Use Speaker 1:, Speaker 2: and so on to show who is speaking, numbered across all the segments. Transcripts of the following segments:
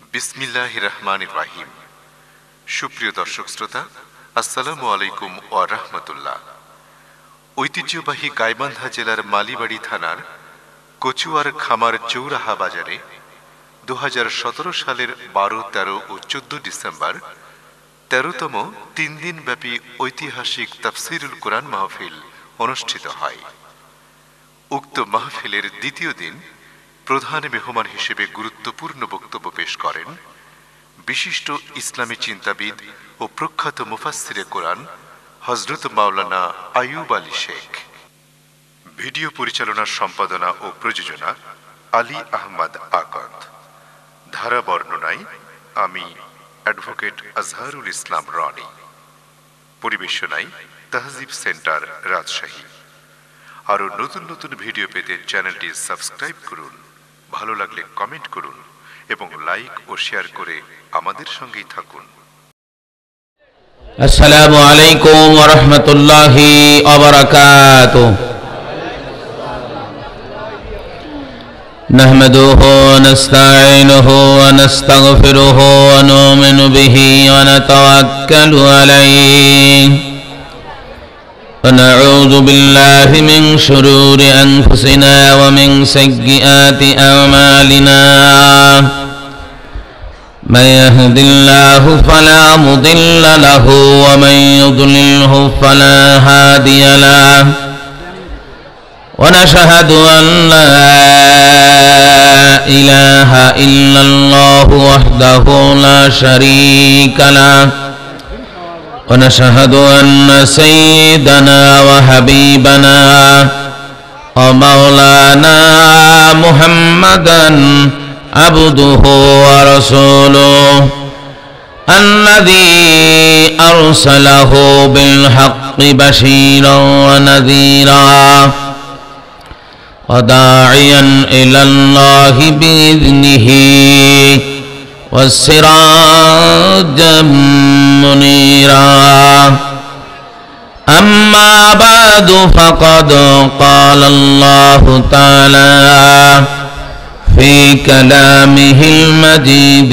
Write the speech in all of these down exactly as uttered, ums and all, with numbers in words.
Speaker 1: বিসমিল্লাহির রহমানির রহিম। সুপ্রিয় দর্শক শ্রোতা, আসসালামু আলাইকুম ওয়া রাহমাতুল্লাহ। ঐতিহ্যবাহী গাইবান্ধা জেলার মালিবাড়ি থানার কচুয়ার খামার চৌরাহা বাজারে দু হাজার সতেরো সালের বারো তেরো ও চোদ্দ ডিসেম্বর তেরোতম তিন দিন ব্যাপী ঐতিহাসিক তাফসিরুল কোরআন মাহফিল অনুষ্ঠিত হয়। উক্ত মাহফিলের দ্বিতীয় দিন প্রধান মেহমান হিসেবে গুরুত্বপূর্ণ বক্তব্য পেশ করেন বিশিষ্ট ইসলামী চিন্তাবিদ ও প্রখ্যাত মুফাসসিরে কোরআন হযরত মাওলানা আইয়ুব আলী শেখ। ভিডিও পরিচালনা, সম্পাদনা ও প্রযোজনা আলী আহমদ আকন্দ। ধারা বর্ণনায় আমি অ্যাডভোকেট আজহারুল ইসলাম রনি। পরিবেশনায় তাহজিব সেন্টার, রাজশাহী। আরও নতুন নতুন ভিডিও পেতে চ্যানেলটি সাবস্ক্রাইব করুন, ভালো লাগলে কমেন্ট করুন এবং লাইক ও শেয়ার করে আমাদের সঙ্গেই থাকুন।
Speaker 2: আসসালামু আলাইকুম ওয়া রাহমাতুল্লাহি ওয়া বারাকাতুহু। নাহমাদুহু ওয়া নাস্তাঈনুহু ওয়া নাস্তাগফিরুহু ওয়া নু'মিনু বিহি ওয়া নাতাওয়াক্কালু আলাইহি ونعوذ بالله من شرور أنفسنا ومن سيئات أعمالنا من يهد الله فلا مضل له ومن يضلله فلا هادي له ونشهد أن لا إله إلا الله وحده لا شريك له ونشهد أن سيدنا وحبيبنا ومولانا محمدا عبده ورسوله الذي أرسله بالحق بشيرا ونذيرا وداعيا إلى الله بإذنه والسراجا منيرا. أما بعد فقد قال الله تعالى في كلامه المجيد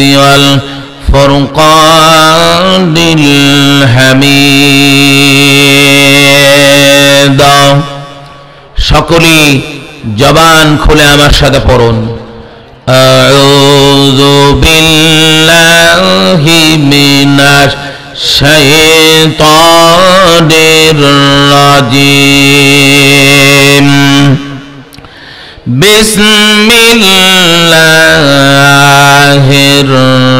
Speaker 2: والفرقان الحميد. সকলেই জবান খুলে আমার সাথে পড়ুন, আউযু বিল্লাহি মিনাশ শাইতানির রাজিম। বিসমিল্লাহির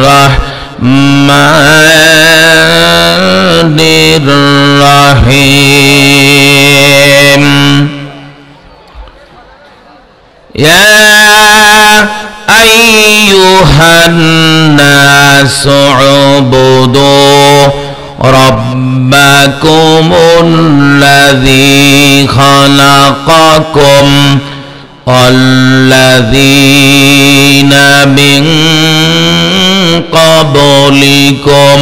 Speaker 2: রাহমানির রাহিম। ইয়া আইয়ুহান নাসু উবুদু রাব্বাকুমুল্লাযী খালাকাকুম ওয়াল্লাযীনা মিন ক্বাবলিকুম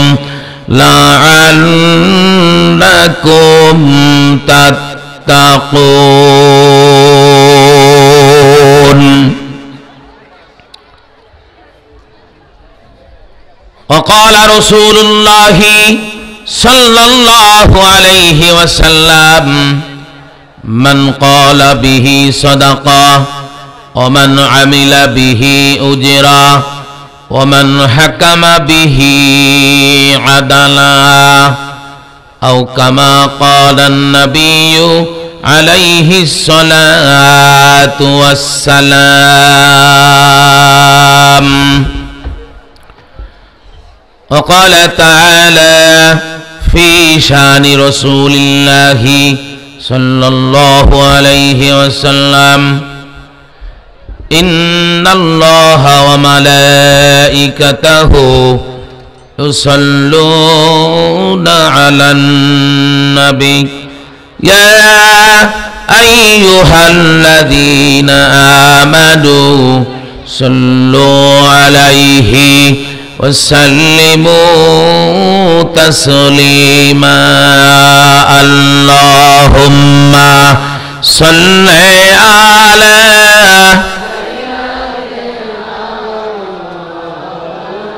Speaker 2: লাআল্লাকুম তাত্তাকুন। وقال رسول الله صلى الله عليه وسلم من قال به صدقة ومن عمل به أجرا ومن حكم به عدلا أو كما قال النبي عليه الصلاة والسلام. وقال تعالى في شان رسول الله صلى الله عليه وسلم إن الله وملائكته يصلون على النبي يا أيها الذين آمنوا صلوا عليه وسلموا تسليما. اللهم صل على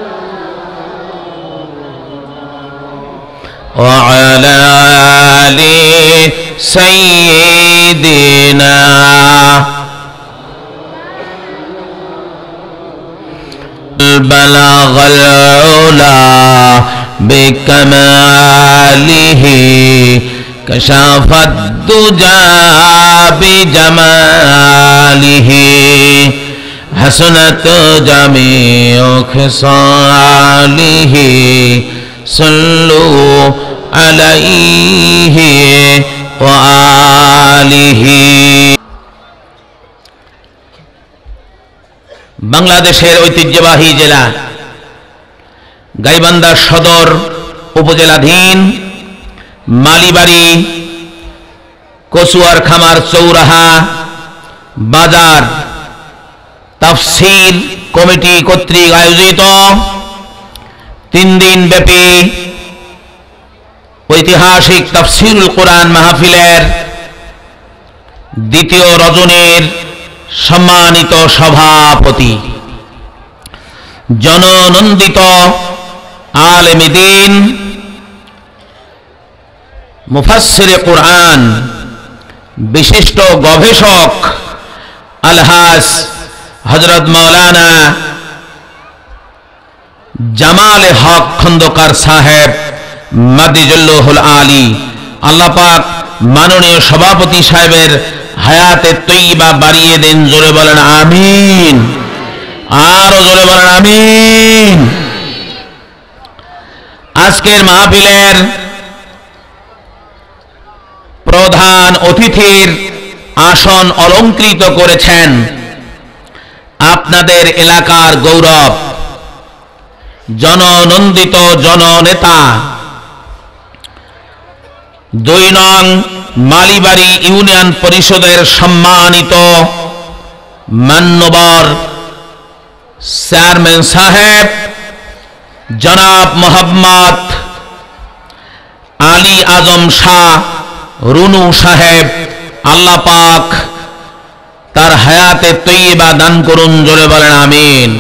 Speaker 2: وعلى آل سيدنا بلغ العلا بكماله كشف الدجى بجماله حسنت جميع خصاله صلوا عليه وآله। বাংলাদেশের ঐতিহ্যবাহী জেলা গাইবান্ধা সদর উপজেলাধীন মালিবাড়ি কচুয়ার খামার চৌরাহা বাজার তাফসীর কমিটি কর্তৃক আয়োজিত তিন দিন ব্যাপী ঐতিহাসিক তাফসীরুল কোরআন মাহফিলের দ্বিতীয় রজনীর সম্মানিত সভাপতি জননন্দিত আলেমে দ্বীন মুফাসসিরে কোরআন বিশিষ্ট গবেষক আলহাজ হযরত মাওলানা জামালে হক খন্দকার সাহেব মাদিজুল্লাহুল আলী, আল্লাহ পাক মাননীয় সভাপতি সাহেবের হায়াতে তৈয়বা বাড়িয়ে দেন। জোরে বলেন আমিন, আরো জোরে বলেন আমিন। আজকের মাহফিলের প্রধান অতিথির আসন অলংকৃত করেছেন আপনাদের এলাকার গৌরব জননন্দিত জননেতা দুই নং মালিবাড়ি ইউনিয়ন পরিষদের সম্মানিত মান্যবর চেয়ারম্যান সাহেব জনাব মোহাম্মদ আলী আজম শাহ রুনু সাহেব, আল্লাহ পাক তার হায়াতে তৈয়বা দান করুন। জোরে বলেন আমিন।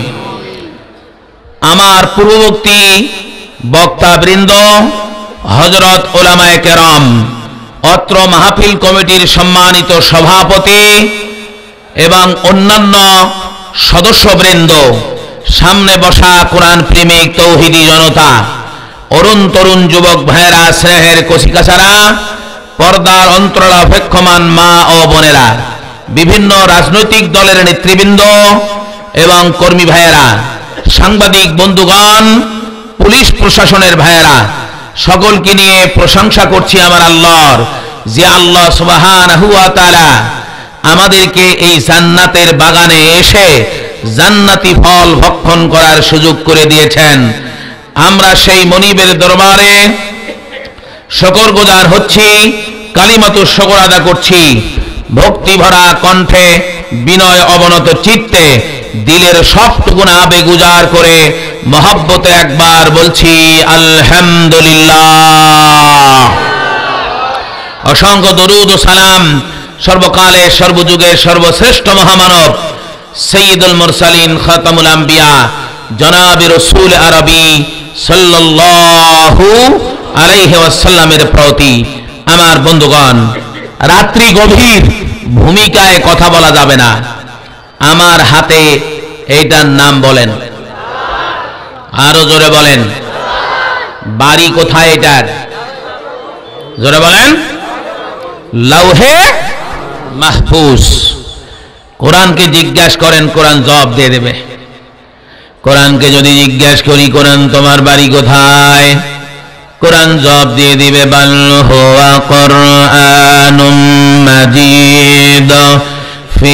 Speaker 2: আমার পূর্ববর্তী বক্তাবৃন্দ, হযরত উলামায়ে কেরাম, অত্র মাহফিল কমিটির সম্মানিত সভাপতি এবং অন্যান্য সদস্যবৃন্দ, সামনে বসা কোরআন প্রেমিক তৌহিদি জনতা, অরুণ তরুণ যুবক ভাইয়েরা, স্নেহের কচিকাচারা, পর্দার অন্তরালে অপেক্ষমান মা ও বোনেরা, বিভিন্ন রাজনৈতিক দলের নেতৃবৃন্দ এবং কর্মী ভাইয়েরা, সাংবাদিক বন্ধুগণ, পুলিশ প্রশাসনের ভাইয়েরা, সকলকে নিয়ে প্রশংসা করছি আমার আল্লাহর, যে আল্লাহ সুবহানাহু ওয়া তাআলা আমাদেরকে এই জান্নাতের বাগানে এসে জান্নাতি ফল ভক্ষণ করার সুযোগ করে দিয়েছেন। আমরা সেই মনিবের দরবারে শুকরগুজার হচ্ছি, কালিমাতু শুকর আদা করছি, ভক্তি ভরা কণ্ঠে, বিনয় অবনত চিত্তে, দিলের সবটুকু আবেগ উজাড় করে মহব্বতে একবার বলছি আলহামদুলিল্লাহ। অসংখ্য দরুদ ও সালাম সর্বকালে সর্বযুগের সর্বশ্রেষ্ঠ মহামানব সৈয়দুল মুরসালিন খাতামুল আম্বিয়া জনাবে রাসূল আরবি সাল্লাল্লাহু আলাইহি ওয়াসাল্লামের প্রতি। আমার বন্ধুগণ, রাত্রি গভীর, ভূমিকায় কথা বলা যাবে না। আমার হাতে এইটার নাম বলেন, আরো জোরে বলেন। বাড়ি কোথায় এটার? জোরে বলেন। লৌহে মাহফুজ। কোরআনকে জিজ্ঞাসা করেন, কোরআন জবাব দিয়ে দেবে। কোরআনকে যদি জিজ্ঞাসা করি, কোরআন তোমার বাড়ি কোথায়, কোরআন জবাব দিয়ে দিবে বাল হুয়া কুরআনুম মাজিদ ফি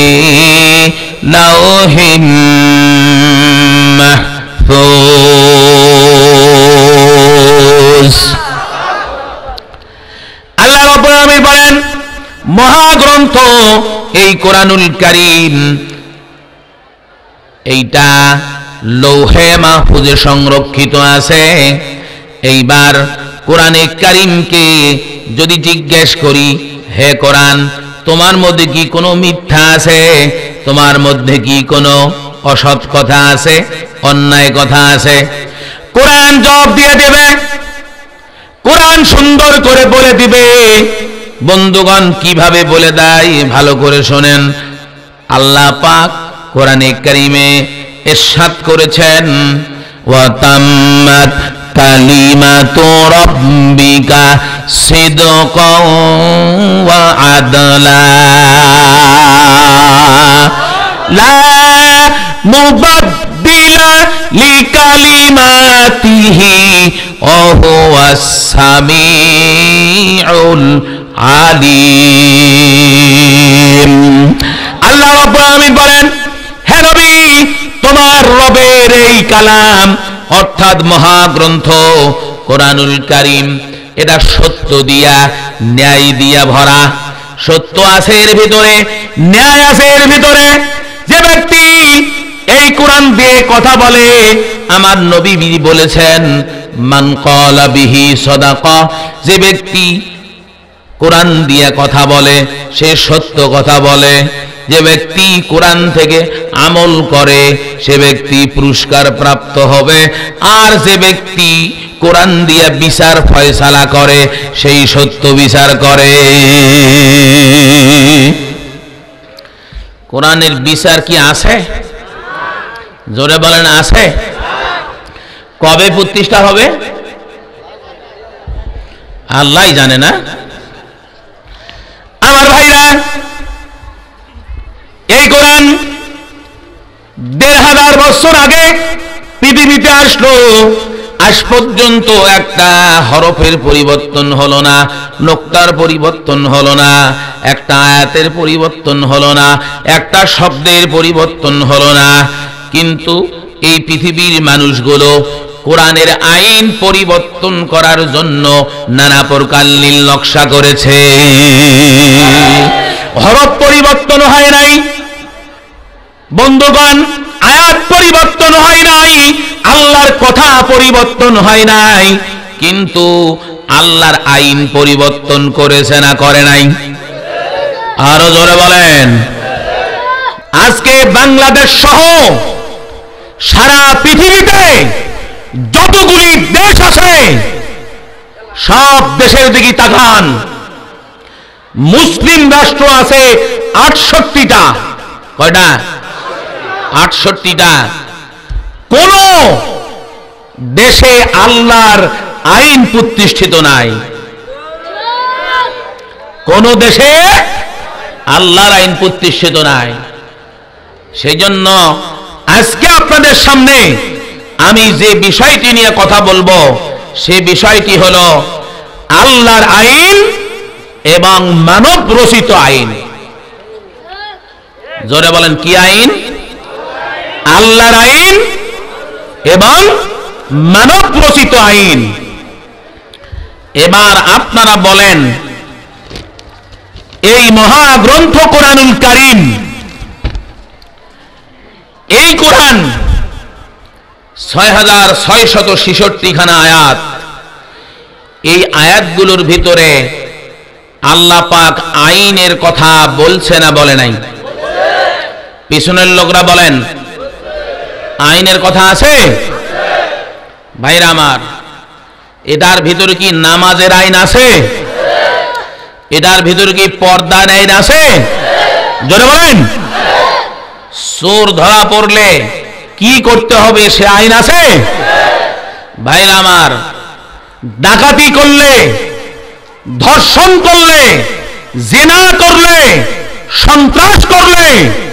Speaker 2: লাউহিম মাহফুজ। আল্লাহ রাব্বুল আলামিন বলেন, মহাগ্রন্থ এই কোরআনুল কারীম, এইটা লৌহে মাহফুজে সংরক্ষিত আছে। এইবার কোরআনে কারীমকে যদি জিজ্ঞেস করি, হে কোরআন, তোমার মধ্যে কি কোনো মিথ্যা আছে, তোমার মধ্যে কি কোনো অসৎ কথা আছে, অন্যায় কথা আছে? কোরআন জবাব দিয়ে দেবে, কোরআন সুন্দর করে বলে দিবে। বন্ধুগণ, কিভাবে বলে দেয় ভালো করে শোনেন। আল্লাহ পাক কোরআনে কারিমে ইরশাদ করেছেন, ওয়া তাম্মাত কালিমাতু রাব্বিকা সিদকাও ওয়া আদলা লা মুবাদ্দিলা লিকালিমাতিহি ওয়া হুয়াস সামিউল আলিম। আল্লাহ রাব্বুল আলামিন বলেন, হে নবী, তোমার রবের এই কালাম অর্থাৎ মহাগ্রন্থ কোরআনুল কারীম, এটা সত্য দিয়া ন্যায় দিয়া ভরা। সত্য আছে এর ভিতরে, ন্যায় আছে এর ভিতরে। যে ব্যক্তি এই কোরআন দিয়ে কথা বলে, আমার নবী বলেছেন, মান ক্বালা বিহি সাদাকা, যে ব্যক্তি কোরআন দিয়ে কথা বলে সে সত্য কথা বলে। যে ব্যক্তি কোরআন থেকে আমল করে সে ব্যক্তি পুরস্কার প্রাপ্ত হবে। আর যে ব্যক্তি কোরআন দিয়ে বিচার ফয়সালা করে সেই সত্য বিচার করে। কোরআনের বিচার কি আছে? জোরে বলেন, আছে। কবে প্রতিষ্ঠা হবে আল্লাহই জানে না। আমার ভাইরা, এই কোরআন দেড় হাজার বছর আগে পৃথিবীতে আসলো। আজ পর্যন্ত একটা হরফের পরিবর্তন হলো না, নোক্তার পরিবর্তন হলো না, একটা আয়াতের পরিবর্তন হলো না, একটা শব্দের পরিবর্তন হলো না। কিন্তু এই পৃথিবীর মানুষগুলো কোরআনের আইন পরিবর্তন করার জন্য নানা প্রকার নীল নকশা করেছে। হরফ পরিবর্তন হয় নাই বন্ধুগণ, আয়াত পরিবর্তন হয় নাই, আল্লাহর কথা পরিবর্তন হয় নাই, কিন্তু আল্লাহর আইন পরিবর্তন করেছে না করে নাই? আরো জোরে বলেন। আজকে বাংলাদেশ সহ সারা পৃথিবীতে যতগুলি দেশ আছে সব দেশের দিকে তাকান, মুসলিম রাষ্ট্র আছে আটষট্টিটা। কয়টা? আটষট্টিটা। কোন দেশে আল্লাহর আইন প্রতিষ্ঠিত নাই। কোন দেশে আল্লাহর আইন প্রতিষ্ঠিত নাই। সেই জন্য আজকে আপনাদের সামনে আমি যে বিষয়টি নিয়ে কথা বলবো সে বিষয়টি হলো আল্লাহর আইন এবং মানব রচিত আইন। জোরে বলেন, কি আইন? আল্লাহর আইন এবং মানব রচিত আইন। এবার আপনারা বলেন, এই মহাগ্রন্থ কোরআনুল কারীম, এই কোরআন ছয় হাজার ছয় শত ছেষট্টি খানা আয়াত। এই আয়াতগুলোর ভিতরে আল্লাহ পাক আইনের কথা বলছে না বলে নাই? পিছনের লোকরা বলেন, আইনের কথা আছে? ভাইরা আমার, এটার ভিতরে কি নামাজের আইন আছে? এটার ভিতরে কি পর্দার আইন আছে? জোরে বলেন। চোর ধরা পড়লে কি করতে হবে সে আইন আছে? ভাইরা আমার, ডাকাতি করলে, ধর্ষণ করলে, জিনা করলে, সন্ত্রাস করলে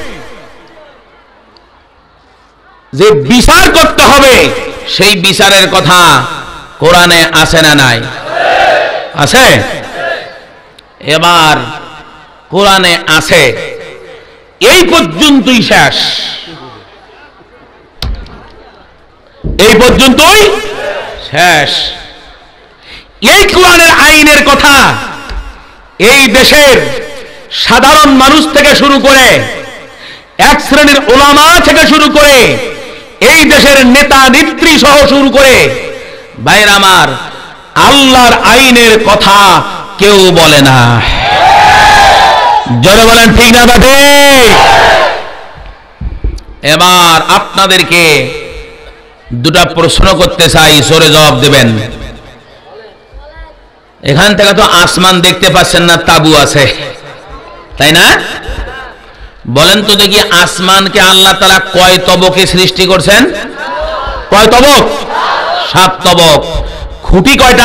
Speaker 2: যে বিচার করতে হবে সেই বিচারের কথা কোরআনে আছে না নাই? আছে। এবার কোরআনে আছে, এই পর্যন্তই শেষ, এই পর্যন্তই শেষ। এই কোরআনের আইনের কথা এই দেশের সাধারণ মানুষ থেকে শুরু করে, এক শ্রেণীর উলামা থেকে শুরু করে, এই দেশের নেতা নেত্রী সহ শুরু করে, ভাইরা আমার, আল্লাহর আইনের কথা কেউ বলে না। জোরে বলেন, ঠিক না বাদে? এবার আপনাদেরকে দুটা প্রশ্ন করতে চাই, জোরে জবাব দেবেন। এখান থেকে তো আসমান দেখতে পাচ্ছেন না, তাবু আছে, তাই না? বলেন তো দেখি, আসমানকে আল্লাহ তাআলা কয় তবকে সৃষ্টি করছেন? কয় তবক? সাত তবক। খুঁটি কয়টা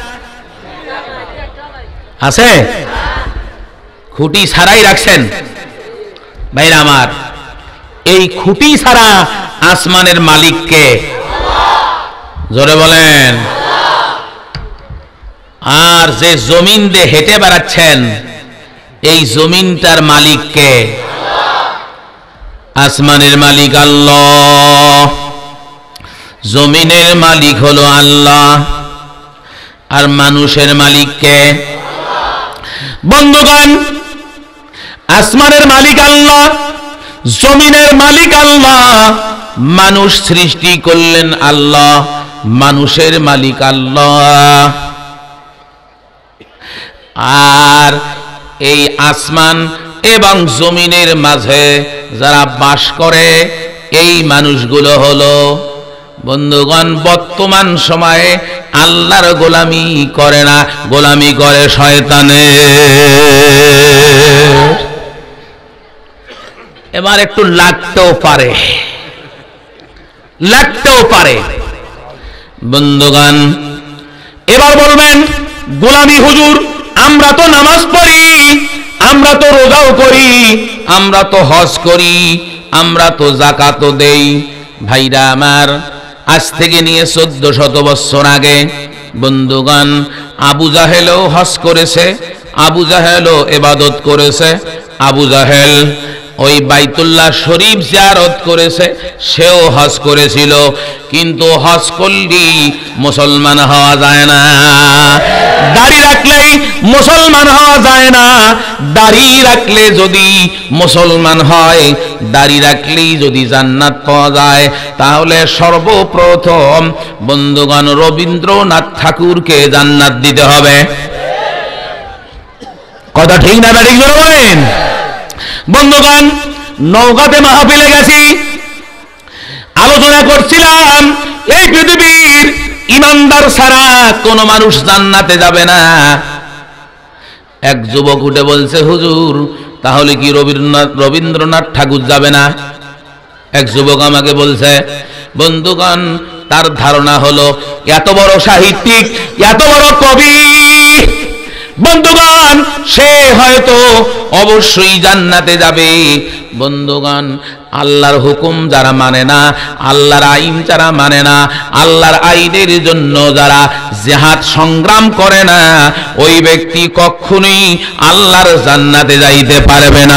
Speaker 2: আছে? খুঁটি ছাড়াই রাখছেন। ভাইরা আমার, এই খুঁটি ছাড়া আসমানের মালিক কে? জোরে বলেন। আর যে জমিন দিয়ে হেঁটে বেড়াচ্ছেন, এই জমিনটার মালিক কে? আসমানের মালিক আল্লাহ, জমিনের মালিক হলো আল্লাহ, আর মানুষের মালিক কে? বন্ধুগণ, আসমানের মালিক আল্লাহ, জমিনের মালিক আল্লাহ, মানুষ সৃষ্টি করলেন আল্লাহ, মানুষের মালিক আল্লাহ। আর এই আসমান এবং জমিনের মাঝে যারা বাস করে, এই মানুষগুলো হলো, বন্ধুগণ, বর্তমান সময়ে আল্লাহর গোলামি করে না, গোলামি করে শয়তানের। এবার একটু লাগতেও পারে, লাগতেও পারে। বন্ধুগণ, এবার বলবেন, গোলামি হুজুর, আমরা তো নামাজ পড়ি, আমরা তো রোজাও করি, আমরা তো হজ করি, আমরা তো যাকাতও দেই। ভাইরা আমার, আজ থেকে নিয়ে চোদ্দ শত বছর আগে, বন্ধুগণ, আবু জাহেলও হজ করেছে, আবু জাহেলও ইবাদত করেছে। আবু জাহেল ওই বাইতুল্লাহ শরীফ জিয়ারত করেছে, সেও হজ করেছিল, কিন্তু হজ করলেই মুসলমান হওয়া যায় না, দাড়ি রাখলেই মুসলমান হওয়া যায় না। দাড়ি রাখলে যদি মুসলমান হয়, দাড়ি রাখলেই যদি জান্নাত পাওয়া যায়, তাহলে সর্বপ্রথম বন্ধুগণ রবীন্দ্রনাথ ঠাকুরকে জান্নাত দিতে হবে। কথা ঠিক না ঠিক জোরে বলেন। বন্ধুগণ, নওগাঁতে মাহফিলে গেছি, আলোচনা করছিলাম, এই পৃথিবীর ইমানদার ছাড়া কোন মানুষ জান্নাতে যাবে না। এক যুবক উঠে বলছে, হুজুর, তাহলে কি রবীন্দ্রনাথ রবীন্দ্রনাথ ঠাকুর যাবে না? এক যুবক আমাকে বলছে। বন্ধুগণ, তার ধারণা হলো এত বড় সাহিত্যিক, এত বড় কবি, বন্ধুগণ, সে হয়তো অবশ্যই জান্নাতে যাবে। বন্ধুগণ, আল্লাহর হুকুম যারা মানে না, আল্লাহর আইন যারা মানে না, আল্লাহর আইনের জন্য যারা জিহাদ সংগ্রাম করে না, ওই ব্যক্তি কখনোই আল্লাহর জান্নাতে যাইতে পারবে না।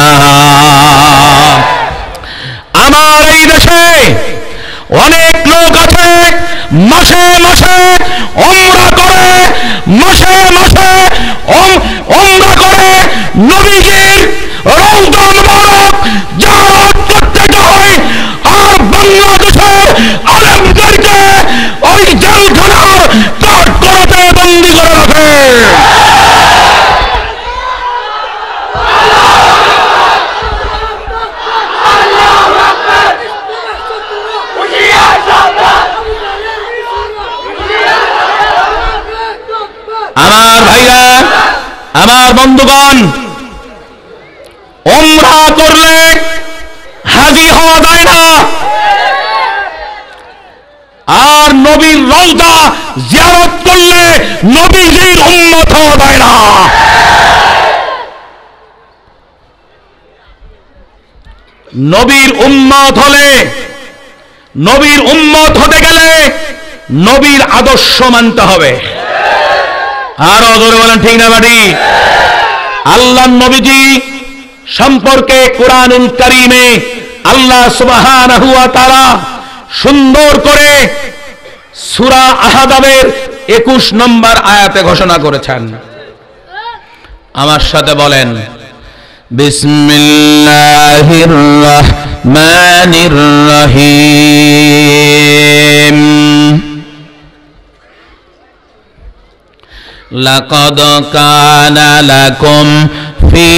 Speaker 2: আমার এই দেশে অনেক লোক আছে, মাসে মাসে ওমরা করে, মাসে মাসে ওমরা করে নবীজির রওজা মুবারক জিয়ারত করতে যায়, আর বাংলাদেশের আলেমদেরকে ওই জেলখানার কাঠগড়াতে বন্দী করে রাখে। আমার ভাইরা, আমার বন্ধুগণ, ওমরা করলে হাজী হওয়া যায় না, আর নবীর রওজা জিয়ারত করলে নবীজির উম্মত হওয়া যায় না। নবীর উম্মত হলে, নবীর উম্মত হতে গেলে নবীর আদর্শ মানতে হবে। আর জোরে বলেন ঠিক না বাড়ি? আল্লাহ নবীজি সম্পর্কে কুরআনুল কারীমে আল্লাহ সুবহানাহু ওয়া তাআলা সুন্দর করে সূরা আহজাবের একুশ নম্বর আয়াতে ঘোষণা করেছেন। আমার সাথে বলেন, বিসমিল্লাহির রহমানির রহিম। লাকাদ কানা লাকুম ফি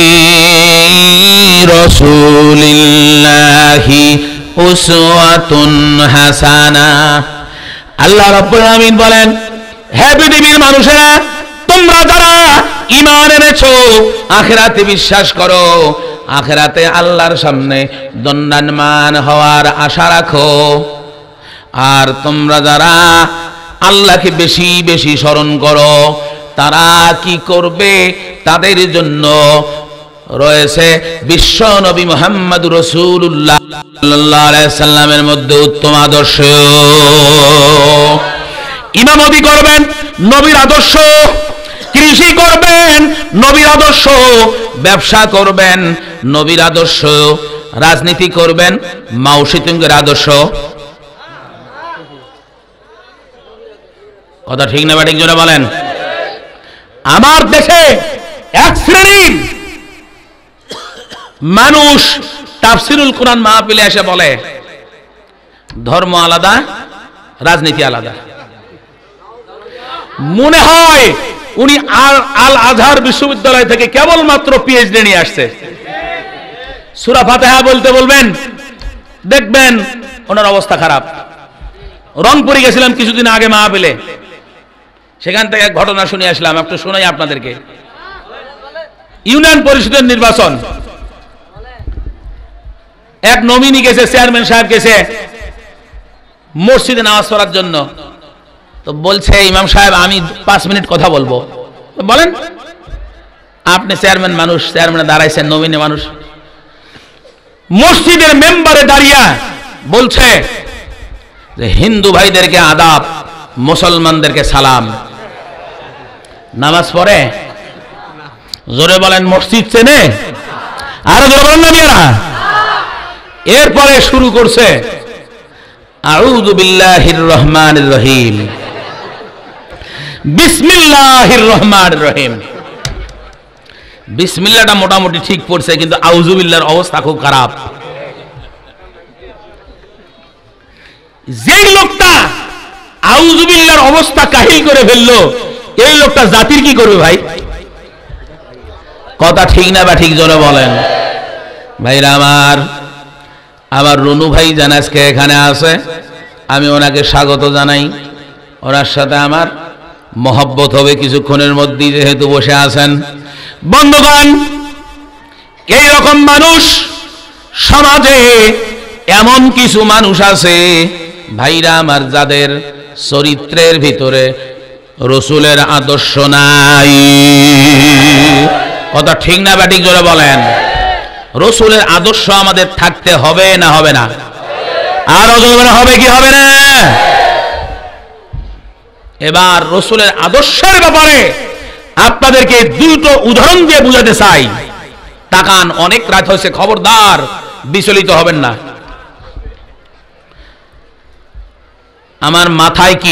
Speaker 2: রাসূলিল্লাহি উসওয়াতুন হাসানাহ। আল্লাহ রাব্বুল আলামিন বলেন, হে পৃথিবীর মানুষেরা, তোমরা যারা ঈমান এনেছো, আখিরাতে বিশ্বাস করো, আখিরাতে আল্লাহর সামনে দণ্ডায়মান হওয়ার আশা রাখো। আর তোমরা যারা আল্লাহকে বেশি বেশি স্মরণ করো, তারা কি করবে? তাদের জন্য রয়েছে বিশ্ব নবী মুহাম্মদুর রাসূলুল্লাহ সাল্লাল্লাহু আলাইহি সাল্লামের মধ্যে উত্তম আদর্শ। ইমামতি করবেন নবীর আদর্শ, কৃষি করবেন নবীর আদর্শ, ব্যবসা করবেন নবীর আদর্শ, রাজনীতি করবেন মাও সেতুঙ্গের আদর্শ। কথা ঠিক না ঠিক জোরে বলেন। আমার দেশে এক শ্রেণীর মানুষ তাফসিরুল কোরআন মাহফিলে এসে বলে ধর্ম আলাদা, রাজনীতি আলাদা। মনে হয় উনি আল আজহার বিশ্ববিদ্যালয় থেকে কেবলমাত্র পিএইচডি নিয়ে আসছে। সূরা ফাতিহা বলতে বলবেন, দেখবেন ওনার অবস্থা খারাপ। রংপুরে গেছিলাম কিছুদিন আগে মাহফিলে, সেখান থেকে এক ঘটনা শুনে আসলাম, একটু শোনাই আপনাদেরকে। ইউনিয়ন পরিষদের নির্বাচন, এক নমিনি গেছে, চেয়ারম্যান সাহেব গেছে মসজিদে নামাজ পড়ার জন্য। তো বলছে ইমাম সাহেব আমি পাঁচ মিনিট কথা বলবো। বলেন, আপনি চেয়ারম্যান মানুষ, চেয়ারম্যানে দাঁড়াইছেন, নমিনি মানুষ। মসজিদের মেম্বারে দাঁড়িয়ে বলছে যে হিন্দু ভাইদেরকে আদাব, মুসলমানদেরকে সালাম। নামাজ পড়ে? জোরে বলেন, মসজিদ চেনে? আরো জোরে বলেন না মেয়েরা। এরপরে শুরু করছে আউযু বিল্লাহির রহমানির রহিম, বিসমিল্লাহির রহমানির রহিম। বিসমিল্লাহটা মোটামুটি ঠিক পড়ছে, কিন্তু আউযু বিল্লাহর অবস্থা খুব খারাপ। যেই লোকটা আউযু বিল্লাহর অবস্থা কাহিল করে ফেললো, এই লোকটা জাতির কি করবে ভাই? কথা ঠিক না বা ঠিক জোরে বলেন। ভাইরা আমার, আমার রুনু ভাই জান আজকে এখানে আছে, আমি ওনাকে স্বাগত জানাই। ওনার সাথে আমার মহব্বত হবে কিছুক্ষণের মধ্যেই, যেহেতু বসে আছেন। বন্ধুগণ, এই রকম মানুষ সমাজে এমন কিছু মানুষ আছে ভাইরা আমার, যাদের চরিত্রের ভিতরে রসুলের আদর্শ নাই। কথা ঠিক না বা ঠিক জোরে বলেন। রসুলের আদর্শ আমাদের থাকতে হবে না হবে না? আর হবে কি হবে না? এবার রসুলের আদর্শের ব্যাপারে আপনাদেরকে দুটো উদাহরণ দিয়ে বুঝাতে চাই। তাকান, অনেক রাত হয়েছে, খবরদার বিচলিত হবেন না। আমার মাথায় কি?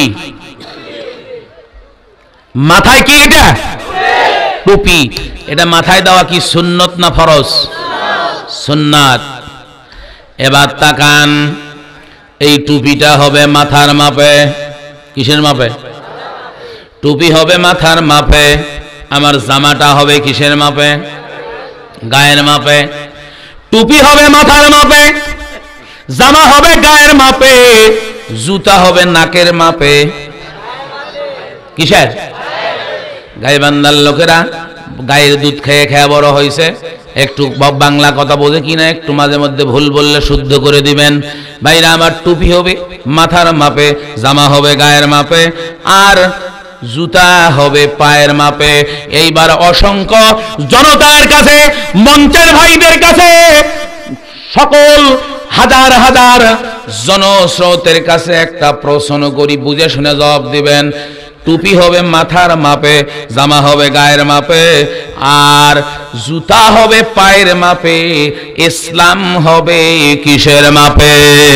Speaker 2: মাথায় কি? এটা টুপি। এটা মাথায় দেওয়া কি সুন্নত না ফরজ? সুন্নাত। এবার তাকান, এই টুপিটা হবে মাথার মাপে। কিসের মাপে? টুপি হবে মাথার মাপে। আমার জামাটা হবে কিসের মাপে? গায়ের মাপে। টুপি হবে মাথার মাপে, জামা হবে গায়ের মাপে, জুতা হবে নাকের মাপে। কিসের? গাইবান্ধার লোকেরা গায়ের দুধ খেয়ে খেয়ে বড় হয়েছে, একটু বাংলা কথা বোঝে কিনা একটু মাঝে মধ্যে ভুল বললে শুদ্ধ করে দিবেন। ভাইরা আমার, টুপি হবে মাথার মাপে, জামা হবে গায়ের মাপে, আর জুতা হবে পায়ের মাপে। এইবার অসংখ্য জনতার কাছে, মঞ্চের ভাইদের কাছে, সকল হাজার হাজার জনস্রোতের কাছে একটা প্রশ্ন করি, বুঝে শুনে জবাব দিবেন। টুপি হবে মাথার মাপে, জামা হবে গায়ের মাপে, আর জুতা হবে পায়ের মাপে। ইসলাম হবে কিসের মাপে?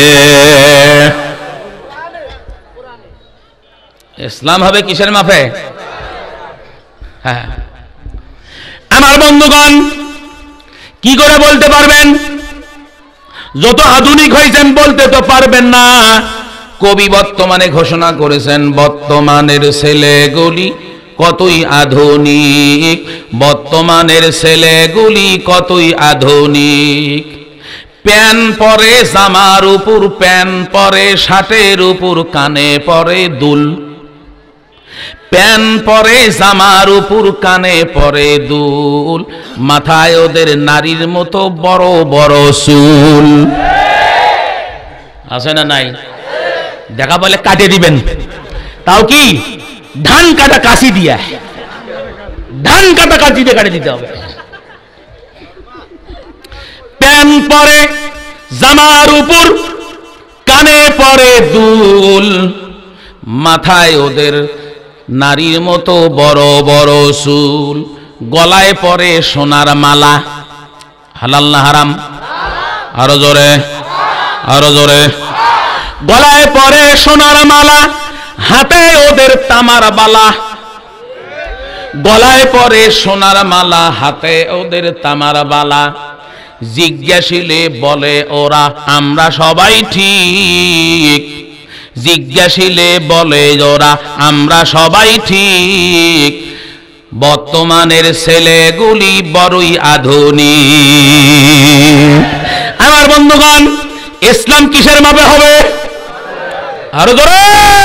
Speaker 2: ইসলাম হবে কিসের মাপে? হ্যাঁ, আমার বন্ধুগণ, কি করে বলতে পারবেন? যত আধুনিক হয়েছেন বলতে তো পারবেন না। কবি বর্তমানে ঘোষণা করেছেন, বর্তমানের ছেলেগুলি কতই আধুনিক, বর্তমানের ছেলেগুলি কতই আধুনিক। প্যান পরে জামার উপর প্যান পরে, শার্টের উপর কানে পরে দুল। প্যান পরে জামার উপর, কানে পরে দুল, মাথায় ওদের নারীর মতো বড় বড় চুল। আছে না নাই? দেখা বলে কাটে দিবেন, তাও কি ধান কাটা কাশি দিয়া, ধান কাটা কাশি দিয়ে কাটে দিতে হবে। প্যান পরে জামার উপর, কানে পরে দুল, মাথায় ওদের নারীর মতো বড় বড় চুল, গলায় পরে সোনার মালা। হালাল না হারাম? আরো জোরে, আরো জোরে। গলায় পরে সোনার মালা, হাতে ওদের তামার বালা। গলায় পরে সোনার মালা, হাতে ওদের তামার বালা। জিজ্ঞাসিলে বলে ওরা আমরা সবাই ঠিক, জিজ্ঞাসিলে বলে ওরা আমরা সবাই ঠিক। বর্তমানের ছেলেগুলি বড়ই আধুনিক। আমার বন্ধুগণ, ইসলাম কিসের মাপে হবে? আরো ধরে।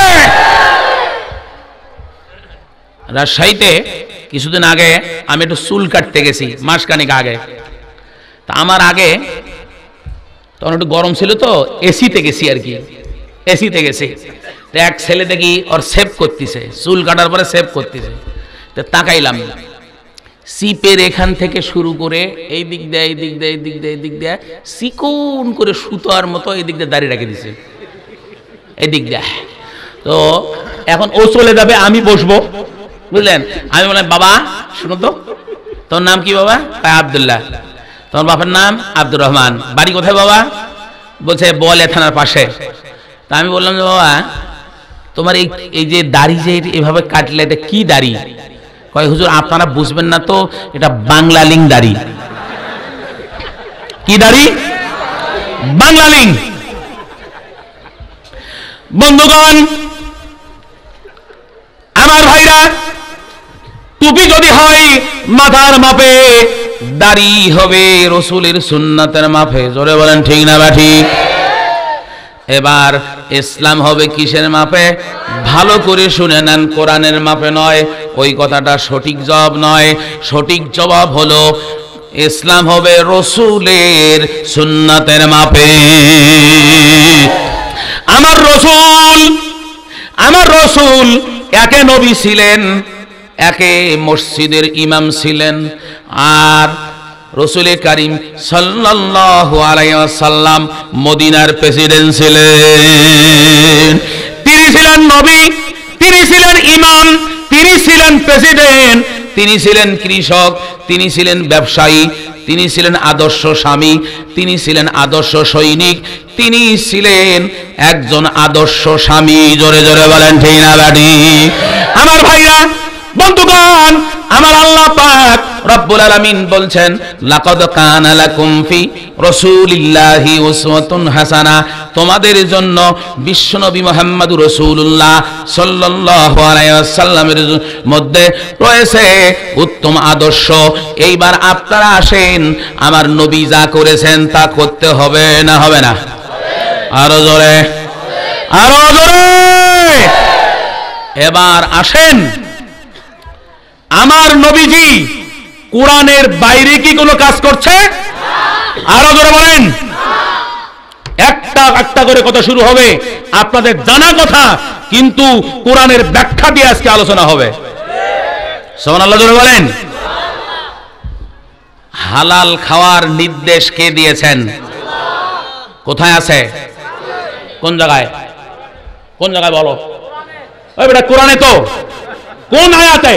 Speaker 2: রাজশাহীতে কিছুদিন আগে আমি একটু চুল কাটতে গেছি, মাসখানেক আগে। তা আমার আগে তখন একটু গরম ছিল তো, এসিতে গেছি আর কি, এসিতে গেছি। তো এক ছেলে দেখি ওর সেভ করতেছে, চুল কাটার পরে সেভ করতেছে। তো তাকাইলাম, সিপের এখান থেকে শুরু করে এই দিক দিয়ে এই দিক দিয়ে এই দিক দিয়ে এই দিক দিয়ে চিকন করে সুতোর মতো এই দিক দিয়ে দাঁড়িয়ে রেখে দিছে, এই দিক দিয়ে। তো এখন ও চলে যাবে, আমি বসবো, বুঝলেন? আমি বললাম বাবা শুনো তো, তোর নাম কি বাবা? আব্দুল্লাহ। তোমার বাবার নাম? আব্দুর রহমান। বাড়ি কোথায় বাবা? বলছে বোয়ালিয়া থানার পাশে। তা আমি বললাম যে বাবা তোমার এই এই যে দাড়ি যে এভাবে কাটলে এটা কি দাড়ি? কয় হুজুর আপনারা বুঝবেন না তো, এটা বাংলালিং দাড়ি। কি দাড়ি? বাংলালিং। বন্ধুগণ আমার ভাইরা, টুপি যদি হয় মাথার মাপে, দাড়ি হবে রসুলের সুন্নাতের মাপে। জোরে বলেন ঠিক না বা ঠিক? এবার ইসলাম হবে কিসের মাপে? ভালো করে শুনে নেন, কোরআনের মাপে নয়। ওই কথাটা সঠিক জবাব নয়। সঠিক জবাব হলো ইসলাম হবে রসুলের সুন্নাতের মাপে। আমার রসুল, আমার রসুল একে নবী ছিলেন, একে মসজিদের ইমাম ছিলেন, আর রসুল কারীম সাল্লাল্লাহু আলাইহি ওয়াসাল্লাম মদিনার প্রেসিডেন্ট ছিলেন। তিনি ছিলেন নবী, তিনি ছিলেন ইমাম, তিনি ছিলেন প্রেসিডেন্ট, তিনি ছিলেন কৃষক, তিনি ছিলেন ব্যবসায়ী, তিনি ছিলেন আদর্শ স্বামী, তিনি ছিলেন আদর্শ সৈনিক, তিনি ছিলেন একজন আদর্শ স্বামী। জোরে জোরে বলেন ঠিক না বাড়ি? আমার ভাইরা বন্ধুগণ, আমার আল্লাহ পাক রব্বুল আলামিন বলছেন লাকাদ কানা লাকুম ফি রাসূলিল্লাহি উসওয়াতুন হাসানা, তোমাদের জন্য বিশ্বনবী মুহাম্মদুর রাসূলুল্লাহ সাল্লাল্লাহু আলাইহি ওয়াসাল্লামের মধ্যে রয়েছে উত্তম আদর্শ। এইবার আপনারা আসেন, আমার নবী যা করেছেন তা করতে হবে না হবে না? আরো জোরে, আরো জোরে। এবার আসেন, আমার নবীজি কোরআনের বাইরে কি কোনো কাজ করছে? আরো জোরে বলেন। একটা একটা করে কথা শুরু হবে, আপনাদের জানা কথা, কিন্তু কোরআনের ব্যাখ্যা দিয়ে আজকে আলোচনা হবে। সুবহানাল্লাহ জোরে বলেন। হালাল খাওয়ার নির্দেশ কে দিয়েছেন? কোথায় আছে? কোন জায়গায়? কোন জায়গায় বলো? ওই বেটা কোরআনে তো, কোন আয়াতে?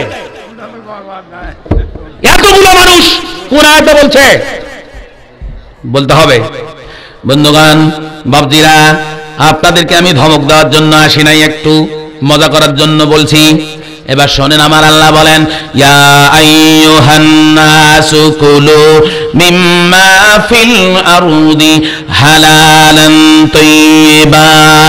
Speaker 2: এতগুলো মানুষ কোন আয়াতে বলছে? বলতে হবে। বন্ধুগণ বাপজিরা, আপনাদেরকে আমি ধমক দেওয়ার জন্য আসি নাই, একটু মজা করার জন্য বলছি। এবার শোনেন, আমার আল্লাহ বলেন ইয়া আইয়ুহান নাসু কুলু মিম্মা ফিল আরদি হালালান তাইয়্যিবা।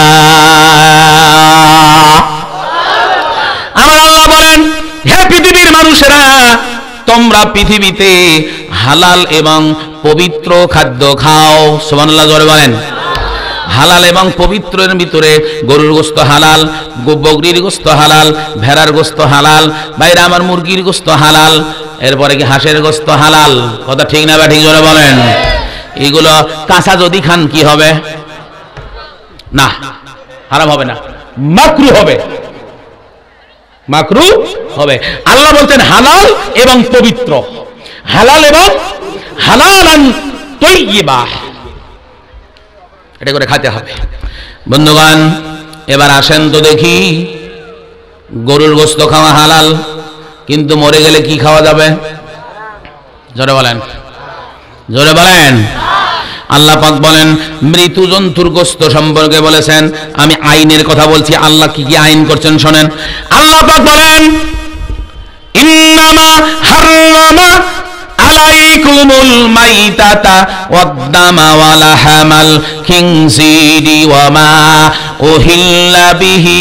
Speaker 2: আমার আল্লাহ বলেন, হে পৃথিবীর মানুষেরা, তোমরা পৃথিবীতে হালাল এবং পবিত্র খাদ্য খাও। সুবহানাল্লাহ জোরে বলেন। হালাল এবং পবিত্রের ভিতরে গরুর গোশত হালাল, বকরির গোশত হালাল, ভেড়ার গোশত হালাল, বাইরে আমার মুরগির গোশত হালাল, এরপরে কি হাঁসের গোশত হালাল। কথা ঠিক না বা ঠিক জোরে বলেন? এগুলো কাঁচা যদি খান কি হবে? না, হারাম হবে না, মাকরু হবে, মাকরু হবে। আল্লাহ বলছেন হালাল এবং পবিত্র, হালাল এবং হালালান তাইয়্যিবা, এটা করে খেতে হবে। বন্ধুগণ, এবার আসেন তো দেখি, গরুর গোশত খাওয়া হালাল, কিন্তু মরে গেলে কি খাওয়া যাবে? জোরে বলেন, জোরে বলেন। আল্লাহ পাক বলেন মৃত্যু জন্তুর গোশত সম্পর্কে বলেছেন, আমি আইনের কথা বলছি, আল্লাহ কি কি আইন করছেন শোনেন। আল্লাহ পাক বলেন ইন্নামা হারামা আলাইকুমুল মাইতাতা ওয়াদ-দামা ওয়া লাহামাল খিনজিরি ওয়া মা উহিল্লা বিহি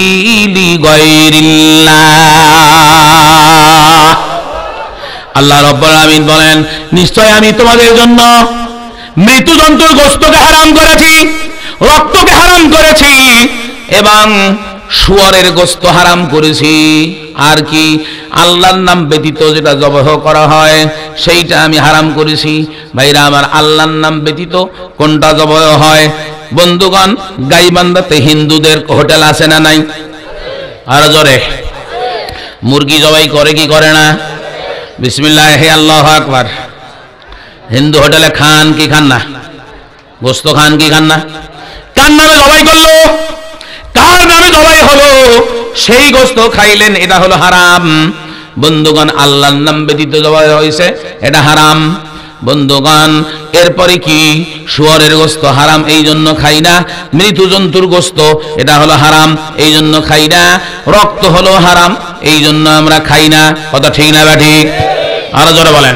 Speaker 2: লিগায়রিল্লাহ। আল্লাহ রাব্বুল আলামিন বলেন নিশ্চয় আমি তোমাদের জন্য মৃত্যু জন্তুর গোশতকে হারাম করেছি, রক্তকে হারাম করেছি এবং শুয়োরের গোশত হারাম করেছি। আর কি? আল্লাহর নাম ব্যতীত যেটা জবাহ করা হয় সেইটা আমি হারাম করেছি। ভাইরা আমার, আল্লাহর নাম ব্যতীত কোনটা জবাহ হয়? বন্ধুগণ, গাইবান্ধাতে হিন্দুদের হোটেল আছে না নাই? আর জোরে, মুরগি জবাই করে কি করে না? বিসমিল্লাহ আল্লাহু আকবার। হিন্দু হোটেলে খান কি খান না? গোশত খান কি খান না? কার নামে জবাই করলো, কার নামে জবাই হলো, সেই গোশত খাইলেন, এটা হলো হারাম। বন্ধুগণ, আল্লাহর নাম ব্যতীত জবাই হয়েছে, এটা হারাম। বন্ধুগণ, এরপরে কি? শুয়োরের গোশত হারাম, এই জন্য খাই না। মৃত্যু জন্তুর গোশত এটা হলো হারাম, এই জন্য খাই না। রক্ত হলো হারাম, এই জন্য আমরা খাই না। কথা ঠিক না বা ঠিক? আরো জোরে বলেন।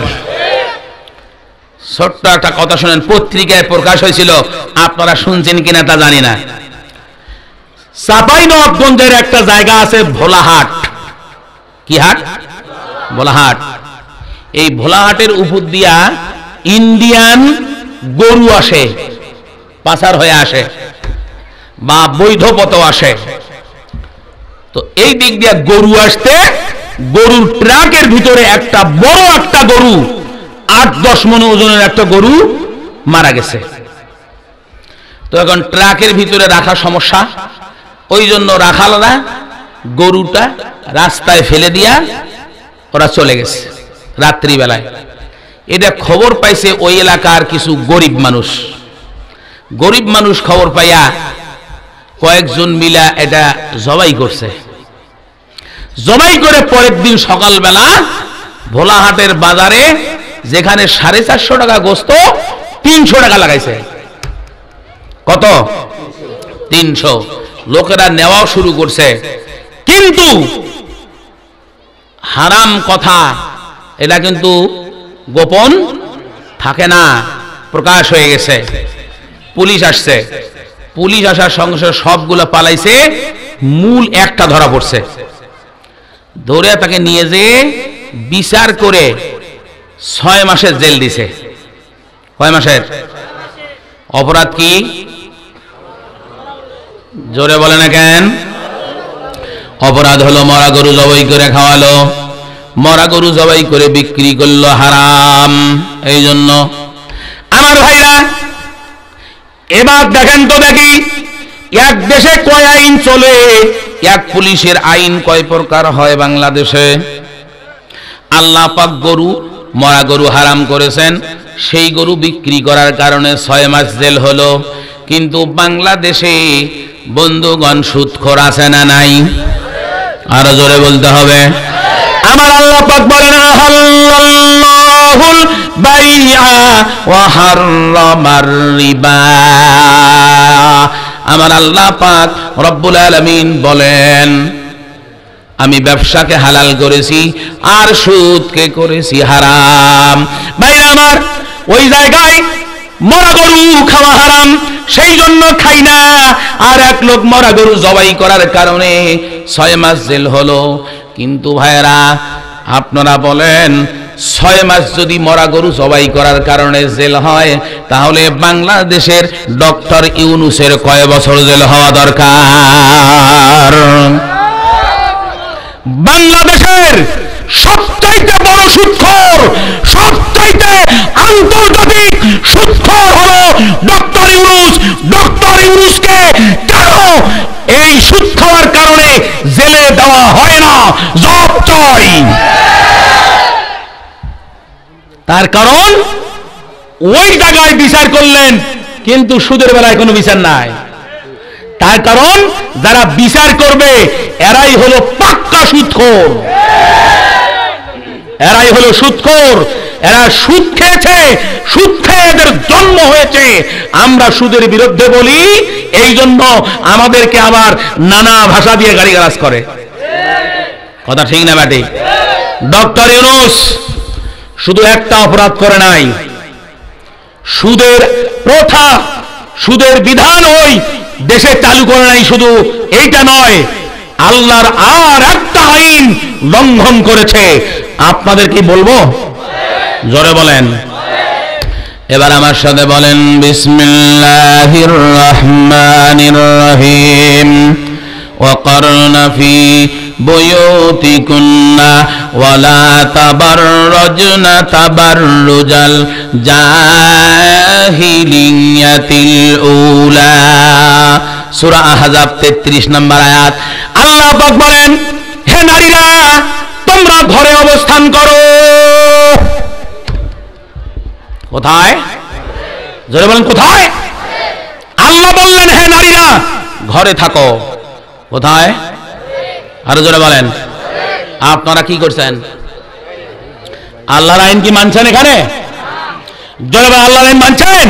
Speaker 2: ছোট্ট একটা কথা শোনেন, পত্রিকায় প্রকাশ হয়েছিল, আপনারা শুনছেন কিনা তা জানি না। চাঁপাইনবাবগঞ্জের একটা জায়গা আছে ভোলাহাট। কি হাট? ভোলাহাট। এই ভোলাহাটের উপর দিয়া ইন্ডিয়ান গরু আসে, পাচার হয়ে আসে বা বৈধ পথে আসে। তো এই দিক দিয়া গরু আসতে, গরুর ট্রাকের ভিতরে একটা বড় একটা গরু, আট দশ মণ ওজনের একটা গরু মারা গেছে। তো এখন ট্রাকের ভিতরে রাখা সমস্যা, ওই জন্য রাখালরা গরুটা রাস্তায় ফেলে দিয়া ওরা চলে গেছে রাত্রিবেলায়। এটা খবর পাইছে ওই এলাকার কিছু গরিব মানুষ। গরিব মানুষ খবর পাইয়া কয়েকজন মিলা এটা জবাই করছে। জবাই করে পরের দিন সকালবেলা ভোলাহাটের বাজারে, যেখানে সাড়ে চারশো টাকা গোশত, তিনশো টাকা লাগাইছে। কত? তিনশো। লোকেরা নেওয়া শুরু করছে, কিন্তু হারাম কথা এটা কিন্তু গোপন থাকে না, প্রকাশ হয়ে গেছে। পুলিশ আসছে, পুলিশ আসার সঙ্গে সঙ্গে সবগুলো পালাইছে, মূল একটা ধরা পড়ছে। ধরে তাকে নিয়ে যেয়ে বিচার করে ছয় মাসের জেল দিছে। কয় মাসের? অপরাধ কি? জোরে বলে না কেন? অপরাধ হলো মরা গরু জবাই করে খাওয়ালো, মরা গরু জবাই করে বিক্রি করলো, হারাম। এই জন্য আমার ভাইরা, এবার দেখেন তো দেখি, এক দেশে কয় আইন চলে, এক পুলিশের আইন কয় প্রকার হয় বাংলাদেশে। আল্লাহ পাক গরু, মরা গরু হারাম করেছেন, সেই গরু বিক্রি করার কারণে ছয় মাস জেল হলো। কিন্তু বাংলাদেশে বন্ধুগণ সুদখোর আছে না নাই? আরো জোরে বলতে হবে। আমার আল্লাহ পাক বলেন আহাল্লাল্লাহুল বাইআ ওয়া হাররামার রিবা। আমার আল্লাহ পাক রব্বুল আলামিন বলেন আমি ব্যবসাকে হালাল করেছি আর সুদকে করেছি হারাম। ভাই আমার, ওই জায়গায় মরা গরু খাওয়া হারাম, সেই জন্য খাই না। আর এক লোক মরা গরু জবাই করার কারণে ছয় মাস জেল হলো। কিন্তু ভাইরা, আপনারা বলেন ছয় মাস যদি মরা গরু জবাই করার কারণে জেল হয়, তাহলে বাংলাদেশের ডক্টর ইউনূসের কয় বছর জেল হওয়া দরকার? বাংলাদেশের সবচাইতে বড় সুদখোর, সবচাইতে আন্তর্জাতিক সুদখোর হলো ডক্টর ইউনূস। ডক্টর ইউনূসকে কেন এই সুদ খাওয়ার কারণে জেলে দেওয়া হয় না, জবাব চাই। তার কারণ ওই জায়গায় বিচার করলেন, কিন্তু সুদের বেলায় কোনো বিচার নাই। তার কারণ যারা বিচার করবে এরাই হলো পাক্কা সুদখোর, এরাই হলো সুদখোর। এরা সুদ খেয়েছে, সুদ খেয়ে এদের জন্ম হয়েছে। আমরা সুদের বিরুদ্ধে বলি, এই জন্য আমাদেরকে আবার নানা ভাষা দিয়ে গালিগালাজ করে। কথা ঠিক না ব্যাটি? ডক্টর ইউনূস শুধু একটা অপরাধ করে নাই, সুদের প্রথা, সুদের বিধান ওই দেশে চালু করে নাই। শুধু এইটা নয়, আল্লাহর আর একটা আইন লঙ্ঘন করেছে। আপনাদের কি বলবো? জোরে বলেন। এবার আমার সাথে বলেন, বিসমিল্লাহির রহমানির রহিম। وقرن في بيوتكن ولا تبرجن تبرج الجاهلية الأولى। সূরা আহজাব তেত্রিশ নম্বর আয়াত। আল্লাহ পাক বলেন, হে নারীরা, তোমরা ঘরে অবস্থান করো। কোথায়? জোরে বলেন, কোথায়? আল্লাহ বললেন, হে নারীরা ঘরে থাকো। কোথায়? আরো জোরে বলেন। আপনারা কি করছেন? আল্লাহর আইন কি মানছেন? এখানে জোরে বলেন, আল্লাহর আইন মানছেন?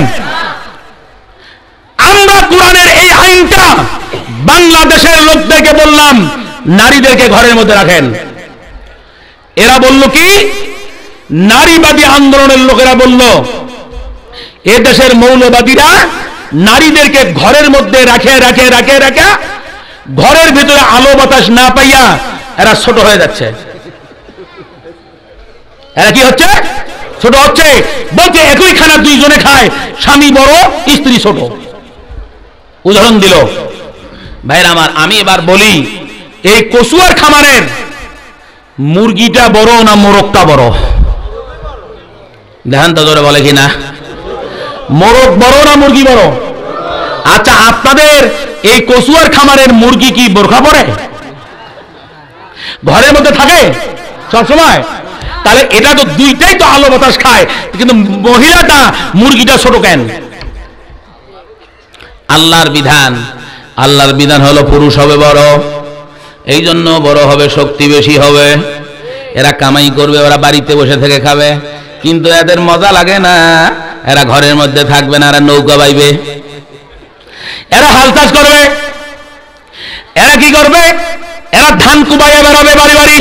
Speaker 2: আমরা কোরআনের এই আইনটা বাংলাদেশের লোকদেরকে বললাম, নারীদেরকে ঘরের মধ্যে রাখেন। এরা বলল কি? নারীবাদী আন্দোলনের লোকেরা বলল, এ দেশের মৌলবাদীরা নারীদেরকে ঘরের মধ্যে রাখে রাখে রাখে রাখে ঘরের ভিতরে আলো বাতাস না পাইয়া এরা ছোট হয়ে যাচ্ছে। এরা কি হচ্ছে? ছোট হচ্ছে। বলছে একই খানা দুইজনে খায়, স্বামী বড় স্ত্রী ছোট। উদাহরণ দিল। ভাইরা আমার, আমি এবার বলি, এই কচুয়ার খামারের মুরগিটা বড় না মোরগটা বড়? দেখেন তো জোরে বলে কিনা। মোরগ বড় না মুরগি বড়? আচ্ছা, আপনাদের এই কচুয়ার খামারের মুরগি কি বোরখা পরে? ঘরের মধ্যে থাকে সবসময়? তাহলে এটা তো দুইটাই তো আলো বাতাস খায়, কিন্তু মহিলাটা, মুরগিটা ছোট কেন? আল্লাহর বিধান, আল্লাহর বিধান হলো পুরুষ হবে বড়, এই জন্য বড় হবে, শক্তি বেশি হবে। এরা কামাই করবে, ওরা বাড়িতে বসে থেকে খাবে, কিন্তু এদের মজা লাগে না। এরা ঘরের মধ্যে থাকবে না, এরা নৌকা বাইবে, এরা হাল চাষ করবে। এরা কি করবে? এরা ধান কুবাইয়া বেড়াবে বাড়ি বাড়ি।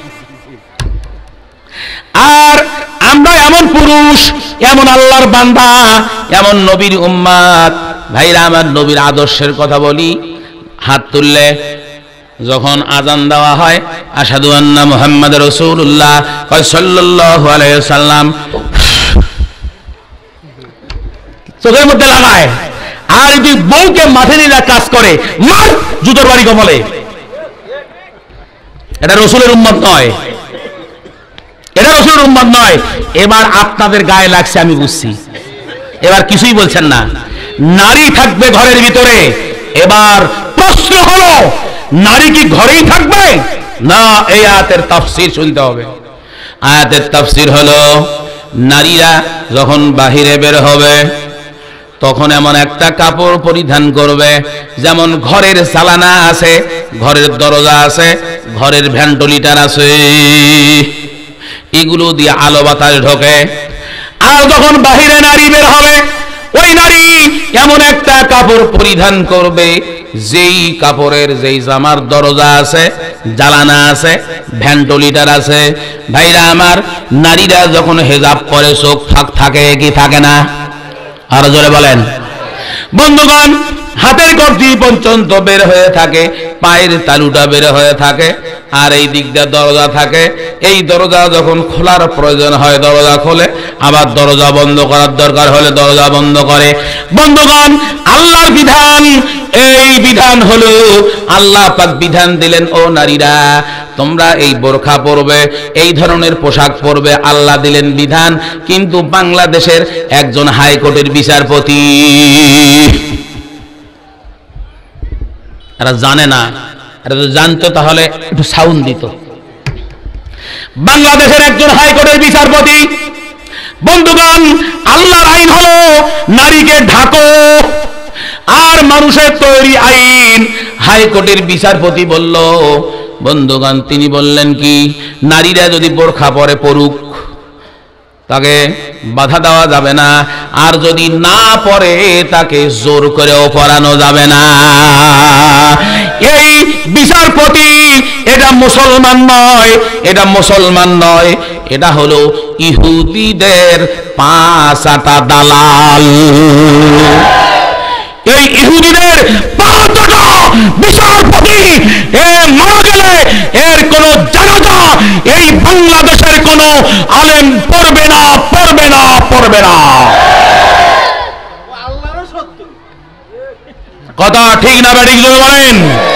Speaker 2: আর আমরা এমন পুরুষ, এমন আল্লাহর বান্দা, এমন নবীর উম্মাত। ভাইরা আমার, নবীর আদর্শের কথা বলি। হাত তুললে যখন আজান দেওয়া হয়, আশহাদু আন্না মুহাম্মাদুর রাসূলুল্লাহ সাল্লাল্লাহু আলাইহি ওয়াসাল্লাম চোখের মধ্যে লাগায়। আর যদি বউকে মাঠে নিয়ে কাজ করে, মার জুতোর বাড়ি কমলে। এটা রাসূলের উম্মত নয়, এটা রাসূলের উম্মত নয়। এবার আপনাদের গায়ে লাগছে, আমি বুঝছি। এবার কিছুই বলছেন না। নারী থাকবে ঘরের ভিতরে। এবার প্রশ্ন হলো, নারী কি ঘরেই থাকবে না? এই আয়াতের তাফসীর শুনতে হবে। আয়াতের তাফসীর হলো, নারীরা যখন বাহিরে বের হবে তখন এমন একটা কাপড় পরিধান করবে, যেমন ঘরের সালানা আছে, ঘরের দরজা আছে, ঘরের ভেন্টিলেটর আছে, এগুলো দিয়ে আলো বাতাস ঢোকে। আর যখন বাহিরে নারী বের হবে, ওই নারী এমন একটা কাপড় পরিধান করবে, যেই কাপড়ের, যেই জামার দরজা আছে, জ্বালানা আছে, ভেন্টিলেটর আছে। ভাইরা আমার, নারীরা যখন হেজাব পরে চোখ ফাঁক থাকে কি থাকে না? আর জোরে বলেন। বন্ধুগণ, হাতের কবজি পর্যন্ত বের হয়ে থাকে, পায়ের তালুটা বের হয়ে থাকে, আর এই দিকটা দরজা থাকে। এই দরজা যখন খোলার প্রয়োজন হয় দরজা খোলে, আবার দরজা বন্ধ করার দরকার হলে দরজা বন্ধ করে। বন্ধুগণ, আল্লাহর বিধান, এই বিধান হলো আল্লাহ পাক বিধান দিলেন, ও নারীরা তোমরা এই বোরখা পরবে, এই ধরনের পোশাক পরবে, আল্লাহ দিলেন বিধান। কিন্তু বাংলাদেশের একজন হাইকোর্টের বিচারপতি এরা জানে না, এরা তো জানতো তাহলে একটু সাউন্ড দিত। বাংলাদেশের একজন হাইকোর্টের বিচারপতি, বন্ধুগণ আল্লাহর আইন হলো নারীকে ঢাকো, আর মানুষের তৈরি আইন। হাইকোর্টের বিচারপতি বলল, বন্ধুগণ তিনি বললেন কি, নারীরা যদি বোরখা পরে পরুক, তাকে বাধা দেওয়া যাবে না, আর যদি না পরে তাকে জোর করেও পরানো যাবে না। এই বিচারপতি এটা মুসলমান নয়, এটা মুসলমান নয়, এটা হলো ইহুদিদের পাঁচ আটা দালাল। এই ইহুদিদের পাঁচ আটা বিচারপতি এ মারা গেলে এর কোন জানাজা এই বাংলাদেশের কোন আলেম পড়বে না, পড়বে না, পড়বে না। কথা ঠিক না ব্যাটিক জোরে বলেন।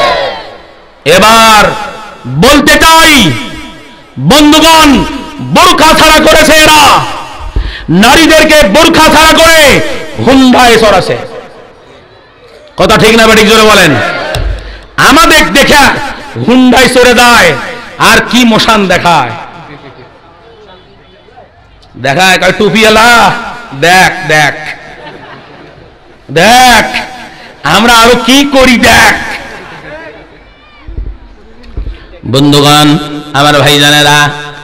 Speaker 2: এবার বলতে চাই, বন্ধুগণ বোরখা ছাড়া করেছে এরা, নারীদেরকে বোরখা ছাড়া করে হুন্ডায় চড়াছে। কথা ঠিক না ব্যাটিক জোরে বলেন। আমাদের দেখা হুন্ডায় চড়ে দেয়, আর কি মোশান দেখায়, দেখায় কয় টুপিওয়ালা, দেখ দেখ দেখ আমরা আরো কি করি দেখ। বন্ধুগণ আমার ভাইজানেরা,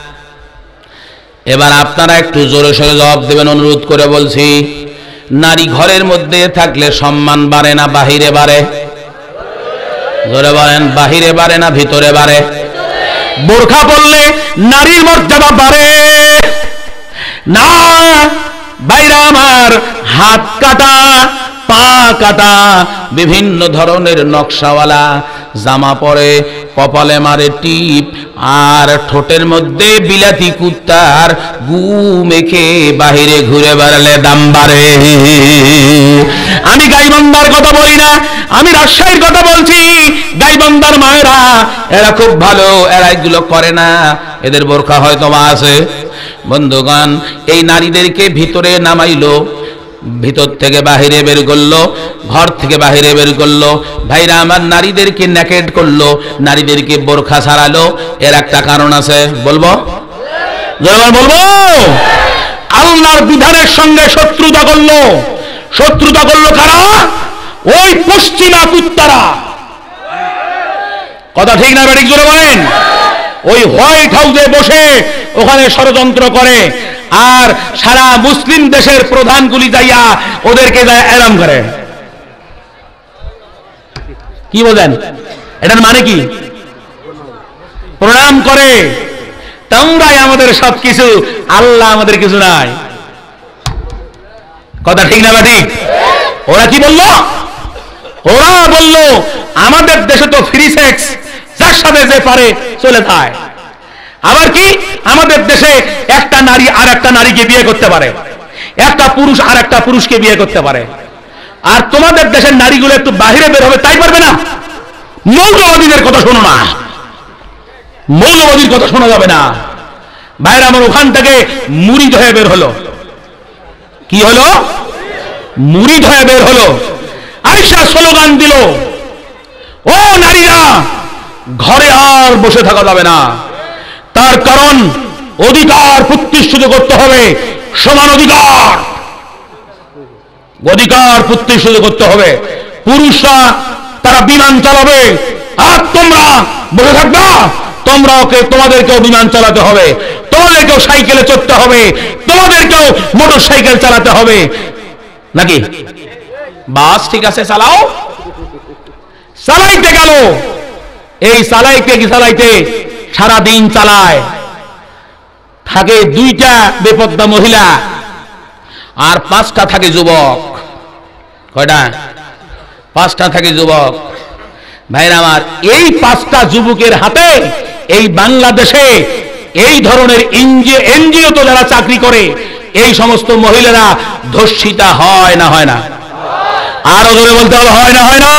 Speaker 2: এবার আপনারা একটু জোরে সোরে জবাব দেবেন, অনুরোধ করে বলছি। নারী ঘরের মধ্যে থাকলে সম্মান বাড়ে না বাহিরে বাড়ে? জোরে বলেন, বাহিরে বাড়ে না ভিতরে বাড়ে? বোরখা পরলে নারীর মর্যাদা বাড়ে না। বাইরা আমার, হাত কাটা, পা কাটা, বিভিন্ন ধরনের নকশাওয়ালা জামা পরে, কপালে মারে টিপ, আর ঠোঁটের মধ্যে বিলাতি কুত্তার গু মেখে বাহিরে ঘুরে বেড়ালে দাম বাড়ে। আমি গাইবান্ধার কথা বলি না, আমি রাজশাহীর কথা বলছি। গাইবান্ধার মায়েরা এরা খুব ভালো, এরা এগুলো করে না, এদের বোরখা হয়তো বা আছে। বন্ধুগণ এই নারীদেরকে ভিতরে নামাইলো, ভিতর থেকে বাহিরে বের করলো, ঘর থেকে বাহিরে বের করলো। ভাইরা আমার, নারীদেরকে নেকেড করলো, নারীদেরকে বোরখা ছাড়ালো। এর একটা কারণ আছে, বলবো বলবো আল্লাহর বিধানের সঙ্গে শত্রুতা করলো। শত্রুতা করলো কারা? ওই পশ্চিমা কুত্তারা। কথা ঠিক না ব্যাটিক জোরে বলেন। ওই হোয়াইট হাউসে বসে ওখানে ষড়যন্ত্র করে, আর সারা মুসলিম দেশের প্রধানগুলি যাইয়া ওদেরকে যায় এলাম করে। কি বলেন? এটার মানে কি? প্রণাম করে। তোমরাই আমাদের সবকিছু, আল্লাহ আমাদের কিছু নাই। কথা ঠিক না ঠিক? ওরা কি বলল? ওরা বলল আমাদের দেশে তো ফ্রি সেক্স, যার সাথে যে পারে চলে যায়। আবার কি, আমাদের দেশে একটা নারী আর একটা নারীকে বিয়ে করতে পারে, একটা পুরুষ আর একটা পুরুষকে বিয়ে করতে পারে। আর তোমাদের দেশের নারীগুলো একটু বাহিরে বের হবে, তাই পারবে না? মৌলবাদীদের কথা শোনো না, মৌলবাদীর কথা শোনা যাবে না। বাইরে আমার ওখান থেকে মুরিদ হয়ে বের হলো। কি হলো? মুরিদ হয়ে বের হলো। আয়েশা স্লোগান দিল, ও নারীরা, ঘরে আর বসে থাকা যাবে না। তার কারণ অধিকার প্রতিষ্ঠিত করতে হবে, সমান অধিকার, অধিকার প্রতিষ্ঠিত করতে হবে। পুরুষরা তারা বিমান চালাবে, আর তোমরা বসে থাকবা। তোমরা ওকে, তোমাদেরকেও বিমান চালাতে হবে, তোমাদেরকেও সাইকেলে চড়তে হবে, তোমাদেরকেও মোটর সাইকেল চালাতে হবে, নাকি? বাস ঠিক আছে, চালাও। চালাইতে গেল, এই চালাইতে কি চালাইতে সারা দিন চালায়, থাকে দুইটা বেপর্দা মহিলা আর পাঁচটা থাকে যুবক। কয়টা? পাঁচটা থাকে যুবক। ভাইরা আমার, এই পাঁচটা যুবকের হাতে এই বাংলাদেশে এই ধরনের এনজিও তো যারা চাকরি করে এই সমস্ত মহিলারা ধর্ষিতা হয় না হয় না? আরো জোরে বলতে হবে, হয় না হয় না?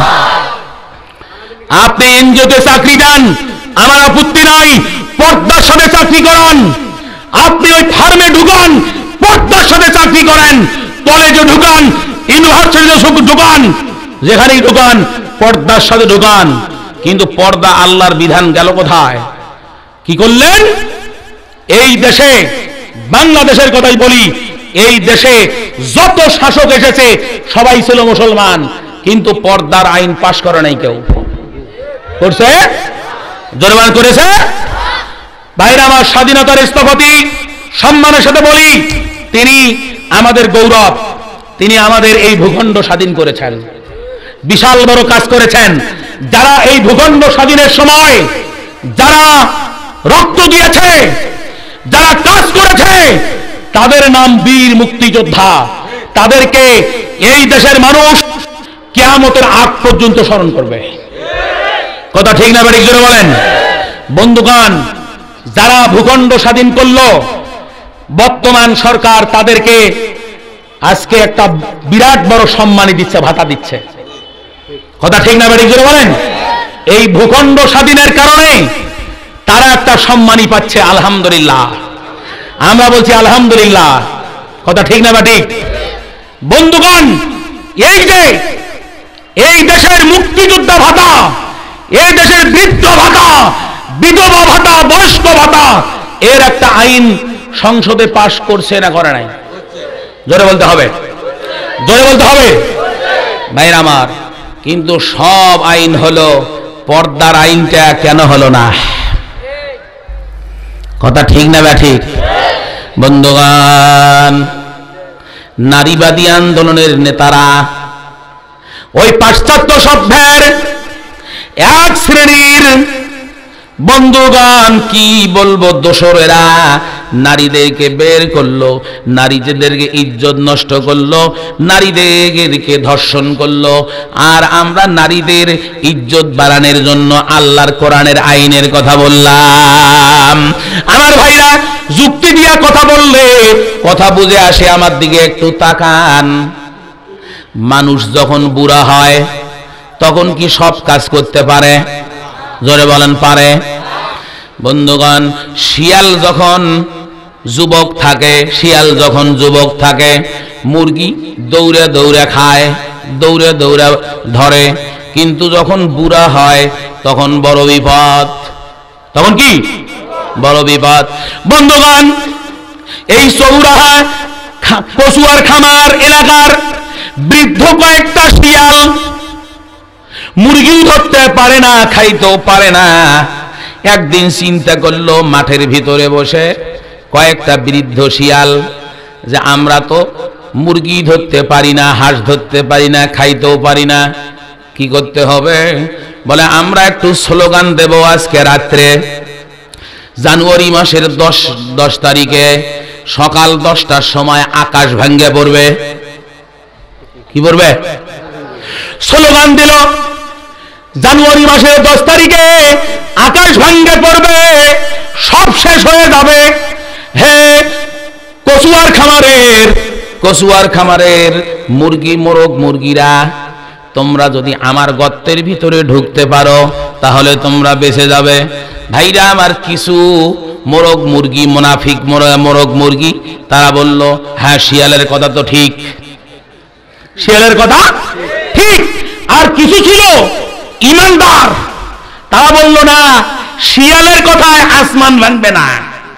Speaker 2: আপনি এনজিওতে চাকরি দেন, আমার আপত্তি নাই, পর্দার সাথে চাকরি করান। আপনি ওই ফার্মে ঢুকান, পর্দার সাথে চাকরি করেন। কলেজে ঢুকান, ইউনিভার্সিটিতে ঢুকান, যেখানেই ঢুকান পর্দার সাথে ঢুকান। কিন্তু পর্দা আল্লাহর বিধান গেল কোথায়? কি করলেন? এই দেশে, বাংলাদেশের কথাই বলি, এই দেশে যত শাসক এসেছে সবাই ছিল মুসলমান, কিন্তু পর্দার আইন পাশ করে নাই। কেউ করছে? জোরবান করেছে? ভাইরা আমার, স্বাধীনতার স্থপতি সম্মানের সাথে বলি, তিনি আমাদের গৌরব। তিনি আমাদের এই ভূখণ্ড স্বাধীন করেছেন, বিশাল বড় কাজ করেছেন। যারা এই ভূখণ্ড স্বাধীনের সময় যারা রক্ত দিয়েছে, যারা কাজ করেছে, তাদের নাম বীর মুক্তিযোদ্ধা। তাদেরকে এই দেশের মানুষ কিয়ামতের আগ পর্যন্ত স্মরণ করবে। কথা ঠিক না বেঠিক? জোরে বলেন। বন্ধুগণ, যারা ভূখণ্ড স্বাধীন করলো, বর্তমান সরকার তাদেরকে আজকে একটা বিরাট বড় সম্মানী দিচ্ছে, ভাতা দিচ্ছে। কথা ঠিক না বেঠিক? জোরে বলেন। এই ভূখণ্ড স্বাধীনের কারণে তারা একটা সম্মানী পাচ্ছে, আলহামদুলিল্লাহ। আমরা বলছি আলহামদুলিল্লাহ। কথা ঠিক না বেঠিক? বন্ধুগণ, এই যে এই দেশের মুক্তিযোদ্ধা ভাতা, এই দেশের বৃদ্ধ ভাতা, বিধবা ভাতা, বয়স্ক ভাতা, এর একটা আইন সংসদে পাশ করছে না করে নাই? জোরে বলতে হবে, জোরে বলতে হবে। ভাইরা আমার, কিন্তু সব আইন হলো, পর্দার আইনটা কেন হলো না? কথা ঠিক না ব্যাঠিক? বন্ধুগণ, নারীবাদী আন্দোলনের নেতারা ওই পাশ্চাত্য সভ্যের এক শ্রেণীর, বন্ধুগণ কি বলবো, দোসরেরা নারীদেরকে বের করলো, নারীদেরকে ইজ্জত নষ্ট করলো, নারীদেরকে ধর্ষণ করলো। আর আমরা নারীদের ইজ্জত বাড়ানোর জন্য আল্লাহর কোরআনের আইনের কথা বললাম। আমার ভাইরা, যুক্তি দিয়া কথা বললে কথা বুঝে আসে। আমার দিকে একটু তাকান। মানুষ যখন বুড়া হয় তখন কি সব কাজ করতে পারে? জোরে বলেন, পারে? বন্ধুগণ, শিয়াল যখন যুবক থাকে, শিয়াল যখন যুবক থাকে, মুরগি দৌড়ে দৌড়ে খায়, দৌড়ে দৌড়ে ধরে। কিন্তু যখন বুড়া হয় তখন বড় বিপদ। তখন কি? বড় বিপদ। বন্ধুগণ, এই চৌরাহা কচুয়ার খামার এলাকার বৃদ্ধ কয়েকটা শিয়াল মুরগিও ধরতে পারে না, খাইতেও পারে না। একদিন চিন্তা করলো মাঠের ভিতরে বসে কয়েকটা বৃদ্ধ শিয়াল, যে আমরা তো মুরগি ধরতে পারি না, হাঁস ধরতে পারি না, খাইতেও পারি না, কি করতে হবে? বলে আমরা একটু স্লোগান দেব আজকে রাত্রে। জানুয়ারি মাসের দশ দশ তারিখে সকাল দশটার সময় আকাশ ভাঙ্গে পড়বে। কি পড়বে? স্লোগান দিল, জানুয়ারি মাসের দশ তারিখে আকাশ ভাঙ্গে পড়বে, সব শেষ হয়ে যাবে। হে কচুয়ার খামারের কচুয়ার খামারের মুরগি, মোরগ মুরগিরা, তোমরা যদি আমার গর্তের ভিতরে ঢুকতে পারো তাহলে তোমরা বেঁচে যাবে। ভাইরা আমার, কিছু মোরগ মুরগি, মুনাফিক মোরগ মুরগি, তারা বলল, হ্যাঁ শিয়ালের কথা তো ঠিক, শিয়ালের কথা ঠিক। আর কিছু ছিল ইমানদার, তারা বলল, না, শিয়ালের কথায় আসমান ভাঙবে না।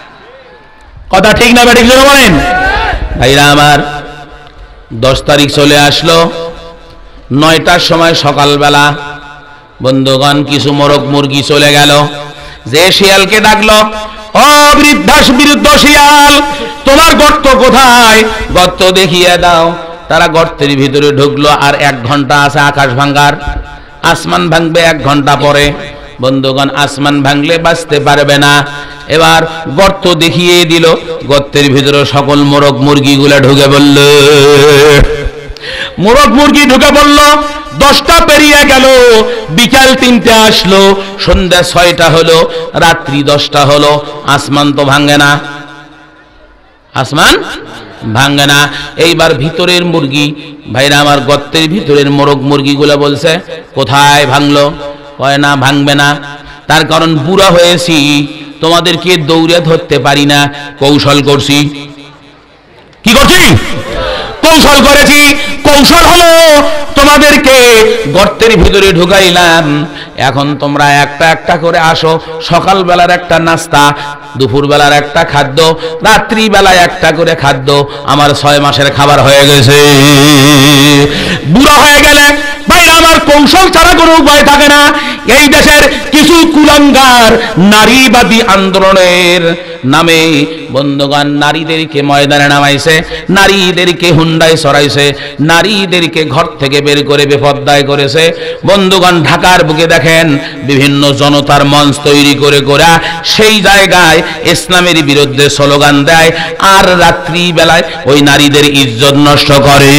Speaker 2: কথা ঠিক না বেঠিক? জোরে বলেন। ভাইরা আমার, দশ তারিখ চলে আসলো, নয়টার সময় সকালবেলা বন্ধুগণ কিছু মোরগ মুরগি চলে গেল। যে শিয়ালকে ডাকলো, ও বৃদ্ধাস বৃদ্ধ শিয়াল, তোমার গর্ত কোথায়? গর্ত দেখিয়ে দাও। তারা গর্তের ভিতরে ঢুকলো। আর এক ঘন্টা আছে আকাশ ভাঙ্গার, আসমান ভাঙবে এক ঘন্টা পরে। বন্ধুগণ, আসমান ভাঙলে বাঁচতে পারবে না। এবার গর্ত দেখিয়ে দিল, গর্তের ভিতরে সকল মোরগ মুরগি গুলা ঢুকে পড়ল। মোরগ মুরগি ঢুকে পড়ল। দশটা পেরিয়ে গেল, বিকাল তিনটে আসলো, সন্ধ্যা ছয়টা হলো, রাত্রি দশটা হলো, আসমান তো ভাঙে না, আসমান ভাঙে না। এইবার ভিতরের মুরগি ভাইরা আমার, গর্তের ভিতরের মোরগ মুরগিগুলো বলছে কোথায় ভাঙলো? কয় না ভাঙবে না, তার কারণ বুড়া হয়েছি, তোমাদেরকে দৌড়ে ধরতে পারি না, কৌশল করছি। কি করছি? কৌশল করেছি। কৌশল হলো তোমাদেরকে গর্তের ভিতরে ঢুকাইলাম, এখন তোমরা একটা একটা করে আসো, সকাল বেলার একটা নাস্তা, দুপুর বেলার একটা খাদ্য, রাত্রি বেলায় একটা করে খাদ্য, আমার ছয় মাসের খাবার হয়ে গেছে। বুড়া হয়ে গেলে ভাই আমার কৌশল ছাড়া কোনো উপায় থাকে না। এই দেশের কিছু কুলাঙ্গার নারীবাদী আন্দোলনের নামে বন্ধুগণ নারীদেরকে ময়দানে নামাইছে, নারীদেরকে হুন্ডায় সরাইছে, নারীদেরকে ঘর থেকে বের করে বেপর্দায় করেছে। বন্ধুগণ ঢাকার বুকে দেখেন বিভিন্ন জনতার মঞ্চ তৈরি করে করা সেই জায়গায় ইসলামের বিরুদ্ধে স্লোগান দেয়, আর রাত্রি বেলায় ওই নারীদের ইজ্জত নষ্ট করে।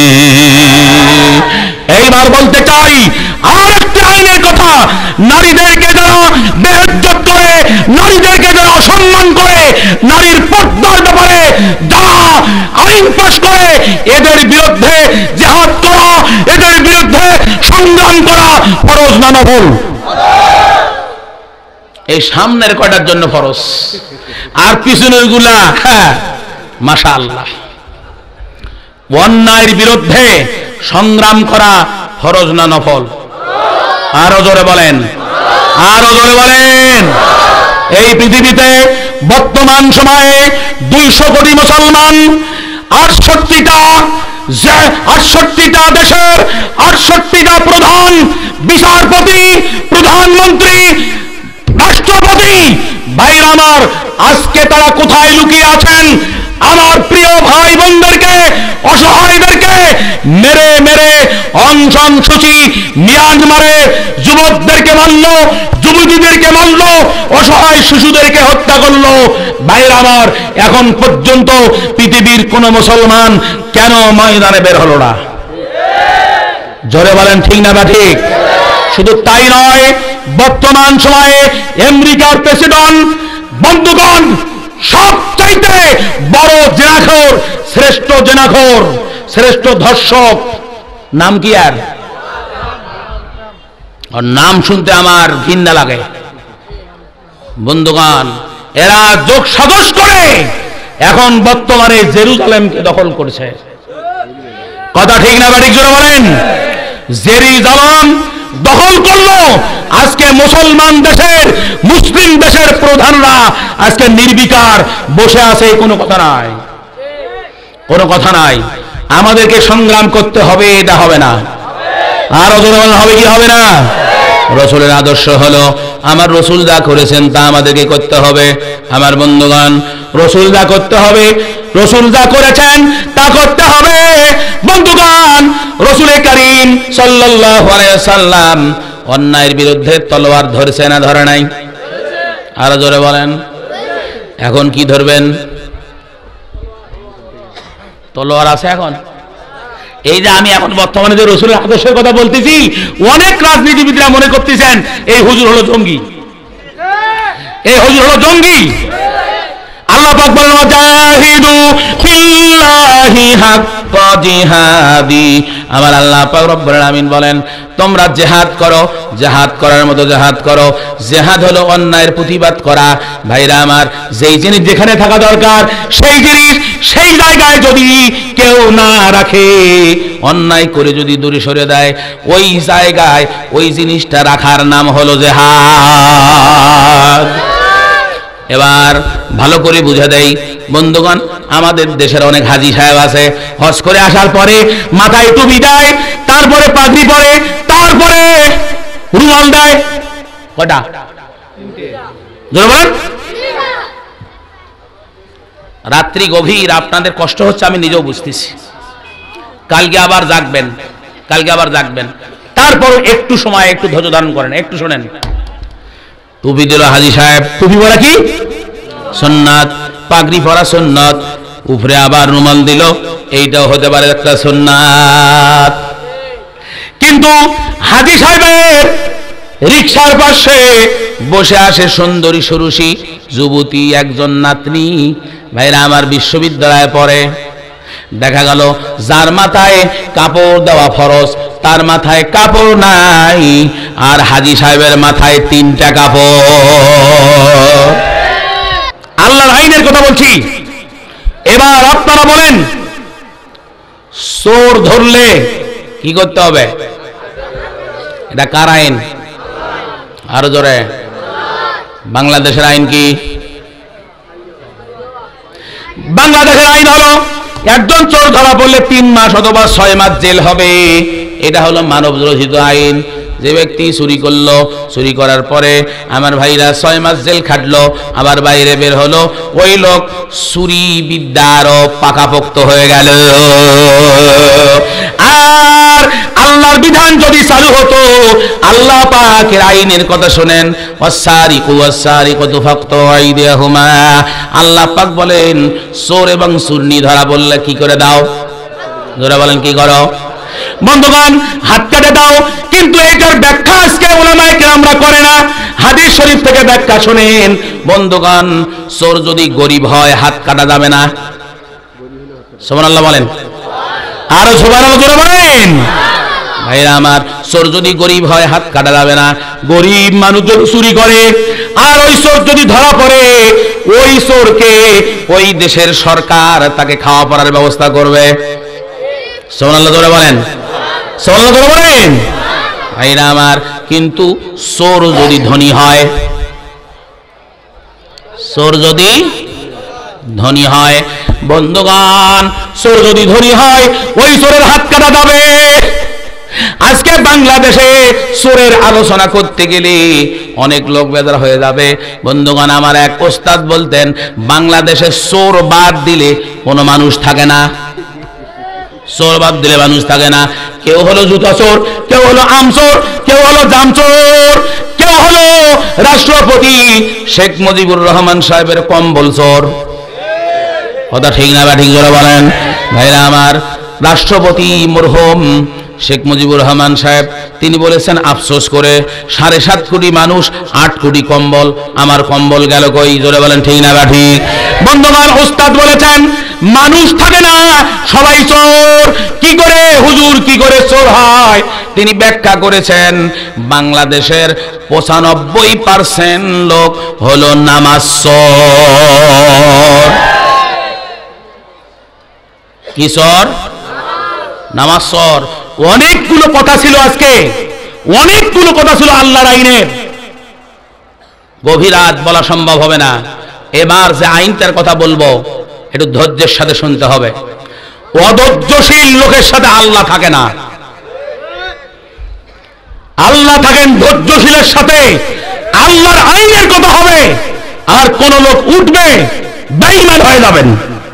Speaker 2: এইবার বলতে চাই আর একটা আইনের কথা, নারীদেরকে যারা বেইজ্জত করে, নারীদেরকে যারা অসম্মান করে, নারীর পর্দার ব্যাপারে যারা আইন পাশ করে, এদের বিরুদ্ধে জিহাদ করা, এদের বিরুদ্ধে সংগ্রাম করা ফরজ না নফল? এই সামনের কয়টার জন্য ফরজ, আর পিছনের গুলা হ্যাঁ মাশাআল্লাহ। অন্যায়ের বিরুদ্ধে সংগ্রাম করা ফরজ না নফল? আরো জোরে বলেন, আরো জোরে বলেন। এই পৃথিবীতে বর্তমান সময়ে দুইশো কোটি মুসলমান, আটষট্টিটা আটষট্টিটা দেশের আটষট্টিটা প্রধান বিচারপতি, প্রধানমন্ত্রী, রাষ্ট্রপতি ভাইরা আমার, আজকে তারা কোথায় লুকিয়ে আছেন? আমার প্রিয় ভাই বোনদেরকে, অসহায়দেরকে মেরে মেরে অনশন সূচি মিয়ানমারে যুবকদেরকে মারল, যুবতীদেরকে মারল, অসহায় শিশুদেরকে হত্যা করলো। ভাইরা আমার, এখন পর্যন্ত পৃথিবীর কোন মুসলমান কেন ময়দানে বের হলো না? জোরে বলেন ঠিক না বা ঠিক? শুধু তাই নয়, বর্তমান সময়ে আমেরিকার প্রেসিডেন্ট বন্ধুগণ সবচাইতে বড় জেনাখোর, শ্রেষ্ঠ জেনাখোর, শ্রেষ্ঠ ধর্ষক, নাম কি? আর নাম শুনতে আমার ঘৃণা লাগে। বন্ধুগণ এরা যোগ সাজস করে এখন বর্তমানে জেরুজালেমকে দখল করছে। কথা ঠিক না ঠিক জোরে বলেন? জেরুজালেম দখল করলো। আজকে মুসলমান দেশের, মুসলিম দেশের প্রধানরা আজকে নির্বিকার বসে আছে, কোনো কথা নাই, কোনো কথা নাই। আমাদেরকে সংগ্রাম করতে হবে, এটা হবে না। আর অজরমান হবে কি হবে না? রসুলের আদর্শ হলো আমার রসুল যা করেছেন তা আমাদেরকে করতে হবে। আমার বন্ধুগণ, রসুল যা করতে হবে, রসুল যা করেছেন তা করতে হবে। বন্ধুগণ, রসুলের কারীম সাল্লাল্লাহু আলাইহি সাল্লাম অন্যায়ের বিরুদ্ধে তলোয়ার ধরছে না ধরে নাই? আর জোরে বলেন। এখন কি ধরবেন? তলোয়ার আছে এখন? এই যে আমি এখন বর্তমানে যে রসুলের আদর্শের কথা বলতেছি, অনেক রাজনীতিবিদরা মনে করতেছেন এই হুজুর হলো জঙ্গি, এই হুজুর হলো জঙ্গি। আল্লাহ পাক বলেন ওয়াজাহিদু ফিল্লাহি হাক্কা জিহাদি। আমার আল্লাহ পাক রব্বুল আলামিন বলেন তোমরা জিহাদ করো, জিহাদ করার মতো জিহাদ করো। জিহাদ হলো অন্যায়ের প্রতিবাদ করা। ভাইরা আমার, যেই জিনিস যেখানে থাকা দরকার সেই জিনিস সেই জায়গায় যদি কেউ না রাখে, অন্যায় করে যদি দূরে সরে দেয়, ওই জায়গায় ওই জিনিসটা রাখার নাম হলো জিহাদ। এবার ভালো করে বুঝা দেই বন্ধুগণ, আমাদের দেশের অনেক হাজী সাহেব আছে, হজ করে আসার পরে মাথায় টুপি দেয়, তারপরে পাগড়ি পরে, তারপরে রুমাল দেয়। কটা? রাত্রি গভীর, আপনাদের কষ্ট হচ্ছে আমি নিজেও বুঝতেছি। কালকে আবার জাগবেন, কালকে আবার জাগবেন, তারপর একটু সময় একটু ধৈর্য ধারণ করেন, একটু শোনেন। টুপি দিল হাজী সাহেব, টুপি পরা কি সুন্নাত, পাগড়ি পরা সুন্নাত, উপরে আবার রুমাল দিল, এইটাও হতে পারে একটা সুন্নাত। কিন্তু হাজী সাহেবের রিকশার পাশে বসে আসে সুন্দরী সুরুষী যুবতী একজন নাতনি। ভাইরা আমার, বিশ্ববিদ্যালয়ে পড়ে। দেখা গেল যার মাথায় কাপড় দেওয়া ফরজ তার মাথায় কাপড় নাই, আর হাজী সাহেবের মাথায় তিনটা কাপড়। আল্লাহর আইনের কথা বলছি। এবার আপনারা বলেন, চোর ধরলে কি করতে হবে? এটা কার আইন? আরো জোরে। বাংলাদেশের আইন কি? বাংলাদেশের আইন হলো একজন চোর ধরা পড়লে তিন মাস অথবা ছয় মাস জেল হবে। এটা হলো মানব রচিত আইন। যে ব্যক্তি চুরি করলো, চুরি করার পরে আমার ভাইরা ছয় মাস জেল খাটলো, আবার বাইরে বের হলো, ওই লোক চুরি বিদ্যা আরো পাকাপোক্ত হয়ে গেল। আর আল্লাহর বিধান যদি চালু হতো, আল্লাহ পাকের আইনের কথা শুনেন, ওয়াসারিকু ওয়াসারিকাতু ফাকতু আইদিয়াহুমা। আল্লাহ পাক বলেন, চোর এবং চুরনি ধরা বললে কি করে দাও? জোরে বলেন, কি করো? বন্ধুগণ, হাত কেটে দাও। কিন্তু এটার ব্যাখ্যা আজকে উলামায়ে কেরামরা করে না। হাদিস শরীফ থেকে ব্যাখ্যা শুনেন। বন্ধুগণ, চোর যদি গরিব হয় হাত কাটা যাবে না। সুবহানাল্লাহ বলেন, আরো সুবহানাল্লাহ জোরে বলেন। ভাইরা আমার, চোর যদি গরিব হয় হাত কাটা যাবে না। গরিব মানুষ যদি চুরি করে আর ওই চোর যদি ধরা পড়ে, ওই চোরকে ওই দেশের সরকার তাকে খাওয়া পড়ার ব্যবস্থা করবে। সুবহানাল্লাহ জোরে বলেন, সুবহানাল্লাহ জোরে বলেন। ভাইরা আমার, কিন্তু চোর যদি ধনী হয়, চোর যদি ধনী হয়, বন্ধুগণ, চোর যদি ধনী হয় ওই চোরের হাত কাটা যাবে। আজকে বাংলাদেশে চোরের আলোচনা করতে গেলে অনেক লোক বেজার হয়ে যাবে। বন্ধুগণ, আমার এক ওস্তাদ বলতেন, বাংলাদেশে চোর বাদ দিলে কোনো মানুষ থাকে না। চোর বাদ দিলে মানুষ থাকে না। কেউ হলো জুতা চোর, কেউ হলো আম চোর, কেউ হলো জাম চোর, কেউ হলো রাষ্ট্রপতি শেখ মুজিবুর রহমান সাহেবের কম্বল চোর। কথা ঠিক না বা ঠিক জোরে বলেন। ভাইরা আমার, রাষ্ট্রপতি মরহুম শেখ মুজিবুর রহমান সাহেব তিনি বলেছেন আফসোস করে, সাড়ে সাত কোটি মানুষ, আট কোটি কম্বল, আমার কম্বল গেল কই? জোরে বলেন, ঠিক না বা ঠিক? বন্ধুগণ, উস্তাদ বলেছেন মানুষ থাকে না, সবাই চোর। কি করে হুজুর, কি করে চোর হয়? তিনি ব্যাখ্যা করেছেন, বাংলাদেশের পঁচানব্বই পার্সেন্ট লোক হলো নামাজ চোর। কি চোর? নামাজ চোর। অনেকগুলো কথা ছিল আজকে, অনেকগুলো কথা ছিল আল্লাহর আইনের, গভীর রাত বলা সম্ভব হবে না। এবার যে আইনটার কথা বলবো একটু ধৈর্যের সাথে শুনতে হবে। অধৈর্যশীল লোকের সাথে আল্লাহ থাকে না, আল্লাহ থাকেন ধৈর্যশীলের সাথে। আল্লাহর আইনের কথা হবে আর কোন লোক উঠবে, বেঈমান হয়ে যাবেন।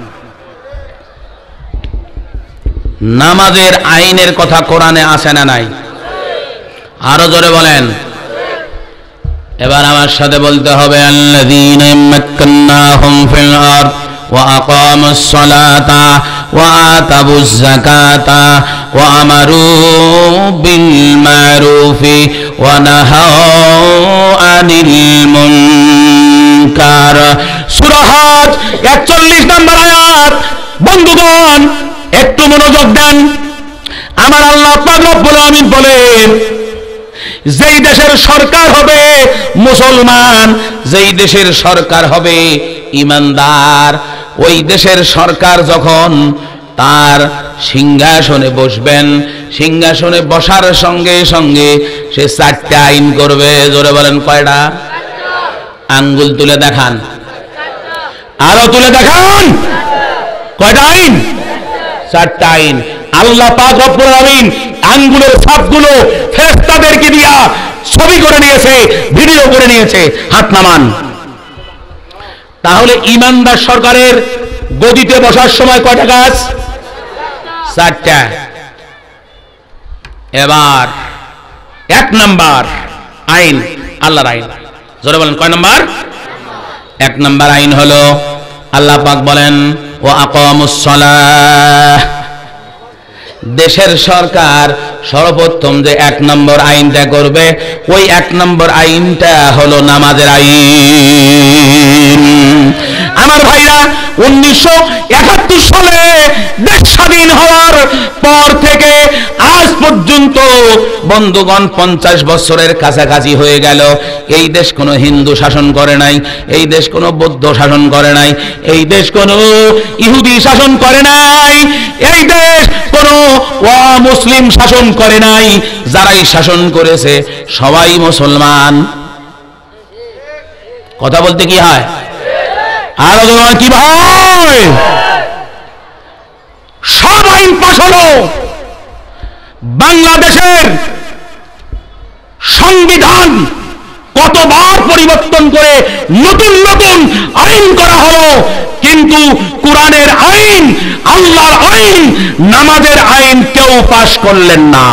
Speaker 2: নামাজের আইনের কথা কোরআনে আছে না নাই? আরো জোরে বলেন। এবার আমার সাথে বলতে হবে, আল্লাযীনা মাক্কান্নাহুম ফিল আরদ ওয়া আকামুস সালাতা ওয়া আতাবুজ যাকাতা ওয়া আমারু বিল মারুফি ওয়া নাহাউ আনিল মুনকার। সূরা হজ একচল্লিশ নম্বর আয়াত। বন্ধুগণ, একটু মনোযোগ দেন। আমার আল্লাহ পাক রব্বুল আমিন বলেন, যেই দেশের সরকার হবে মুসলমান, যেই দেশের সরকার হবে ইমানদার, ওই দেশের সরকার যখন তার সিংহাসনে বসবেন, সিংহাসনে বসার সঙ্গে সঙ্গে সে চারটা আইন করবে। জোরে বলেন, কয়টা? আঙ্গুল তুলে দেখান, আরো তুলে দেখান। কয়টা আইন? চারটা আইন। আল্লাহ পাক রব্বুল আমিন আঙ্গুলের ছাপগুলো ফেরেশতাদেরকে দিয়া ছবি করে নিয়েছে, ভিডিও করে নিয়েছে। হাত নামান। তাহলে ইমানদার সরকারের গদিতে বসার সময় কয়টা কাজ? চারটা। এবার এক নাম্বার আইন, আল্লাহর আইন। জোরে বলেন, কয় নাম্বার? এক নাম্বার আইন হলো আল্লাহ পাক বলেন, ওয়া আকামুস সালাহ। দেশের সরকার সর্বপ্রথম যে এক নম্বর আইনটা করবে, ওই এক নম্বর আইনটা হলো নামাজের আইন। আমার ভাইরা, উনিশশো একাত্তর সালে দেশ স্বাধীন হওয়ার পর থেকে আজ পর্যন্ত বন্ধুগণ পঞ্চাশ বছরের কাছাকাছি হয়ে গেল। এই দেশ কোনো হিন্দু শাসন করে নাই, এই দেশ কোনো বৌদ্ধ শাসন করে নাই, এই দেশ কোনো ইহুদি শাসন করে নাই, এই দেশ কোনো অমুসলিম শাসন করে নাই। যারাই শাসন করেছে সবাই মুসলমান। কথা বলতে কি হয়? আরো কি ভাই? সব আইন পাশ হলো। বাংলাদেশের সংবিধান কতবার পরিবর্তন করে নতুন নতুন আইন করা হলো, কিন্তু কোরআনের আইন, আল্লাহর আইন, নামাজের আইন কেউ পাশ করলেন না।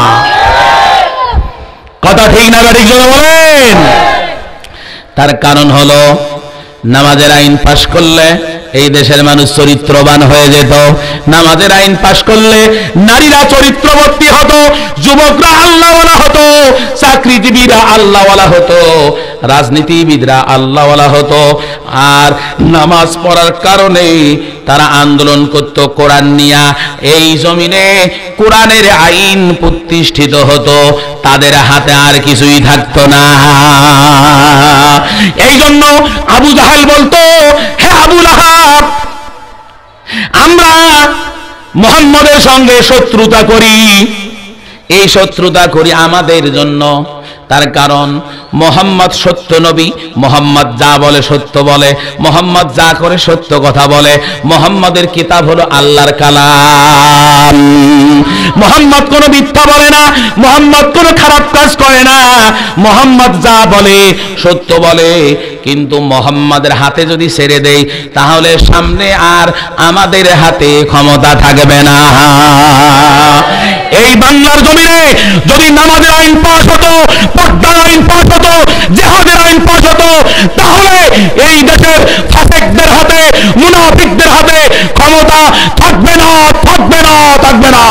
Speaker 2: কথা ঠিক না ঠিক জোরে বলেন? তার কারণ হলো নামাজের আইন পাশ করলে এই দেশের মানুষ চরিত্রবান হয়ে যেত। নামাজের আইন পাশ করলে নারীরা চরিত্রবতী হতো, যুবকরা আল্লাহওয়ালা হতো, চাকরিজীবীরা আল্লাহওয়ালা হতো, রাজনীতিবিদরা আল্লাহওয়ালা হতো। আর নামাজ পড়ার কারণে তারা আন্দোলন করত কোরআন নিয়া। এই জমিনে কোরআনের আইন প্রতিষ্ঠিত হতো, তাদের হাতে আর কিছুই থাকতো না। এই জন্য আবু জাহেল বলতো, হে আবু লাহাব, আমরা মুহাম্মদের সঙ্গে শত্রুতা করি। এই শত্রুতা করি আমাদের জন্য, তার কারণ মুহাম্মদ সত্য নবী, মুহাম্মদ যা বলে সত্য বলে, মুহাম্মদ যা করে সত্য কথা বলে। মুহাম্মদের কিতাব হলো আল্লাহর কালাম। মুহাম্মদ কোনো মিথ্যা বলে না, মুহাম্মদ কোনো খারাপ কাজ করে না, মুহাম্মদ যা বলে সত্য বলে। কিন্তু মুহাম্মাদের হাতে যদি ছেড়ে দেই তাহলে সামনে আর আমাদের হাতে ক্ষমতা থাকবে না। এই বাংলার জমিনে যদি নামাজের আইন পাস হতো, পর্দার আইন পাস হতো, জিহাদের আইন পাস হতো, তাহলে এই দেশের ফাসিকদের হাতে, মুনাফিকদের হাতে ক্ষমতা থাকবে না, থাকবে না, থাকবে না।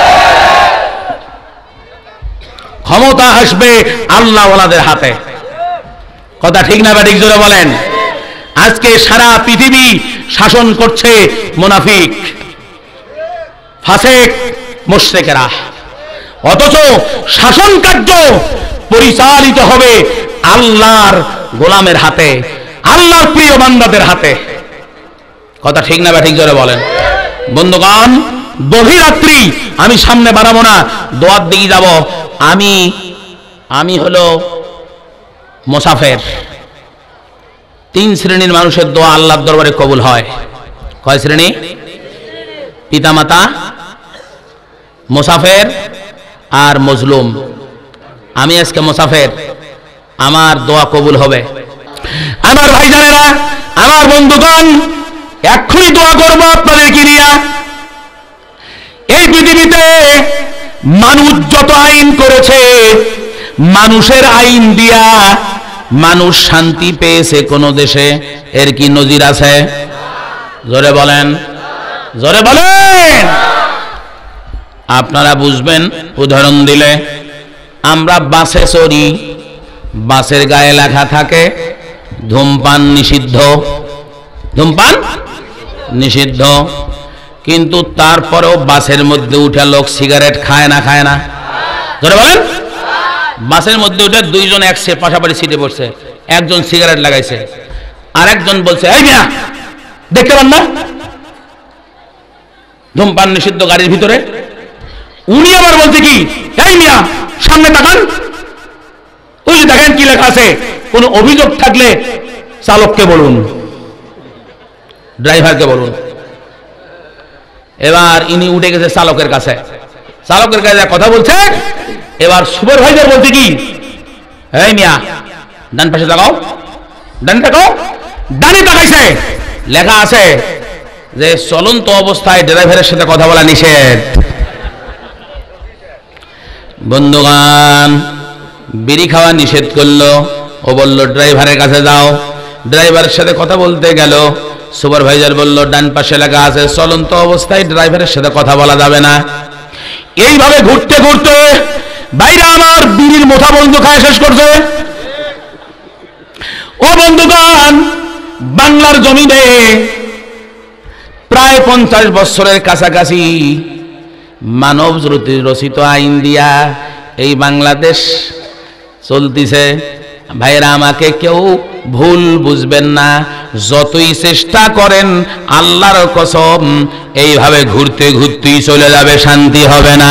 Speaker 2: ক্ষমতা আসবে আল্লাহওয়ালাদের হাতে। কথা ঠিক না ঠিক জোরে বলেন? আজকে সারা পৃথিবী শাসন করছে মুনাফিক, ফাসিক, মুশরিকেরা, অথচ শাসন কার্য পরিচালিত হবে আল্লাহর গোলামের হাতে, আল্লাহর প্রিয় বান্দাদের হাতে। কথা ঠিক না ঠিক জোরে বলেন? বন্ধুগণ, গভীর রাত্রি, আমি সামনে বাড়াবো না, দোয়ার দিকে যাব। আমি আমি হলো মুসাফির। তিন শ্রেণীর মানুষের দোয়া আল্লাহর দরবারে কবুল হয়। কয় শ্রেণী? পিতামাতা, মুসাফির আর মজলুম। আমি আজকে মুসাফির, আমার দোয়া কবুল হবে। আমার ভাইজানেরা, আমার বন্ধুগণ, এক্ষুনি দোয়া করবো আপনাদেরকে নিয়ে। এই পৃথিবীতে মানুষ যত আইন করেছে, মানুষের আইন দিয়া মানুষ শান্তি পেয়েছে কোন দেশে? এর কি নজির আছে? জোরে বলেন, জোরে বলেন। আপনারা বুঝবেন উদাহরণ দিলে। আমরা বাসে চড়ি, বাসের গায়ে লেখা থাকে ধূমপান নিষিদ্ধ, ধূমপান নিষিদ্ধ, কিন্তু তারপরেও বাসের মধ্যে উঠে লোক সিগারেট খায় না খায় না? জোরে বলেন। বাসের মধ্যে উঠে দুইজন এক পাশাপাশি সিটে বসছে, একজন সিগারেট লাগাইছে, আর একজন বলছে এই মিয়া দেখতে পান না ধূমপান নিষিদ্ধ গাড়ির ভিতরে? উনি আবার বলছে কি, এই মিয়া সামনে তাকান, ওই দেখেন কি লেখা আছে। কোন অভিযোগ থাকলে চালককে বলুন, ড্রাইভারকে বলুন। এবার ইনি উঠে গেছে চালকের কাছে, চালকের কাছে কথা বলছে। এবার সুপারভাইজার বলছে কি, এই মিয়া ডান পাশে তাকাও, ডান তাকাও। ডানে তাকাইছে, লেখা আছে যে চলন্ত অবস্থায় ড্রাইভারের সাথে কথা বলা নিষেধ। বন্ধুগণ, বিড়ি খাওয়া নিষেধ করলো। ও বলল ড্রাইভারের কাছে যাও, ড্রাইভারের সাথে কথা বলতে গেল। সুপারভাইজার বলল ডান পাশে লেখা আছে চলন্ত অবস্থায় ড্রাইভারের সাথে কথা বলা যাবে না। এইভাবে ঘুরতে ঘুরতে বাইরে আমার বিড়ির মোটা বন্ধু খায় শেষ করছে। ও বন্ধুগণ, বাংলার জমিনে প্রায় পঞ্চাশ বছরের কাছাকাছি মানব রচিত আইন দিয়া এই বাংলাদেশ চলতিছে। ভাইরা, আমাকে কেউ ভুল বুঝবেন না, যতই চেষ্টা করেন আল্লাহর কসম এইভাবে ঘুরতে ঘুরতেই চলে যাবে, শান্তি হবে না।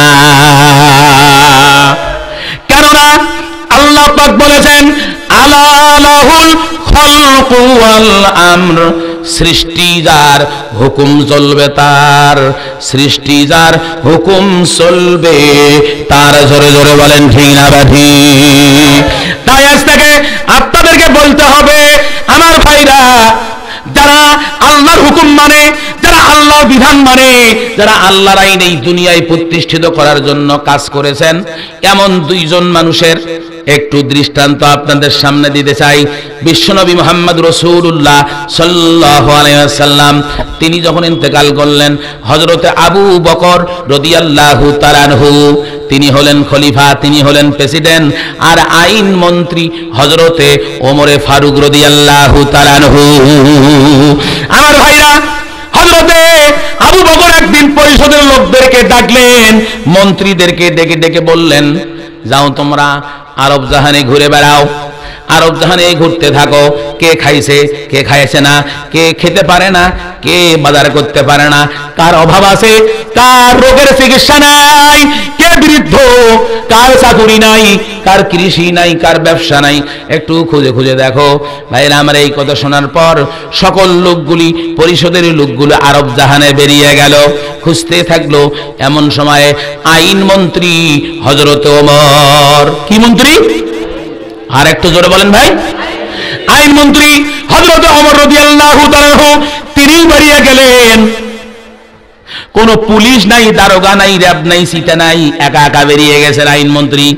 Speaker 2: কেননা আল্লাহ পাক বলেছেন, আলা লাহুল খালকু ওয়াল আমর, সৃষ্টি যার হুকুম চলবে তার, সৃষ্টি যার হুকুম চলবে তার। জোরে জোরে বলেন ঠিক না বাধি? তাই আজ থেকে আপনাদেরকে বলতে হবে, আমার ভাইরা, যারা আল্লাহর হুকুম মানে, যারা আল্লাহর বিধান মানে, যারা আল্লাহর আইন এই দুনিয়ায় প্রতিষ্ঠিত করার জন্য কাজ করেছেন, এমন দুইজন মানুষের একটু দৃষ্টান্ত আপনাদের সামনে দিতে চাই। বিশ্বনবী মুহাম্মদ রাসূলুল্লাহ সাল্লাল্লাহু আলাইহি ওয়াসাল্লাম তিনি যখন ইন্তেকাল করলেন, হযরতে আবু বকর রাদিয়াল্লাহু তাআলা আনহু তিনি হলেন খলিফা, তিনি হলেন প্রেসিডেন্ট, আর আইন মন্ত্রী হযরতে ওমরে ফারুক রাদিয়াল্লাহু তাআলা আনহু। আমার ভাইরা, হযরতে আবু বকর একদিন পরিষদের লোকদেরকে ডাকলেন, মন্ত্রীদেরকে ডেকে ডেকে বললেন, যাও তোমরা আরব জাহানে ঘুরে বেড়াও, আরব জাহানে ঘুরতে থাকো, কে খাইছে কে খাইছে না, কে খেতে পারে না, কে বাজার করতে পারে না, কার অভাব আছে, কার রোগের চিকিৎসা নাই, কে বৃদ্ধ, কার চাকুরি নাই, কার কৃষি নাই, কার ব্যবসা নাই, একটু খুঁজে খুঁজে দেখো। ভাইরা আমার, এই কথা শোনার পর সকল লোকগুলি, পরিষদের লোকগুলো আরব জাহানে বেরিয়ে গেল, খুঁজতে থাকলো। এমন সময়ে আইন মন্ত্রী হযরত ওমর, কি মন্ত্রী? আর একটু জোরে বলেন ভাই। আইন মন্ত্রী হযরত ওমর রাদিয়াল্লাহু তাআলা আনহু তিনি বেরিয়ে গেলেন। কোন পুলিশ নাই, দারোগা নাই, র‍্যাব নাই, সিটা নাই, একা একা বেরিয়ে গেছেন আইন মন্ত্রী।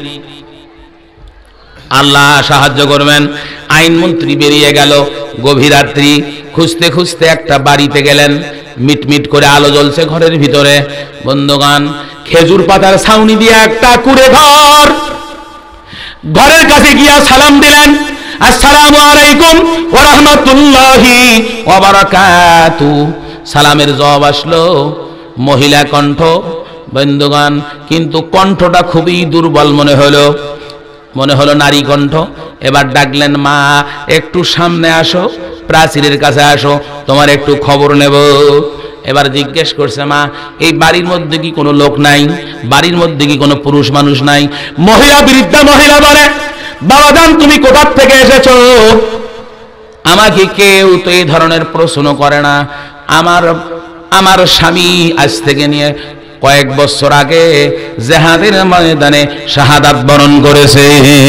Speaker 2: আল্লাহ সাহায্য করবেন। আইন মন্ত্রী বেরিয়ে গেল গভীর রাত্রি, খুঁজতে খুঁজতে একটা বাড়িতে গেলেন। মিটমিট করে আলো জ্বলছে ঘরের ভিতরে। বন্ধুগণ, খেজুর পাতার ছাউনি দিয়ে একটা কুড়ে ঘর। ঘরের কাছে গিয়া সালাম দিলেন, আসসালামু আলাইকুম ওয়া রাহমাতুল্লাহি ওয়া বারাকাতুহু। সালামের জবাব আসলো মহিলা কণ্ঠ। বন্ধুগণ, কিন্তু কণ্ঠটা খুবই দুর্বল মনে হলো, মনে হলো নারী কণ্ঠ। এবার ডাকলেন, মা একটু সামনে আসো, প্রাচীরের কাছে আসো, তোমার একটু খবর নেব। এবার জিজ্ঞেস করছে, মা এই বাড়ির মধ্যে কি কোনো লোক নাই? বাড়ির মধ্যে কি কোনো পুরুষ মানুষ নাই? মহিলা, বৃদ্ধা মহিলা বলে, বাবা জান তুমি কোথা থেকে এসেছো? আমাকে কেউ তো এই ধরনের প্রশ্ন করে না। আমার আমার স্বামী আজ থেকে নিয়ে কয়েক বছর আগে জিহাদের ময়দানে শাহাদাত বরণ করেছে।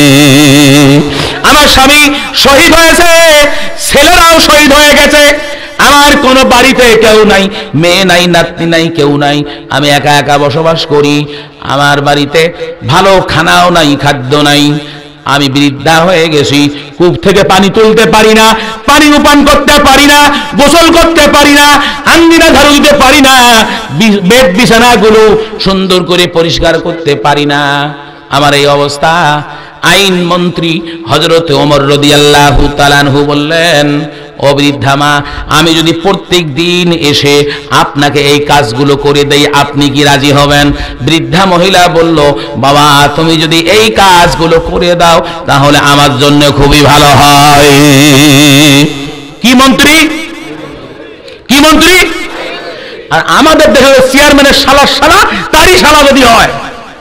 Speaker 2: আমার স্বামী শহীদ হয়েছে, ছেলেরাও শহীদ হয়ে গেছে। আমার কোনো বাড়িতে কেউ নাই, মেয়ে নাই, নাতনি নাই, কেউ নাই। আমি একা একা বসবাস করি। আমার বাড়িতে ভালো খানাও নাই, খাদ্য নাই। আমি বৃদ্ধা হয়ে গেছি, কূপ থেকে পানি তুলতে পারি না, পানি উপান করতে পারি না, গোসল করতে পারি না, আঙ্গিনা ঝাড়ু দিতে পারি না, বেড বিছানাগুলো সুন্দর করে পরিষ্কার করতে পারি না। আমার এই অবস্থা। আইন মন্ত্রী হযরত ওমর রাদিয়াল্লাহু তাআলা আনহু বললেন, ও বৃদ্ধা মা, আমি যদি প্রত্যেক দিন এসে আপনাকে এই কাজগুলো করে দেই, আপনি কি রাজি হবেন? বৃদ্ধা মহিলা বলল, বাবা তুমি যদি এই কাজগুলো করে দাও তাহলে আমার জন্য খুবই ভালো হয়। কি মন্ত্রী? কি মন্ত্রী? আর আমাদের দেশে চেয়ারম্যানের শালার শালা তারই শালা যদি হয়,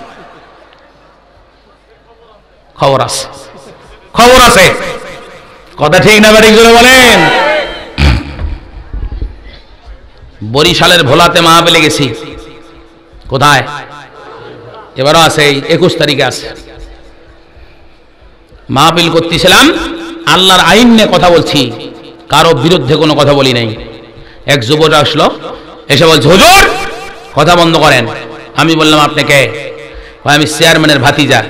Speaker 2: খবর আছে, খবর আছে। কথা ঠিক না বাড়ি করে বলেন? বরিশালের ভোলাতে মাহফিলে গেছি। কোথায়? এবারও আছে, একুশ তারিখে আছে। মাহফিল করতেছিলাম, আল্লাহর আইন নিয়ে কথা বলছি, কারো বিরুদ্ধে কোনো কথা বলি নাই। এক যুবক আসলো, এসে বলছে, হুজুর কথা বন্ধ করেন। আমি বললাম, আপনি কে? আমি চেয়ারম্যানের ভাতিজা।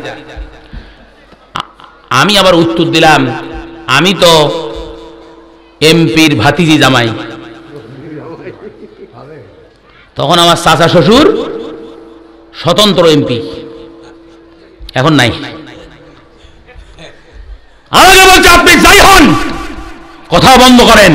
Speaker 2: আমি আবার উত্তর দিলাম, আমি তো এমপির ভাতিজি জামাই। তখন আমার চাচা শ্বশুর স্বতন্ত্র এমপি, এখন নাই। আমাকে বলছে আপনি যাই হন কথা বন্ধ করেন।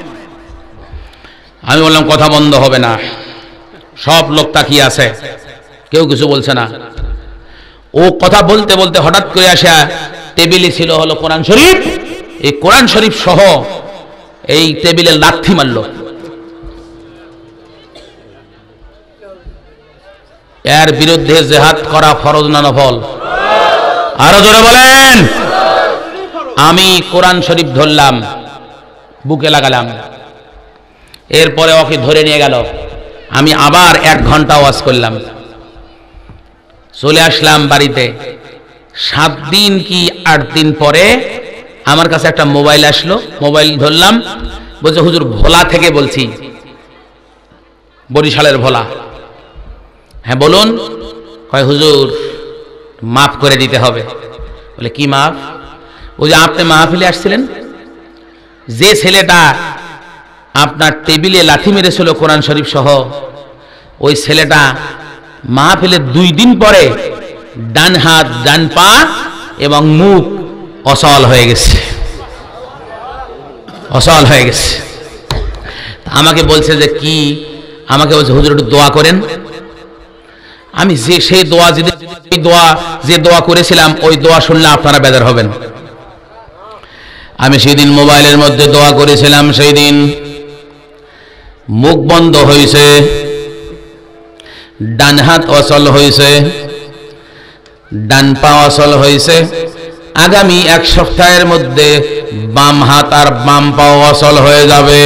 Speaker 2: আমি বললাম কথা বন্ধ হবে না, সব লোক তাকিয়ে আছে, কেউ কিছু বলছে না। ও কথা বলতে বলতে হঠাৎ করে আসা টেবিলে ছিল হলো কোরআন শরীফ, এই কোরআন শরীফ সহ এই টেবিলে লাথি মারল। এর বিরুদ্ধে জিহাদ করা ফরজ না নফল? আরো জোরে বলেন। আমি কোরআন শরীফ ধরলাম, বুকে লাগালাম, এরপরে ওকে ধরে নিয়ে গেল। আমি আবার এক ঘন্টা ওয়াজ করলাম, চলে আসলাম বাড়িতে। সাত দিন কি আট দিন পরে আমার কাছে একটা মোবাইল আসলো, মোবাইল ধরলাম, বলছে হুজুর ভোলা থেকে বলছি, বরিশালের ভোলা। হ্যাঁ বলুন। কয় হুজুর মাফ করে দিতে হবে। বলে কি মাফ? ওই যে আপনি মাহফিলে আসছিলেন, যে ছেলেটা আপনার টেবিলে লাথি মেরেছিল কোরআন শরীফ সহ, ওই ছেলেটা মাহফিলের দুই দিন পরে ডান হাত, ডান পা এবং মুখ অচল হয়ে গেছে, অচল হয়ে গেছে। আমাকে বলছে যে কি, আমাকে বলছে হুজুর একটু দোয়া করেন। আমি যে সেই দোয়া, যদি দোয়া যে দোয়া করেছিলাম ওই দোয়া শুনলে আপনারা বেজার হবেন। আমি সেদিন মোবাইলের মধ্যে দোয়া করেছিলাম, সেই দিন মুখ বন্ধ হয়েছে, ডান হাত অচল হয়েছে, ডান পা অচল হয়েছে। আগামী এক সপ্তাহের মধ্যে বাম হাত আর বাম পা অচল হয়ে যাবে।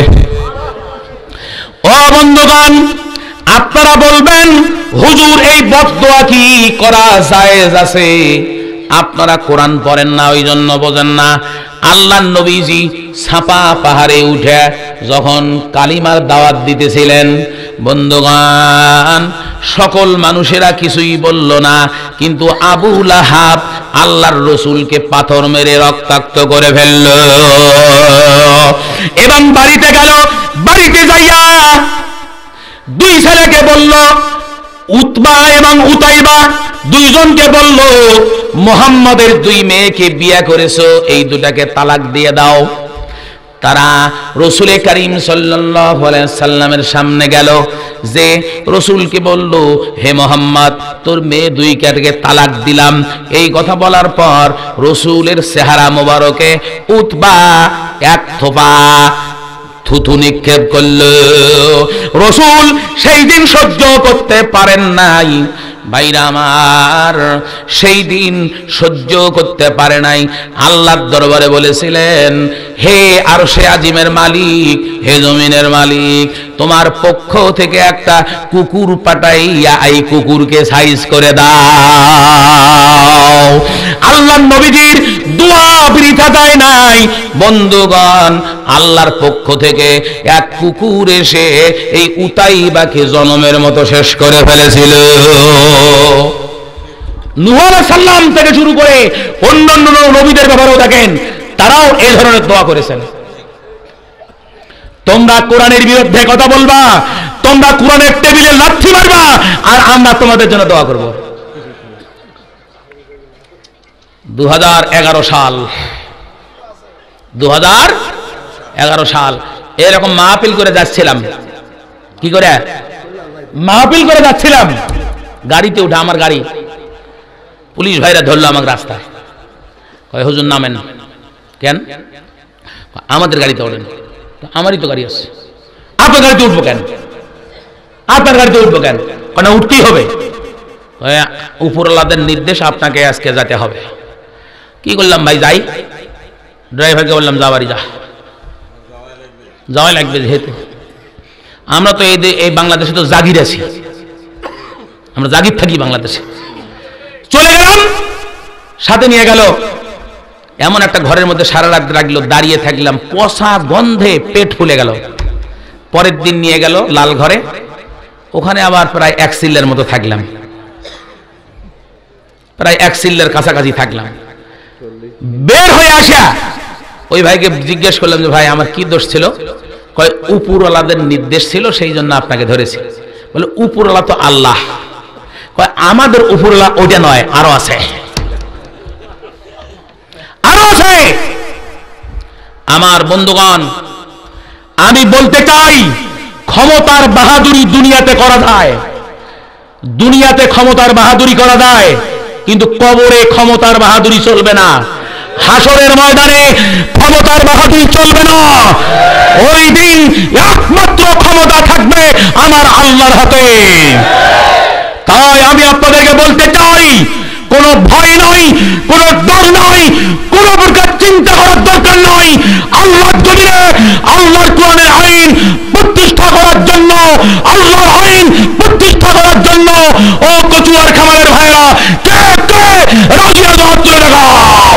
Speaker 2: ও বন্ধুগণ, আপনারা বলবেন হুজুর এই বদদোয়া কি করা জায়েজ আছে? আপনারা কোরআন পড়েন না, ওই জন্য বোঝেন না। আল্লাহর নবীজি ছাপা পাহাড়ে উঠে যখন কালিমার দাওয়াত দিতেছিলেন, বন্ধুগণ সকল মানুষেরা কিছুই বলল না, কিন্তু আবু লাহাব আল্লাহর রসুলকে পাথর মেরে রক্তাক্ত করে ফেলল এবং বাড়িতে গেল। বাড়িতে যাইয়া দুই ছেলেকে বলল, উতবা এবং উতাইবা, দুইজনকে বলল মুহাম্মাদের দুই মেয়েকে বিয়ে করেছো, এই দুটাকে তালাক দিয়ে দাও। তারা রসুল করিম সাল্লাল্লাহু আলাইহি সাল্লামের সামনে গেল, যে রসুলকে বলল হে মুহাম্মদ তোর মেয়ে দুইটাকে তালাক দিলাম। এই কথা বলার পর রসুলের চেহারা মোবারকে উতবা এক থোপা থুথু নিক্ষেপ করল। রসুল সেই দিন সহ্য করতে পারেন নাই, ভাইরা আমার, সেই দিন সহ্য করতে পারে নাই। আল্লাহর দরবারে বলেছিলেন, হে আরশে আজিমের মালিক, হে জমিনের মালিক, তোমার পক্ষ থেকে একটা কুকুর পাঠাইয়া এই কুকুরকে সাইজ করে দাও। আল্লাহর নবীজির দোয়া বৃথা যায় নাই। বন্ধুগণ, আল্লাহর পক্ষ থেকে এক কুকুর এসে এই উতাইবাকে জনমের মতো শেষ করে ফেলেছিল। নূহ আলাইহিস সালাম থেকে শুরু করে অন্যান্য নবীদের ব্যাপারেও দেখেন, তারাও এই ধরনের দোয়া করেছেন। তোমরা কোরআনের বিরুদ্ধে কথা বলবা, তোমরা কোরআনের টেবিলে লাথি মারবা, আর আমরা তোমাদের জন্য দোয়া করব। দু হাজার এগারো সাল দু হাজার এগারো সাল এরকম মাহফিল করে যাচ্ছিলাম। কি করে মাহফিল করে যাচ্ছিলাম, গাড়িতে উঠে, আমার গাড়ি, পুলিশ ভাইরা ধরলো আমাকে রাস্তায়। কয় হুজুর নামেন। কেন? আমাদের গাড়িতে ওঠেন। আমারই তো গাড়ি আছে, আপনার গাড়িতে উঠবো কেন? আপনার গাড়িতে উঠবো কেন? কেন উঠতেই হবে, উপরওয়ালাদের নির্দেশ, আপনাকে আজকে যেতে হবে। কি করলাম ভাই, যাই। ড্রাইভারকে বললাম যা বাড়ি যা, যাওয়াই লাগবে, যেহেতু আমরা তো এই বাংলাদেশে তো জাগির আছি, আমরা জাগির থাকি বাংলাদেশে। চলে গেলাম, সাথে নিয়ে গেল এমন একটা ঘরের মধ্যে সারা রাত রাখলো, দাঁড়িয়ে থাকলাম, পচা গন্ধে পেট ফুলে গেল। পরের দিন নিয়ে গেল লাল ঘরে, ওখানে আবার প্রায় এক সিল্লের মতো থাকলাম, প্রায় এক সিল্লের কাছাকাছি থাকলাম। বের হয়ে আসা ওই ভাইকে জিজ্ঞেস করলাম যে ভাই আমার কি দোষ ছিল? কয় উপরওয়ালাদের নির্দেশ ছিল, সেই জন্য আপনাকে ধরেছি। বলে উপরওয়ালা তো আল্লাহ। কয় আমাদের উপরওয়ালা ওইটা নয়, আরো আছে, আরো আছে। আমার বন্ধুগণ, আমি বলতে চাই ক্ষমতার বাহাদুরি দুনিয়াতে করা যায়, দুনিয়াতে ক্ষমতার বাহাদুরি করা যায়, কিন্তু কবরে ক্ষমতার বাহাদুরি চলবে না, হাসরের ময়দানে ক্ষমতার বাহাদুরি চলবে না। ওই দিন একমাত্র ক্ষমতা থাকবে আমার আল্লাহর হাতে। তাই আমি আপনাদেরকে বলতে চাই, কোনো ভয় নয়, কোনো ডর নয়, কোনো প্রকার চিন্তা করার দরকার নয়। আল্লাহর জমিনে আল্লাহর কোরআনের আইন প্রতিষ্ঠা করার জন্য, আল্লাহর আইন প্রতিষ্ঠা করার জন্য ও কচুয়ার খামারের ভাইরা কে কে রাজি আছো হাত তুলে দেখাও।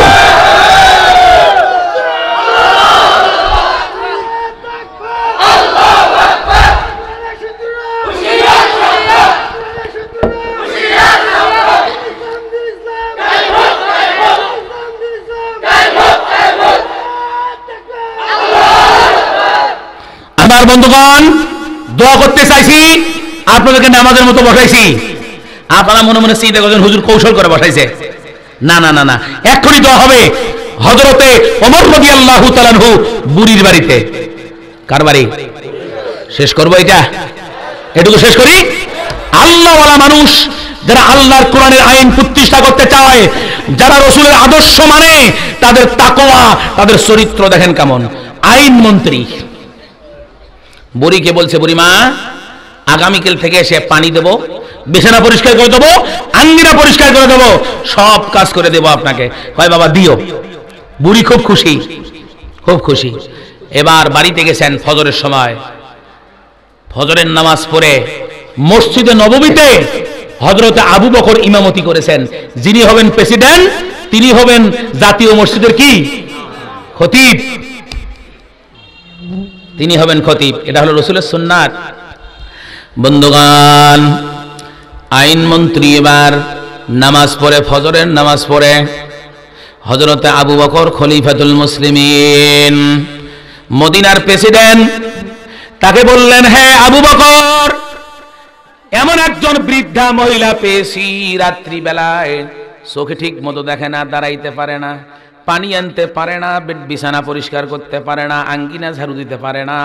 Speaker 2: আমার বন্ধুগণ, দোয়া করতে চাইছি, আপনাদেরকে নামাজের মতো বসাইছি, আপনারা মনে মনে চিন্তা করছেন হুজুর কৌশল করে বসাইছে। না না না না, এক্ষুনি দোয়া হবে হযরতে ওমর রাদিয়াল্লাহু তাআলা আনহু বুড়ির বাড়িতে। কার বাড়ি? শেষ করব এটা, এটুকু শেষ করি। আল্লাহওয়ালা মানুষ যারা আল্লাহর কোরআনের আইন প্রতিষ্ঠা করতে চায়, যারা রাসূলের আদর্শ মানে, তাদের তাকওয়া, তাদের চরিত্র দেখেন কেমন। আইন মন্ত্রী বুড়িকে বলছে, বুড়িমা আগামীকাল থেকে এসে পানি দেবো, বিছানা পরিষ্কার করে দেবো, আঙ্গিনা পরিষ্কার করে দেবো, সব কাজ করে দেবো আপনাকে। কয় বাবা দিও। বুড়ি খুব খুশি, খুব খুশি। এবার বাড়িতে গেছেন ফজরের সময়, ফজরের নামাজ পড়ে মসজিদে নববীতে হযরতে আবু বকর ইমামতি করেছেন। যিনি হবেন প্রেসিডেন্ট, তিনি হবেন জাতীয় মসজিদের কি খতিব, তিনি হবেন খতিব। এটা হলো রাসূলের সুন্নাত। বন্ধুগণ, আইন মন্ত্রী এবার নামাজ পড়ে, ফজরের নামাজ পড়ে হযরতে আবু বকর খলিফাতুল মুসলিমিন, মদিনার প্রেসিডেন্ট, তাকে বললেন, হে আবু বকর, এমন একজন বৃদ্ধা মহিলা পেয়েছি, রাত্রি বেলায় চোখে ঠিক মতো দেখে না, দাঁড়াইতে পারে না, পানি আনতে পারে না, বিছানা পরিষ্কার করতে পারে না, আঙ্গিনা ঝাড়ু দিতে পারে না,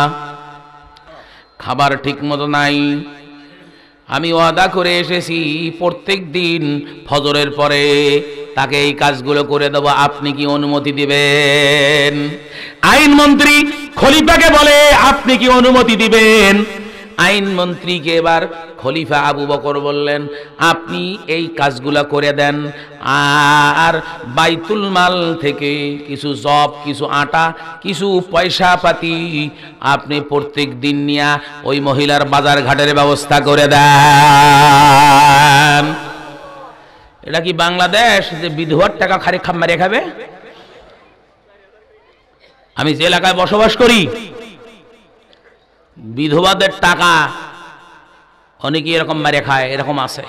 Speaker 2: খাবার ঠিক মতো নাই। আমি ওয়াদা করে এসেছি প্রত্যেক দিন ফজরের পরে তাকে এই কাজগুলো করে দেব, আপনি কি অনুমতি দিবেন? আইন মন্ত্রী খলিফাকে বলে, আপনি কি অনুমতি দিবেন? আইন মন্ত্রীকে এবার খলিফা আবু বকর বললেন, আপনি এই কাজগুলো করে দেন, আর বাইতুল মাল থেকে কিছু জব, কিছু আটা, কিছু পয়সা পাতি আপনি প্রত্যেক দিন নিয়ে ওই মহিলার বাজার ঘাটের ব্যবস্থা করে দেন। এটা কি বাংলাদেশ যে বিধবার টাকা খারে খাম মারে খাবে? আমি যে এলাকায় বসবাস করি, বিধবাদের টাকা অনেকে এরকম মারে খায়, এরকম আছে।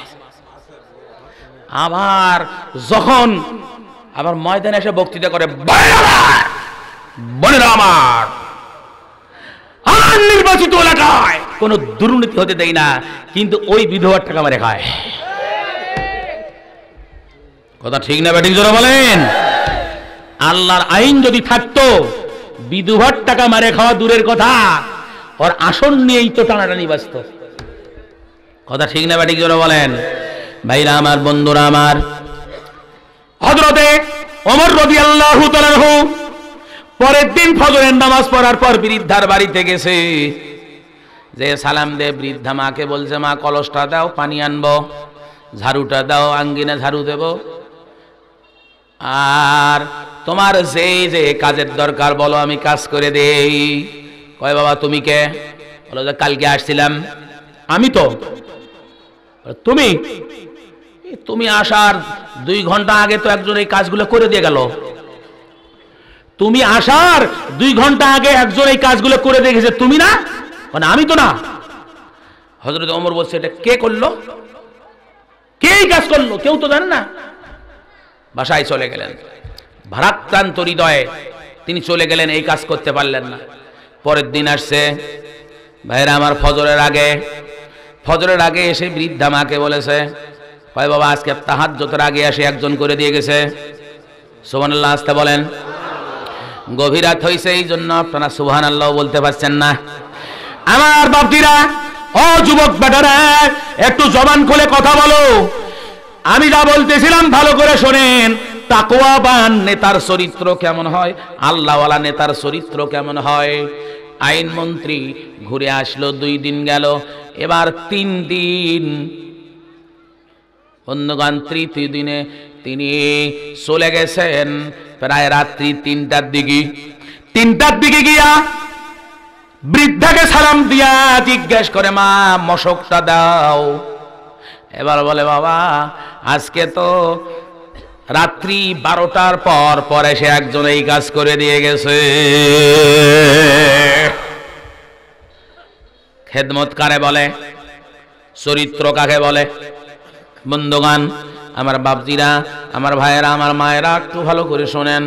Speaker 2: আবার যখন আবার ময়দানে এসে বক্তৃতা করে, বোনেরা আমার, আর নির্বাচিত এলাকায় কোনো দুর্নীতি হতে দেয় না, কিন্তু ওই বিধবার টাকা মারে খায়। কথা ঠিক না ব্যাটিং জোরে বলেন? আল্লাহর আইন যদি থাকতো, বিধবার টাকা মারে খাওয়া দূরের কথা, ওর আসন নিয়েই তো টানাটানি ব্যস্ত। কথা ঠিক না ব্যাটিং জোরে বলেন? ভাইরা আমার, বন্ধুরা আমার, হযরতে ওমর রাদিয়াল্লাহু তাআলা আনহু পরের দিন ফজরের নামাজ পড়ার পর বৃদ্ধার বাড়িতে গেছে, যে সালাম দে বৃদ্ধা মাকে বলছে, মা কলসটা দাও, পানি আনবো, ঝাড়ুটা দাও, আঙ্গিনা ঝাড়ু দেব, আর তোমার যে যে কাজের দরকার বলো, আমি কাজ করে দেই। কয় বাবা তুমি কে? বলো যে কালকে আসছিলাম। আমি তো। তুমি তুমি আসার দুই ঘন্টা আগে তো একজন এই কাজগুলো করে দিয়ে গেল। তুমি আসার দুই ঘন্টা আগে একজন এই কাজগুলো করে দিয়ে গেছে, তুমি না? মানে আমি তো না। হযরত ওমর বলছে, এটা কে করলো? কে এই কাজ করলো? কেউ তো জানে না। বাসায় চলে গেলেন, ভারাক্রান্ত হৃদয়ে তিনি চলে গেলেন, এই কাজ করতে পারলেন না। পরের দিন আসছে, ভাইরা আমার, ফজরের আগে ফজরের আগে এসে বৃদ্ধা মাকে বলেছে, কয় বাবা আজকে তাহাজ্জুদের আগে এসে একজন করে দিয়ে গেছে। সুবহানাল্লাহ আসতে বলেন। গভীর রাত হইছে এই জন্য আপনারা সুবহানাল্লাহ বলতে পারছেন না। আমার বাপজিরা, ও যুবক বেটারা, একটু জবান খুলে কথা বলো। আমি যা বলতেছিলাম ভালো করে শোনেন। তাকওয়াবান নেতার চরিত্র কেমন হয়, আল্লাহওয়ালা নেতার চরিত্র কেমন হয়। আইনমন্ত্রী ঘুরে আসলো, দুই দিন গেল, এবার তিন দিন। বন্ধুগণ, তৃতীয় দিনে তিনি চলে গেছেন প্রায় রাত্রি তিনটার দিকে। তিনটার দিকে গিয়া বৃদ্ধাকে সালাম দিয়া জিজ্ঞেস করে, মা মশকটা দাও। এবার বলে, বাবা আজকে তো রাত্রি বারোটার পর পর এসে একজন এই কাজ করে দিয়ে গেছে। খেদমত কারে বলে? চরিত্র কাকে বলে? বন্ধুগণ, আমার বাপজিরা, আমার ভাইয়েরা, আমার মায়েরা, একটু ভালো করে শোনেন।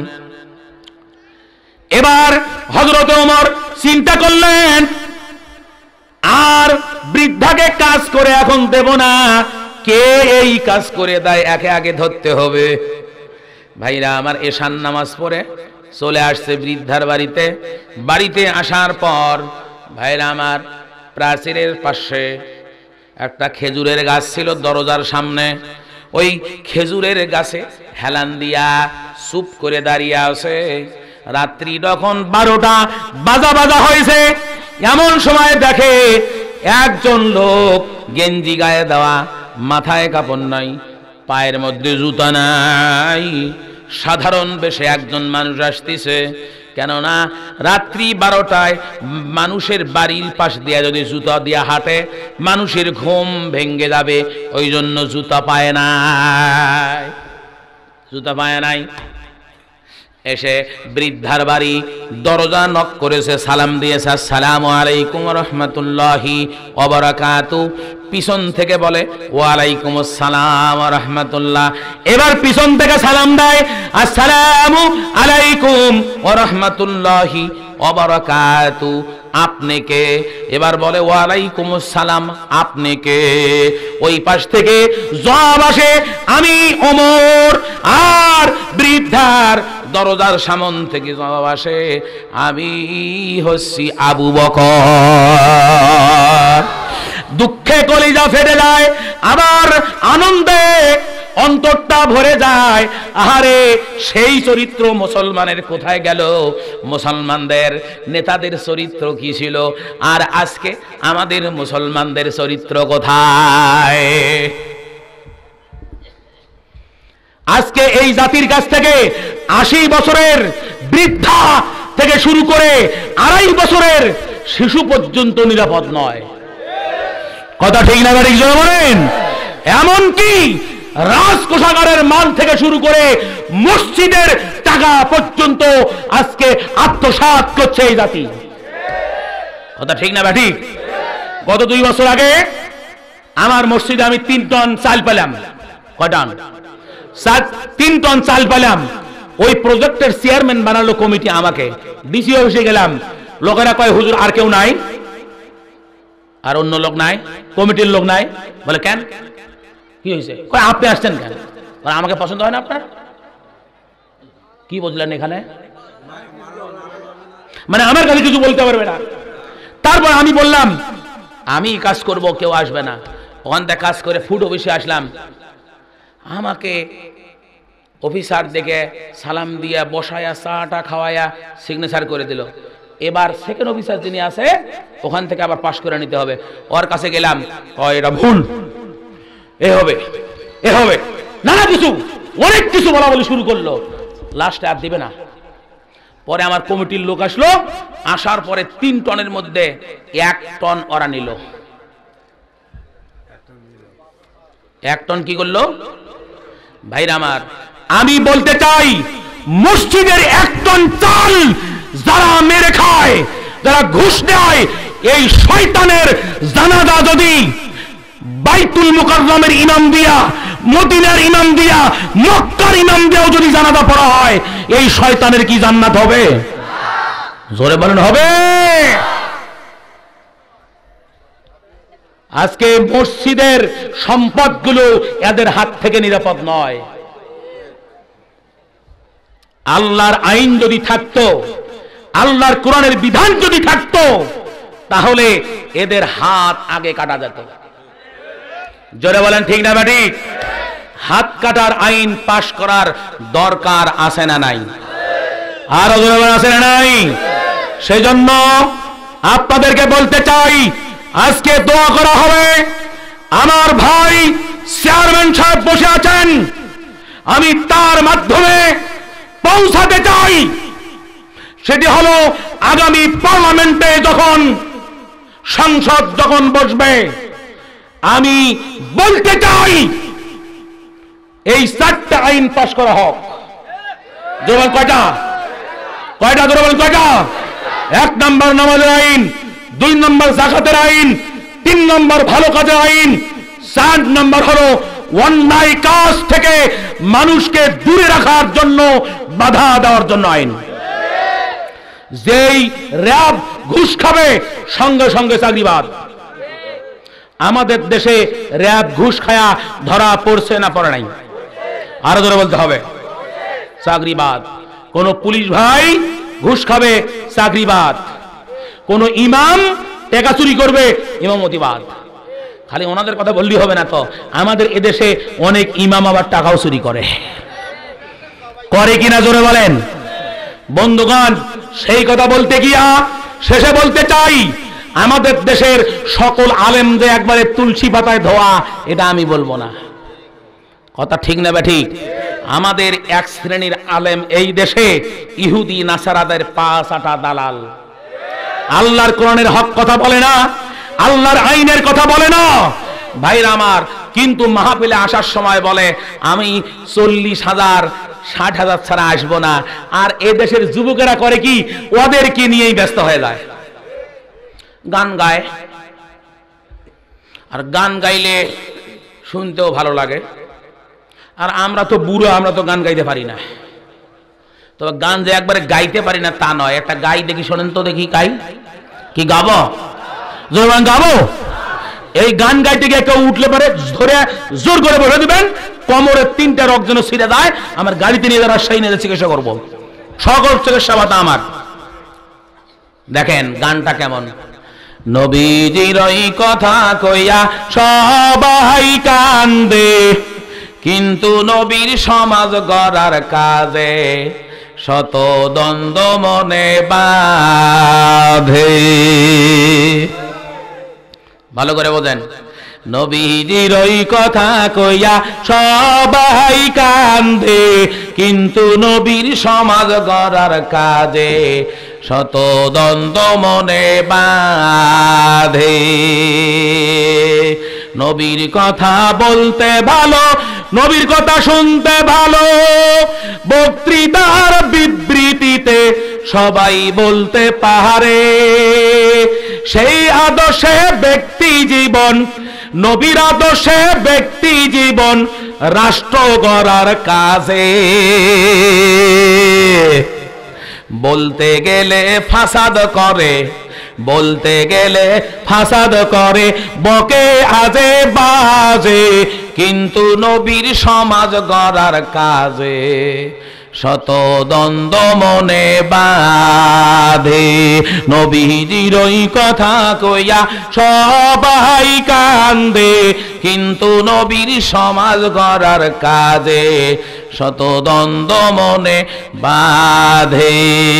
Speaker 2: এবার হযরত ওমর চিন্তা করলেন, আর বৃদ্ধাকে কাজ করে এখন দেব না, কে এই কাজ করে দেয় একে আগে ধরতে হবে। ভাইরা আমার, এশার নামাজ পড়ে চলে আসছে বৃদ্ধার বাড়িতে। বাড়িতে আসার পর ভাইরা আমার, প্রাচীরের পাশে একটা খেজুরের গাছ ছিল দরজার সামনে। ওই খেজুরের গাছে হেলান দিয়া চুপ করে দাঁড়িয়ে আছে। রাত্রি যখন বারোটা বাজা বাজা হয়েছে, এমন সময় দেখে একজন লোক গেঞ্জি গায়ে দেওয়া, মাথায় কাপড় নাই, পায়ের মধ্যে জুতা নাই, সাধারণ বেশে একজন মানুষ আসতেছে। কেননা রাত্রি বারোটায় মানুষের বাড়ির পাশ দিয়ে যদি জুতা দিয়া হাঁটে, মানুষের ঘুম ভেঙ্গে যাবে, ওই জন্য জুতা পায় নাই, জুতা পায় নাই। এসে বৃদ্ধার বাড়ি দরজা নক করেছে, সালাম দিয়েছে, আসসালামু আলাইকুম রহমতুল্লাহি ওয়া বারাকাতু। পিছন থেকে বলে, ওয়ালাইকুম আসসালাম ওয়া রাহমাতুল্লাহ। এবার পিছন থেকে সালাম দেয়, আসসালামু আলাইকুম ওয়া রাহমাতুল্লাহি ওয়া বারাকাতু। আপনি কে? এবার বলে, ওয়ালাইকুম আসসালাম। আপনি কে? ওই পাশ থেকে জবাব আসে, আমি ওমর। আর বৃদ্ধার দরজার সামন থেকে জবাব আসে, আমি হচ্ছি আবু বকর। দুঃখে কলিজা ফেটে যায়, আবার আনন্দে অন্তরটা ভরে যায়। আহারে, সেই চরিত্র মুসলমানের কোথায় গেল? মুসলমানদের নেতাদের চরিত্র কি ছিল, আর আজকে আমাদের মুসলমানদের চরিত্র কোথায়? আজকে এই জাতির কাছ থেকে আশি বছরের বৃদ্ধা থেকে শুরু করে আড়াই বছরের শিশু পর্যন্ত নিরাপদ নয়। কথা ঠিক না ঠিক জোরে বলেন? এমনকি রাজকোষাগারের মাল থেকে শুরু করে মসজিদের টাকা পর্যন্ত আজকে আত্মসাৎ করছে এই জাতি। কথা ঠিক না ঠিক? গত দুই বছর আগে আমার মসজিদে আমি তিন টন চাল পেলাম। কয় টন? তিন টন চাল পেলাম। ওই প্রজেক্টের চেয়ারম্যান বানালো কমিটি আমাকে। ডিসি অফিসে গেলাম, লোকেরা কয়, হুজুর আর কেউ নাই? আর অন্য লোক নাই? কমিটির লোক নাই? বলে কেন, কি হয়েছে? কয় আপনি আসছেন কেন? আমাকে পছন্দ হয় না আপনার? কি বুঝলেন এখানে? মানে আমার কাছে কিছু বলতে পারবে না। তারপর আমি বললাম আমি কাজ করব, কেউ আসবে না। ওখান থেকে কাজ করে ফুড অফিসে আসলাম। আমাকে অফিসার দেখে সালাম দিয়া বসায়া চাটা খাওয়ায়া সিগনেচার করে দিল। এবার সেকেন্ড অফিসার যিনি আছে ওখান থেকে আবার পাশ করে নিতে হবে। ওর কাছে গেলাম, কয় এটা ভুল, এ হবে এ হবে নানা কিছু অনেক কিছু বলা বলি শুরু করলো। লাস্টে আর দিবে না। পরে আমার কমিটির লোক আসলো, আসার পরে তিন টনের মধ্যে এক টন ওরা নিল। এক টন কি করলো? ভাইরা আমার, আমি বলতে চাই মসজিদের এক টন চাল যারা মেরে খায়, যারা ঘুষ দেয়, এই শয়তানের জানাজা যদি বাইতুল মুকাররমের ইমাম দিয়া, মদিনার ইমাম দিয়া, মক্কার ইমাম দিয়াও যদি জানাজা পড়া হয়, এই শয়তানের কি জান্নাত হবে? জোরে বলেন হবে?
Speaker 3: আজকে মসজিদের সম্পদগুলো এদের হাত থেকে নিরাপদ নয়। আল্লাহর আইন যদি থাকতো, আল্লাহর কোরআনের বিধান যদি থাকতো, তাহলে এদের হাত আগে কাটা যেত। জোরে বলেন ঠিক না বেটি? হাত কাটার আইন পাশ করার দরকার আছে না নাই? আরো জোরে বলেন আছে না নাই? সেজন্য আপনাদেরকে বলতে চাই, আজকে দোয়া করা হবে। আমার ভাই চেয়ারম্যান সাহেব বসে আছেন, আমি তার মাধ্যমে পৌঁছাতে চাই। সেটি হলো আগামী পার্লামেন্টে যখন সংসদ যখন বসবে, আমি বলতে চাই এই চারটা আইন পাশ করা হোক। জোর কয়টা? কয়টা? জোর বলেন কয়টা? এক নম্বর নামাজের আইন, দুই নম্বর যাকাতের আইন, তিন নম্বর ভালো কাজের আইন, চার নম্বর হলো অন্যায় কাজ থেকে মানুষকে দূরে রাখার জন্য, বাধা দেওয়ার জন্য আইন। যেই র‍্যাব ঘুষ খাবে সঙ্গে সঙ্গে চাকরিবাদ। আমাদের দেশে র‍্যাব ঘুষ খায়া ধরা পড়ছে না পড়ে নাই? আরো ধরে বলতে হবে, চাকরিবাদ। কোন পুলিশ ভাই ঘুষ খাবে, চাকরিবাদ। কোন ইমাম টাকা চুরি করবে, ইমামতিবাদ। খালি ওনাদের কথা বললেই হবে না তো, আমাদের এদেশে অনেক ইমাম আবার টাকাও চুরি করে। করে কিনা জোরে বলেন? বন্ধুগণ, সেই কথা বলতে গিয়া শেষে বলতে চাই, আমাদের দেশের সকল আলেম যে একবারে তুলসী পাতায় ধোয়া, এটা আমি বলবো না। কথা ঠিক না ঠিক? আমাদের এক শ্রেণীর আলেম এই দেশে ইহুদি নাসারাদের পা চাটা দালাল। আল্লাহর কোরআনের হক কথা বলে না, আল্লাহর আইনের কথা বলে না ভাইরা আমার, কিন্তু মাহফিলে আসার সময় বলে আমি চল্লিশ হাজার ষাট হাজার ছাড়া আসবো না। আর এ দেশের যুবকেরা করে কি, ওদেরকে নিয়েই ব্যস্ত হয়ে যায়, গান গায়। আর গান গাইলে শুনতেও ভালো লাগে। আর আমরা তো বুড়ো, আমরা তো গান গাইতে পারি না। তবে গান যে একবারে গাইতে পারি না তা নয়, একটা গাই দেখি, শোনেন তো দেখি, গাই কি গাবো? গাবো। এই গান গাইতে গিয়ে কেউ উঠলে পরে ধরে জোর করে বসে দিবেন, কোমরের তিনটা রক যেন ছিঁড়ে যায়, আমার গাড়িতে নিয়ে যারা সেই নিয়ে চিকিৎসা করবো, সকল চিকিৎসা ভাতা আমার। দেখেন গানটা কেমন। নবীজির ওই কথা কইয়া সবাই কান্দে, কিন্তু নবীর সমাজ গড়ার কাজে শত দ্বন্দ্ব মনে বাঁধে। ভালো করে বোঝেন। নবীজির ওই কথা কইয়া সবাই কান্দে, কিন্তু নবীর সমাজ গড়ার কাজে শত দ্বন্দ্ব মনে বাঁধে। নবীর কথা বলতে ভালো, নবীর কথা শুনতে ভালো, বক্তৃতার বিবৃতিতে সবাই বলতে পারে। সেই আদর্শে ব্যক্তি জীবন, নবীর আদর্শে ব্যক্তি জীবন রাষ্ট্র গড়ার কাজে। বলতে গেলে ফাসাদ করে, বলতে গেলে ফাসাদ করে, বকে আজে বাজে, কিন্তু নবীর সমাজ গড়ার কাজে শত দ্বন্দ্ব মনে বাঁধে। নবীজির ওই কথা কইয়া সবাই কান্দে, কিন্তু নবীর সমাজ গড়ার কাজে শত দ্বন্দ্ব মনে বাঁধে।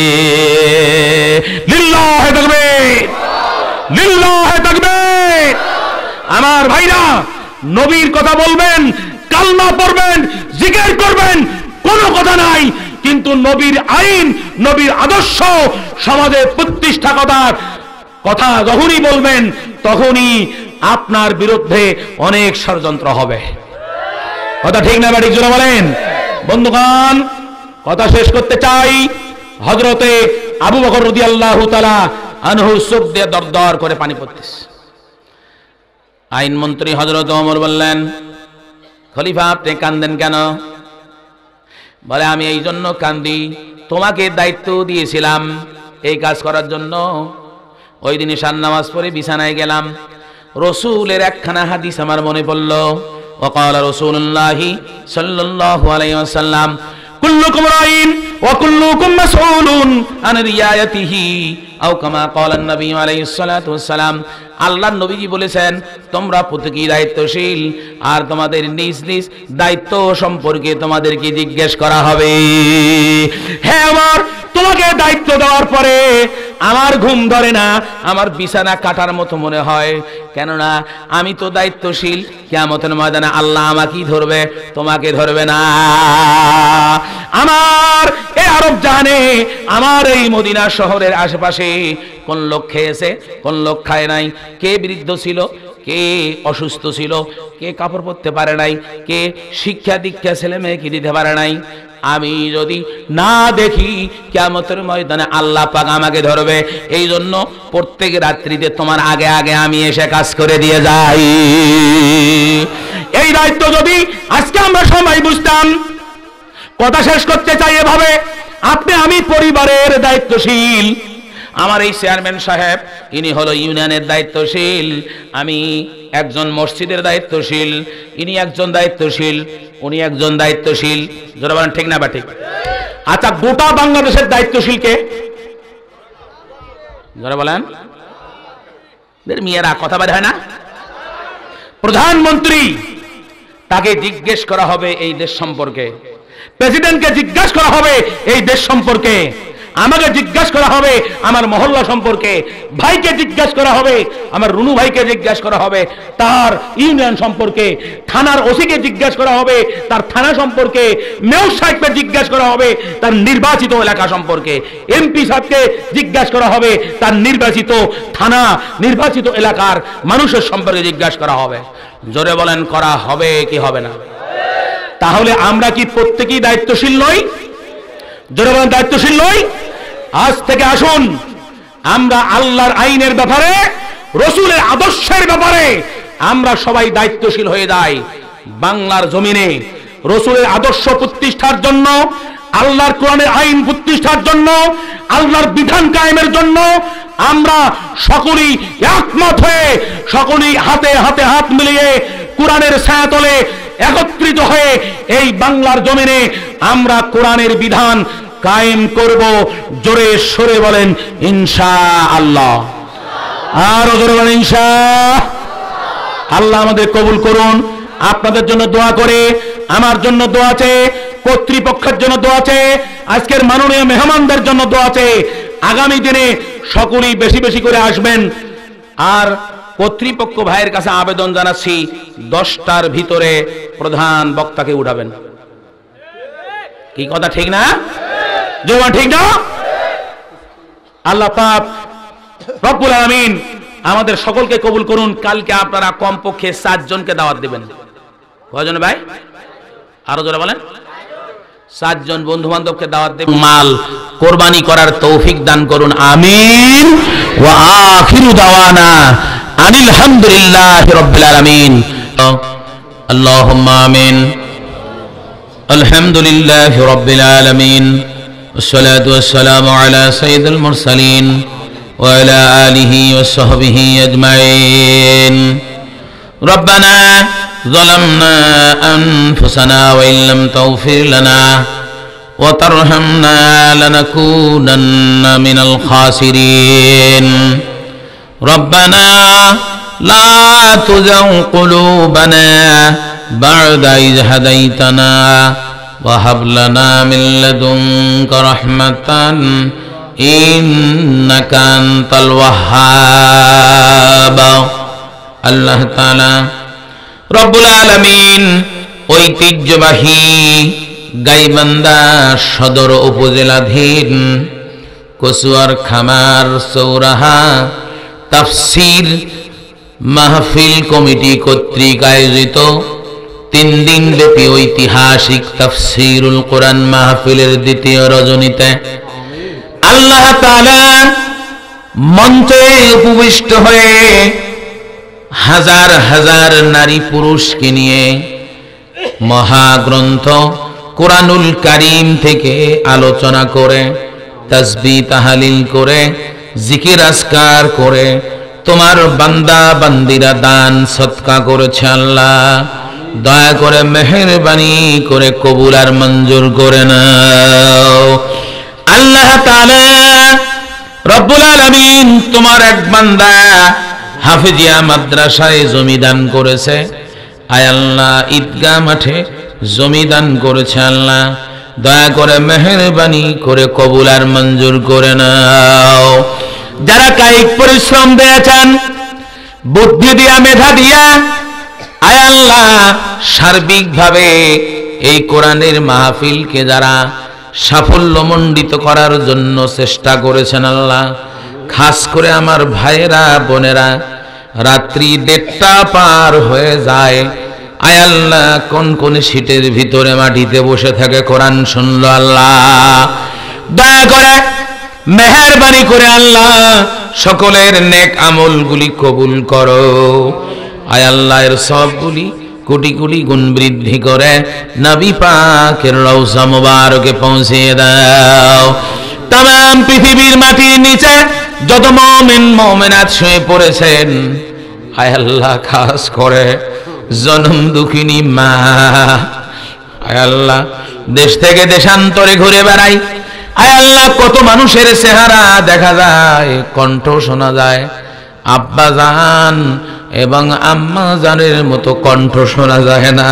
Speaker 3: লিল্লাহে তাকবীর, লিল্লাহে তাকবীর। আমার ভাইরা, নবীর কথা বলবেন, কালমা পড়বেন, জিকির করবেন, কোনো কথা নাই, কিন্তু নবীর আইন, নবীর আদর্শ সমাজে প্রতিষ্ঠা করার কথা যখনই বলবেন, তখনই আপনার বিরুদ্ধে অনেক ষড়যন্ত্র হবে। কথা ঠিক না ঠিক জোরে বলেন? বন্ধুগণ, কথা শেষ করতে চাই। হযরতে আবু বকর রাদিয়াল্লাহু তাআলা আনহু চোখ দিয়ে দরদর করে পানি পড়তেছে। আইনমন্ত্রী হযরত ওমর বললেন, খলিফা আপনি কাঁদেন কেন? বলে আমি এই জন্য কান্দি, তোমাকে দায়িত্ব দিয়েছিলাম এই কাজ করার জন্য। ওই দিন ঈশার নামাজ পড়ে বিছানায় গেলাম,
Speaker 2: রসুলের একখানা হাদিস আমার মনে পড়ল। ওয়াকালা রাসূলুল্লাহি সাল্লাল্লাহু আলাইহি ওয়াসাল্লাম কুল্লুকুম রাইন ওয়া কুল্লুকুম মাসউলুন আন রিয়ায়াতিহি আও কামা ক্বালা নবী আলাইহিস সালাতু ওয়াসসালাম। আল্লাহর নবীজি বলেছেন, তোমরা প্রত্যেকেই দায়িত্বশীল, আর তোমাদের নিজ নিজ দায়িত্ব সম্পর্কে তোমাদেরকে জিজ্ঞেস করা হবে। হ্যাঁ, আমার তোমাকে দায়িত্ব দেওয়ার পরে আমার ঘুম ধরে না, আমার বিছানা কাটার মতো মনে হয়। কেননা আমি তো দায়িত্বশীল, কিয়ামতের ময়দানে আল্লাহ আমাকেই ধরবে, তোমাকে ধরবে না। আমার এই আরব জানে, আমার এই মদিনা শহরের আশেপাশে কোন লোক খেয়েছে, কোন লোক খায় নাই, কে বৃদ্ধ ছিল, কে অসুস্থ ছিল, কে কাপড় পরতে পারে নাই, কে শিক্ষা দীক্ষা ছেলে মেয়েকে দিতে পারে নাই। আমি যদি না দেখি, কিয়ামতের ময়দানে আল্লাহ পাক আমাকে ধরবে। এই জন্য প্রত্যেক রাত্রিতে তোমার আগে আগে আমি এসে কাজ করে দিয়ে যাই। এই দায়িত্ব যদি আজকে আমরা সবাই বুঝতাম। কথা শেষ করতে চাই এভাবে, আপনি আমি পরিবারের দায়িত্বশীল। আমার এই চেয়ারম্যান সাহেব, ইনি হলো ইউনিয়নের দায়িত্বশীল। আমি একজন মসজিদের দায়িত্বশীল, ইনি একজন দায়িত্বশীল, উনি একজন দায়িত্বশীল। যারা বলেন ঠিক না বা ঠিক? আচ্ছা, গোটা বাংলাদেশের দায়িত্বশীল কে? যারা বলেন মেয়েরা কথা বলে হয় না? প্রধানমন্ত্রী, তাকে জিজ্ঞেস করা হবে এই দেশ সম্পর্কে। প্রেসিডেন্টকে জিজ্ঞাসা করা হবে এই দেশ সম্পর্কে। আমাকে জিজ্ঞাসা করা হবে আমার মহল্লা সম্পর্কে। ভাইকে জিজ্ঞাসা করা হবে, আমার রুনু ভাইকে জিজ্ঞাসা করা হবে তার ইউনিয়ন সম্পর্কে। থানার ওসিকে জিজ্ঞাসা করা হবে তার থানা সম্পর্কে। মেয়র সাহেবকে জিজ্ঞাসা করা হবে তার নির্বাচিত এলাকা সম্পর্কে। এমপি সাহেবকে জিজ্ঞাসা করা হবে তার নির্বাচিত থানা, নির্বাচিত এলাকার মানুষের সম্পর্কে জিজ্ঞাসা করা হবে। জোরে বলেন, করা হবে কি হবে না? তাহলে আমরা কি প্রত্যেকেই দায়িত্বশীল নই? জোরে বলেন, দায়িত্বশীল নই? আজ থেকে আসুন আমরা আল্লাহর আইনের ব্যাপারে, রসুলের আদর্শের ব্যাপারে আমরা সবাই দায়িত্বশীল হয়ে যাই। বাংলার জমিনে রসুলের আদর্শ প্রতিষ্ঠার জন্য, আল্লাহর কোরআনের আইন প্রতিষ্ঠার জন্য, আল্লাহর বিধান কায়েমের জন্য আমরা সকলেই একমত হয়ে, সকলেই হাতে হাতে হাত মিলিয়ে কোরআনের ছায়াতলে একত্রিত হয়ে এই বাংলার জমিনে আমরা কোরআনের বিধান কায়েম করব। জোরে সরে বলেন ইনশাআল্লাহ। আর জোরে বলেন ইনশাআল্লাহ। আল্লাহ আমাদের কবুল করুন। আপনাদের জন্য দোয়া করে, আমার জন্য দোয়া আছে, কর্তৃপক্ষের জন্য দোয়া আছে, আজকের মাননীয় মেহমানদের জন্য দোয়া আছে। আগামী দিনে সকলেই বেশি বেশি করে আসবেন। আর কর্তৃপক্ষ ভাইয়ের কাছে আবেদন জানাচ্ছি, দশটার ভিতরে প্রধান বক্তাকে উঠাবেন। কি কথা ঠিক না? জোয়া ঠিক না? আল্লাহ পাক রব্বুল আলামিন আমাদের সকলকে কবুল করুন। কালকে আপনারা কমপক্ষে সাত জনকে দাওয়াত দেবেন। কয়জন ভাই? আরো জোরে বলেন। সাতজন বন্ধু বান্ধবকে দাওয়াত দেবেন। মাল কোরবানি করার তৌফিক দান করুন, আমিন। ওয়া আখিরু দাওয়ানা আনিল হামদুলিল্লাহি রাব্বিল আলামিন। আল্লাহুম্মা আমিন। আলহামদুলিল্লাহি রাব্বিল আলামিন। والصلاة والسلام على سيد المرسلين وعلى آله وصحبه أجمعين. ربنا ظلمنا أنفسنا وإن لم تغفر لنا وترحمنا لنكونن من الخاسرين. ربنا لا تزغ قلوبنا بعد إذ هديتنا وهب لنا من لدنك رحمة إنك أنت الوهاب. আল্লাহ তাআলা রব্বুল আলামিন ঐতিহ্যবাহী গাইবান্ধা সদর উপজেলাধীন কচুয়ার খামার চৌরাহা তাফসীর মাহফিল কমিটি কর্তৃক আয়োজিত তিন দিন ব্যাপী ঐতিহাসিক তাফসীরুল কোরআন মাহফিলের দ্বিতীয় রজনীতে আল্লাহ তাআলা মঞ্চে উপবিষ্ট হয়ে হাজার হাজার নারী পুরুষকে নিয়ে মহাগ্রন্থ কোরআনুল কারীম থেকে আলোচনা করে, তাসবিহ তাহলিল করে, জিকির আজকার করে তোমার বান্দা বান্দিরা দান সৎকা করেছে আল্লাহ, দয়া করে মেহেরবানি করে কবুল আর মঞ্জুর করে নাও। আল্লাহ তাআলা রব্বুল আলামিন তোমার এক বান্দা হাফেজিয়া মাদ্রাসায় জমি দান করেছে, আয় আল্লাহ ঈদগাহ মাঠে জমি দান করেছে আল্লাহ, দয়া করে মেহেরবানি করে কবুল আর মঞ্জুর করে নাও। যারা কায়িক পরিশ্রম দিয়েছেন, বুদ্ধি দিয়া মেধা দিয়া, আয় আল্লাহ সার্বিকভাবে এই কোরআনের মাহফিলকে যারা সাফল্যমণ্ডিত করার জন্য চেষ্টা করেছেন আল্লাহ, খাস করে আমার ভাইয়েরা বোনেরা রাত্রি দেড়টা পার হয়ে যায়, আয় আল্লাহ কোন কোন সিটের ভিতরে মাটিতে বসে থাকে কোরআন শুনলো আল্লাহ, দয়া করে মেহেরবানি করে আল্লাহ সকলের নেক আমলগুলি কবুল করো। আয় আল্লাহ এর সবগুলি কোটি কোটি গুণ বৃদ্ধি করে নবী পাকের রওজা মুবারকে পৌঁছিয়ে দাও। তাম পৃথিবীর মাটির নিচে যত মুমিন মুমিনাত শুয়ে পড়েছেন, আয় আল্লাহ খাস করে জনম দুঃখিনী মা, আয় আল্লাহ দেশ থেকে দেশান্তরে ঘুরে বেড়াই, আয় আল্লাহ কত মানুষের চেহারা দেখা যায়, কণ্ঠ শোনা যায়, আব্বা জান এবং আম্মা জানের মতো কণ্ঠ শোনা যায় না।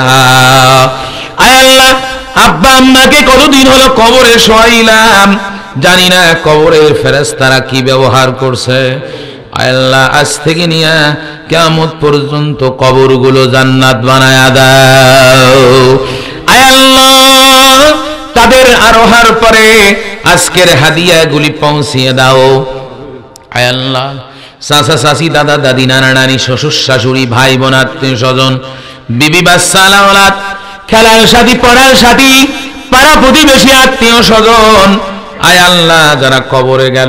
Speaker 2: আয় আল্লাহ আব্বা আম্মাকে কতদিন হলো কবরে শোয়াইলাম, জানি না কবরের ফেরেশতারা কি ব্যবহার করছে। আয় আল্লাহ আজ থেকে নিয়ে কিয়ামত পর্যন্ত কবরগুলো জান্নাত বানায়া দাও। আয় আল্লাহ তাদের আরোহার পরে আজকের হাদিয়াগুলি পৌঁছিয়ে দাও। আয় আল্লাহ চাচা চাচি দাদা দাদি নানা নানি শ্বশুর শাশুড়ি ভাই বোন আত্মীয় স্বজন বিবি বাচ্চা আলাওলাদ খেলার সাথী পড়ার সাথী পাড়া প্রতিবেশী আত্মীয় স্বজন, আয় আল্লাহ যারা কবরে গেল,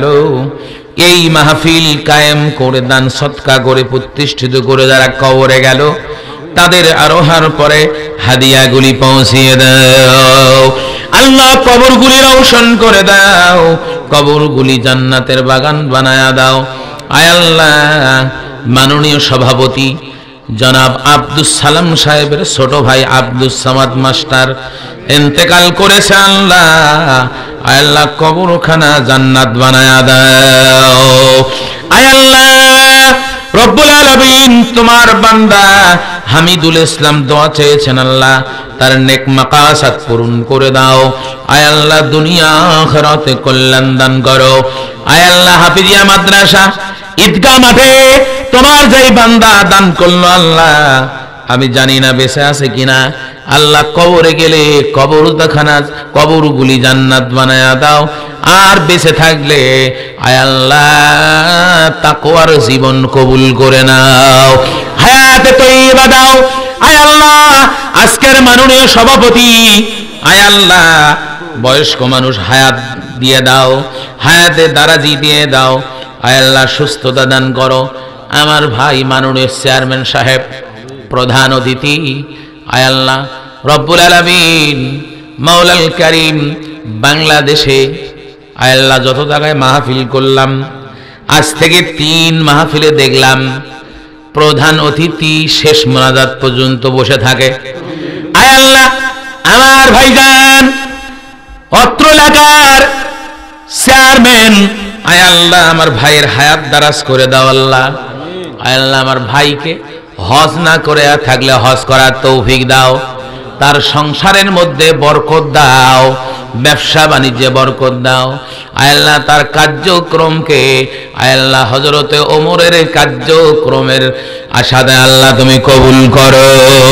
Speaker 2: এই মাহফিল কায়েম করে দান সৎকা করে প্রতিষ্ঠিত করে যারা কবরে গেল, তাদের আরোহার পরে হাদিয়াগুলি পৌঁছিয়ে দাও। আল্লাহ কবরগুলি রওশন করে দাও, কবরগুলি জান্নাতের বাগান বানায়া দাও। আয় আল্লাহ মাননীয় সভাপতি জনাব আব্দুস সালাম সাহেবের ছোট ভাই আব্দুস সামাদ মাস্টার ইন্তেকাল করেছে আল্লাহ, আয় আল্লাহ কবরখানা জান্নাত বানায়া দাও। আয় আল্লাহ রব্বুল আলামিন তোমার বান্দা হামিদুল ইসলাম দোয়া চেয়েছেন আল্লাহ, তার নেক মাকাসাদ পূরণ করে দাও। আয় আল্লাহ দুনিয়া আখিরাতে কল্যাণ দান করো। আয় আল্লাহ হাফিজিয়া মাদ্রাসা ঈদগাহ মাঠে তোমার যেই বান্দা দান করলো আল্লাহ, আমি জানি না বেঁচে আছে কিনা, আল্লাহ কবরে গেলে কবরখানা কবরগুলি জান্নাত বানায়া দাও, আর বেঁচে থাকলে আয় আল্লাহ তাকওয়ার জীবন কবুল করে নাও, হায়াতে তৈয়বা দাও। আয় আল্লাহ আজকের মাননীয় সভাপতি, আয় আল্লাহ বয়স্ক মানুষ হায়াত দিয়ে দাও, হায়াতে দারাজি দিয়ে দাও। আয় আল্লাহ সুস্থতা দান করো। আমার ভাই মাননীয় চেয়ারম্যান সাহেব প্রধান অতিথি, আয় আল্লাহ রব্বুল আলামিন মাওলাল কারীম বাংলাদেশে আয় আল্লাহ যত জায়গায় মাহফিল করলাম, আজ থেকে তিন মাহফিলে দেখলাম প্রধান অতিথি শেষ মোনাজাত পর্যন্ত বসে থাকে। আয় আল্লাহ আমার ভাইজান অত্র এলাকার চেয়ারম্যান, আয় আল্লাহ আমার ভাইয়ের হায়াত দারাজ করে দাও আল্লাহ। আয় আল্লাহ আমার ভাইকে হজ না করে থাকলে হজ করার তৌফিক দাও, তার সংসারের মধ্যে বরকত দাও, ব্যবসা বাণিজ্যে বরকত দাও। আয় আল্লাহ তার কার্যক্রমকে আয় আল্লাহ হযরতে ওমরের কার্যক্রমের আশাতে আল্লাহ তুমি কবুল করো।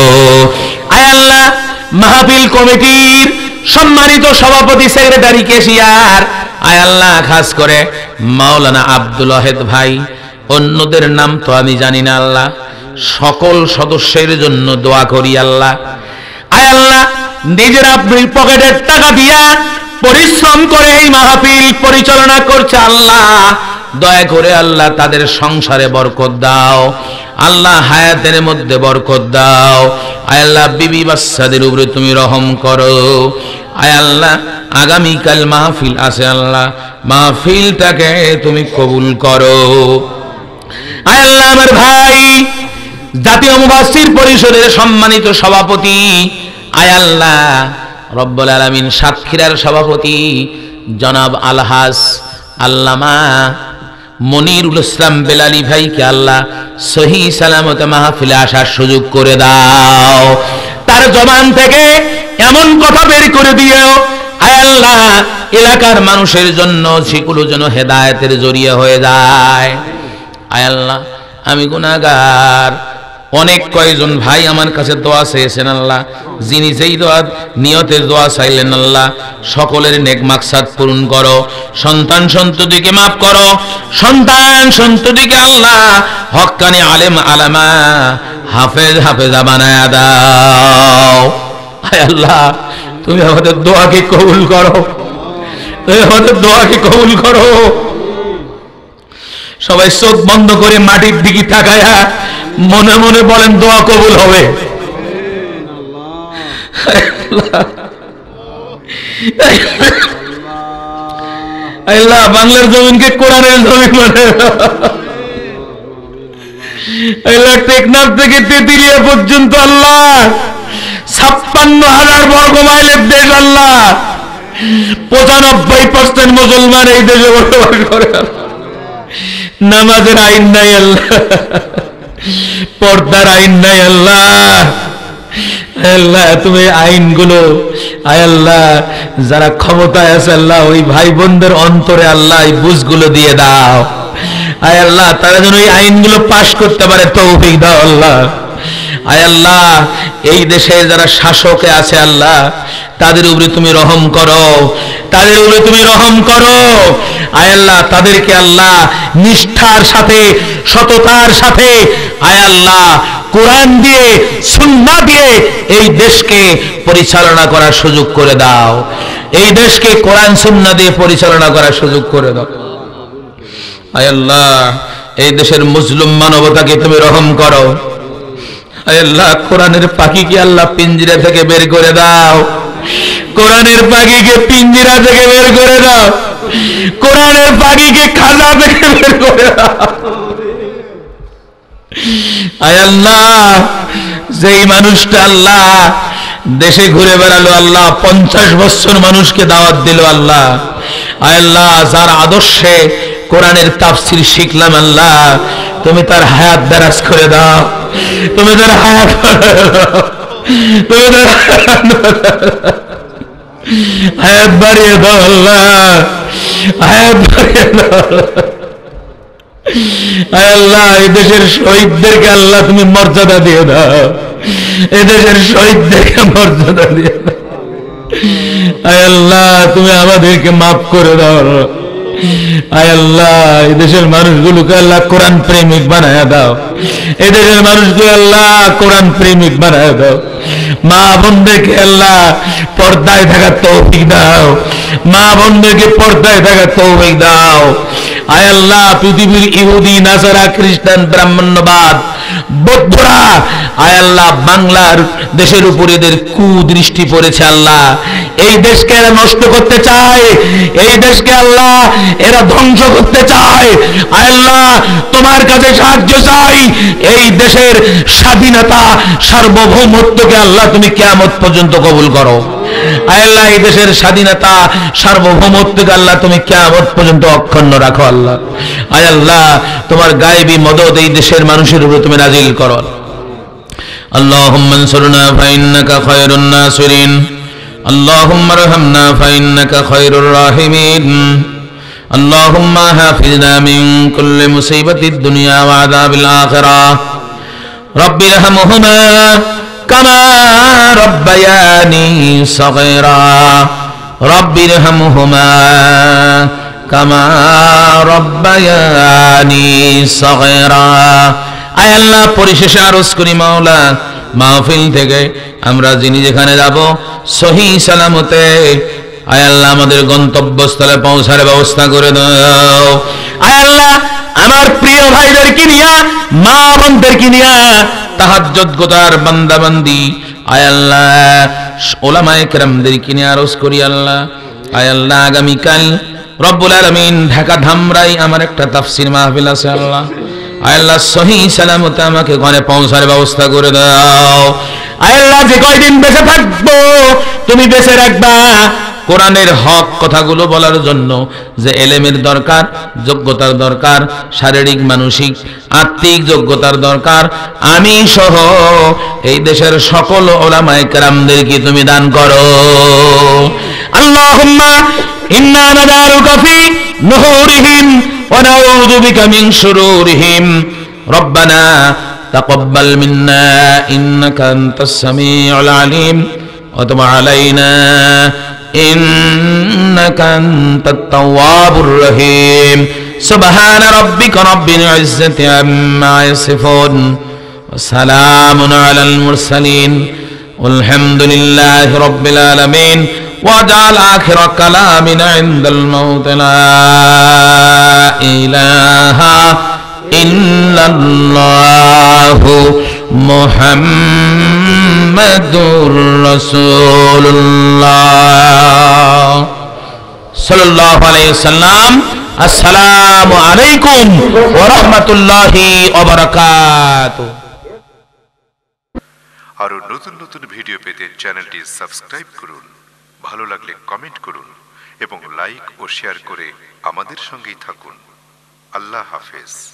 Speaker 2: আয় আল্লাহ মাহফিল কমিটির সম্মানিত সভাপতি সেক্রেটারি কেশিয়ার, আয় আল্লাহ খাস করে মাওলানা আব্দুল ওয়াহেদ ভাই, অন্যদের নাম তো আমি জানি না আল্লাহ, সকল সদস্যের জন্য দোয়া করি আল্লাহ। আয় আল্লাহ নিজের আপনি পকেটের টাকা দিয়া পরিশ্রম করে এই মাহফিল পরিচালনা করছে আল্লাহ, দয়া করে আল্লাহ তাদের সংসারে বরকত দাও আল্লাহ, হায়াতের মধ্যে বরকত দাও। আয় আল্লাহ বিবি বাচ্চাদের উপরে তুমি রহম করো। আয় আল্লাহ আগামীকাল মাহফিল আছে আল্লাহ, মাহফিলটাকে তুমি কবুল করো। আয় আল্লাহ আমার ভাই জাতীয় মুফাসসির পরিষদের সম্মানিত সভাপতি, আয় আল্লাহ রব্বুল আলামিন সাতক্ষীরার সভাপতি জনাব আলহাজ আল্লামা মনিরুল ইসলাম বেলালী ভাইকে আল্লাহ সহি সালামতে মাহফিলে আসার সুযোগ করে দাও। তার জবান থেকে এমন কথা বের করে দিও আয় আল্লাহ এলাকার মানুষের জন্য সেগুলো যেন হেদায়েতের জরিয়া হয়ে যায়। আয় আল্লাহ আমি গুনাহগার, অনেক কয়েকজন ভাই আমার কাছে দোয়া চেয়েছেন আল্লাহ, যিনি যেই দোয়া নিয়তের দোয়া চাইলেন আল্লাহ সকলের নেক মাকসাদ পূরণ করো, সন্তান সন্ততিকে মাফ করো, সন্তান সন্ততিকে আল্লাহ হক্কানি আলেম আলামা হাফেজ হাফেজা বানায়া দাও। হায় আল্লাহ তুমি আমাদের দোয়াকে কবুল করো, তুমি আমাদের দোয়াকে কবুল করো। সবাই চোখ বন্ধ করে মাটির দিকে তাকায়া মনে মনে বলেন দোয়া কবুল হবে। আল্লাহ বাংলার জমিনকে কোরআনের জমিন মানে আল্লাহ টেকনাফ থেকে তেতুলিয়া পর্যন্ত আল্লাহ ছাপ্পান্ন হাজার বর্গ মাইলের দেশ আল্লাহ, পঁচানব্বই পার্সেন্ট মুসলমান এই দেশে বসবাস করে। নামাজের আইন নাই আল্লাহ, পর্দার আইন নাই আল্লাহ। আল্লাহ তুমি আইনগুলো আয় আল্লাহ যারা ক্ষমতায় আছে আল্লাহ ওই ভাই বোনদের অন্তরে আল্লাহ এই বুঝগুলো দিয়ে দাও। আয় আল্লাহ তারা যেন এই আইনগুলো পাশ করতে পারে তৌফিক দাও আল্লাহ। আয় আল্লাহ এই দেশে যারা শাসকে আছে আল্লাহ তাদের উপরে তুমি রহম করো, তাদের উপরে তুমি রহম করো। আয় আল্লাহ তাদেরকে আল্লাহ নিষ্ঠার সাথে সততার সাথে আয় আল্লাহ কোরআন দিয়ে সুন্নাহ দিয়ে এই দেশকে পরিচালনা করার সুযোগ করে দাও, এই দেশকে কোরআন সুন্নাহ দিয়ে পরিচালনা করার সুযোগ করে দাও। আয় আল্লাহ এই দেশের মুসলিম মানবতাকে তুমি রহম করো। আয় আল্লাহ কোরআনের পাখিকে আল্লাহ পিঞ্জিরা থেকে বের করে দাও, কোরআনের পাখিকে পিঞ্জিরা থেকে বের করে দাও, কোরআনের পাখিকে খাজা থেকে বের করে দাও। আয় আল্লাহ যেই মানুষটা আল্লাহ দেশে ঘুরে বেড়ালো আল্লাহ পঞ্চাশ বছর মানুষকে দাওয়াত দিল আল্লাহ, আয় আল্লাহ যার আদর্শে কোরআনের তাফসীর শিখলাম আল্লাহ তুমি তার হায়াত দারাজ করে দাও, তুমি তার হায়াত তুমি তার হায়াত বাড়িয়ে দাও আল্লাহ, হায়াত বাড়িয়ে দাও আয় আল্লাহ। এই দেশের শহীদদেরকে আল্লাহ তুমি মর্যাদা দিয়ে দাও, এই দেশের শহীদদেরকে মর্যাদা দিয়ে দাও। আয় আল্লাহ তুমি আমাদেরকে মাফ করে দাও। আয় আল্লাহ এই দেশের মানুষগুলোকে আল্লাহ কোরআন প্রেমিক বানায়া দাও, এই দেশের মানুষগুলো আল্লাহ কোরআন প্রেমিক বানায়া দাও। মা বোনদেরকে আল্লাহ পর্দায় থাকার তৌফিক দাও, মা বোনদেরকে পর্দায় থাকার তৌফিক দাও। আয় আল্লাহ পৃথিবীর ইহুদি নাসারা খ্রিস্টান ব্রাহ্মণ্যবাদ বৌদ্ধরা আয় আল্লাহ বাংলার দেশের উপর এদের কুদৃষ্টি পড়েছে আল্লাহ, এই দেশকে এরা নষ্ট করতে চায়, এই দেশকে আল্লাহ এরা ধ্বংস করতে চায়। আয় আল্লাহ তোমার কাছে সাহায্য চাই, এই দেশের স্বাধীনতা সার্বভৌমত্বকে আল্লাহ তুমি কিয়ামত পর্যন্ত কবুল করো। আয় আল্লাহ এই দেশের স্বাধীনতা সার্বভৌমত্বকে আল্লাহ তুমি কিয়ামত পর্যন্ত অক্ষুণ্ণ রাখো আল্লাহ। আয় আল্লাহ তোমার গায়েবী মদদ এই দেশের মানুষের উপর তুমি নাজিল করো। আল্লাহুম্মা আনসুরনা ফাইন্নাকা খায়রুন নাসিরিন, আল্লাহুম্মা আরহামনা ফাইন্নাকা খায়রুর রাহিমিন, আল্লাহুম্মা হাফিজনা মিন কুল্লি মুসিবাতিদ দুনিয়া ওয়া আযাবিল আখিরাহ, রাব্বিরহামহুমা কামা রাব্বায়ানি সাগীরা, রাব্বিরহামহুমা কামা রাব্বায়ানি সাগীরা। আয় আল্লাহ পরিশেষে আরজ করি মাওলা মাহফিল থেকে আমরা যিনি যেখানে যাব সহি সালামতে আয় আল্লাহ আমাদের গন্তব্যস্থলে পৌঁছার ব্যবস্থা করে দাও। আয় আল্লাহ আমার প্রিয় ভাইদেরকে নিয়া মা বোনদেরকে নিয়া তাহাজ্জুদ গোতার বান্দা বান্দি আয় আল্লাহ ওলামায়ে কেরামদেরকে নিয়ে আরজ করি আল্লাহ। আয় আল্লাহ আগামীকাল রব্বুল আলামিন ঢাকা ধামরাই আমার একটা তাফসীর মাহফিল আছে আল্লাহ, আয় আল্লাহ সহি সালামতে আমাকে ঘরে পৌঁছার ব্যবস্থা করে দাও। আয় আল্লাহ যে কয়দিন বেঁচে থাকবো তুমি বেঁচে রাখবা কোরআনের হক কথাগুলো বলার জন্য, যে এলেমের দরকার, যোগ্যতার দরকার, শারীরিক মানসিক আত্মিক যোগ্যতার দরকার, আমি সহ এই দেশের সকল উলামায়ে কেরামদেরকে তুমি দান করো। আল্লাহুম্মা ইন্না নাদারুকা ফি নুহুরিহিম ওয়া নাউযু বিকা মিন শুরুরিহিম। রব্বানা তাকাব্বাল মিন্না ইন্নাকা আনতাস সামিউল আলিম ওয়া তুব আলাইনা ইন্নাকা আনতাত তাওয়াবুর রহিম। সুবহানা রাব্বিকা রাব্বিল ইজ্জাতি আম্মা ইয়াসিফুন ওয়া সালামুন আলাল মুরসালিন ওয়ালহামদুলিল্লাহি রাব্বিল আলামিন। ওয়াজআল আখিরা কালামিনা ইনদাল মাউত লা ইলাহা ইল্লাল্লাহু মুহাম্মাদুর রাসূলুল্লাহ সাল্লাল্লাহু আলাইহি ওয়াসাল্লাম। আসসালামু আলাইকুম ওয়া রাহমাতুল্লাহি ওয়া বারাকাতুহু।
Speaker 1: আরো নতুন নতুন ভিডিও পেতে চ্যানেলটি সাবস্ক্রাইব করুন, ভালো লাগলে কমেন্ট করুন এবং লাইক ও শেয়ার করে আমাদের সঙ্গেই থাকুন। আল্লাহ হাফেজ।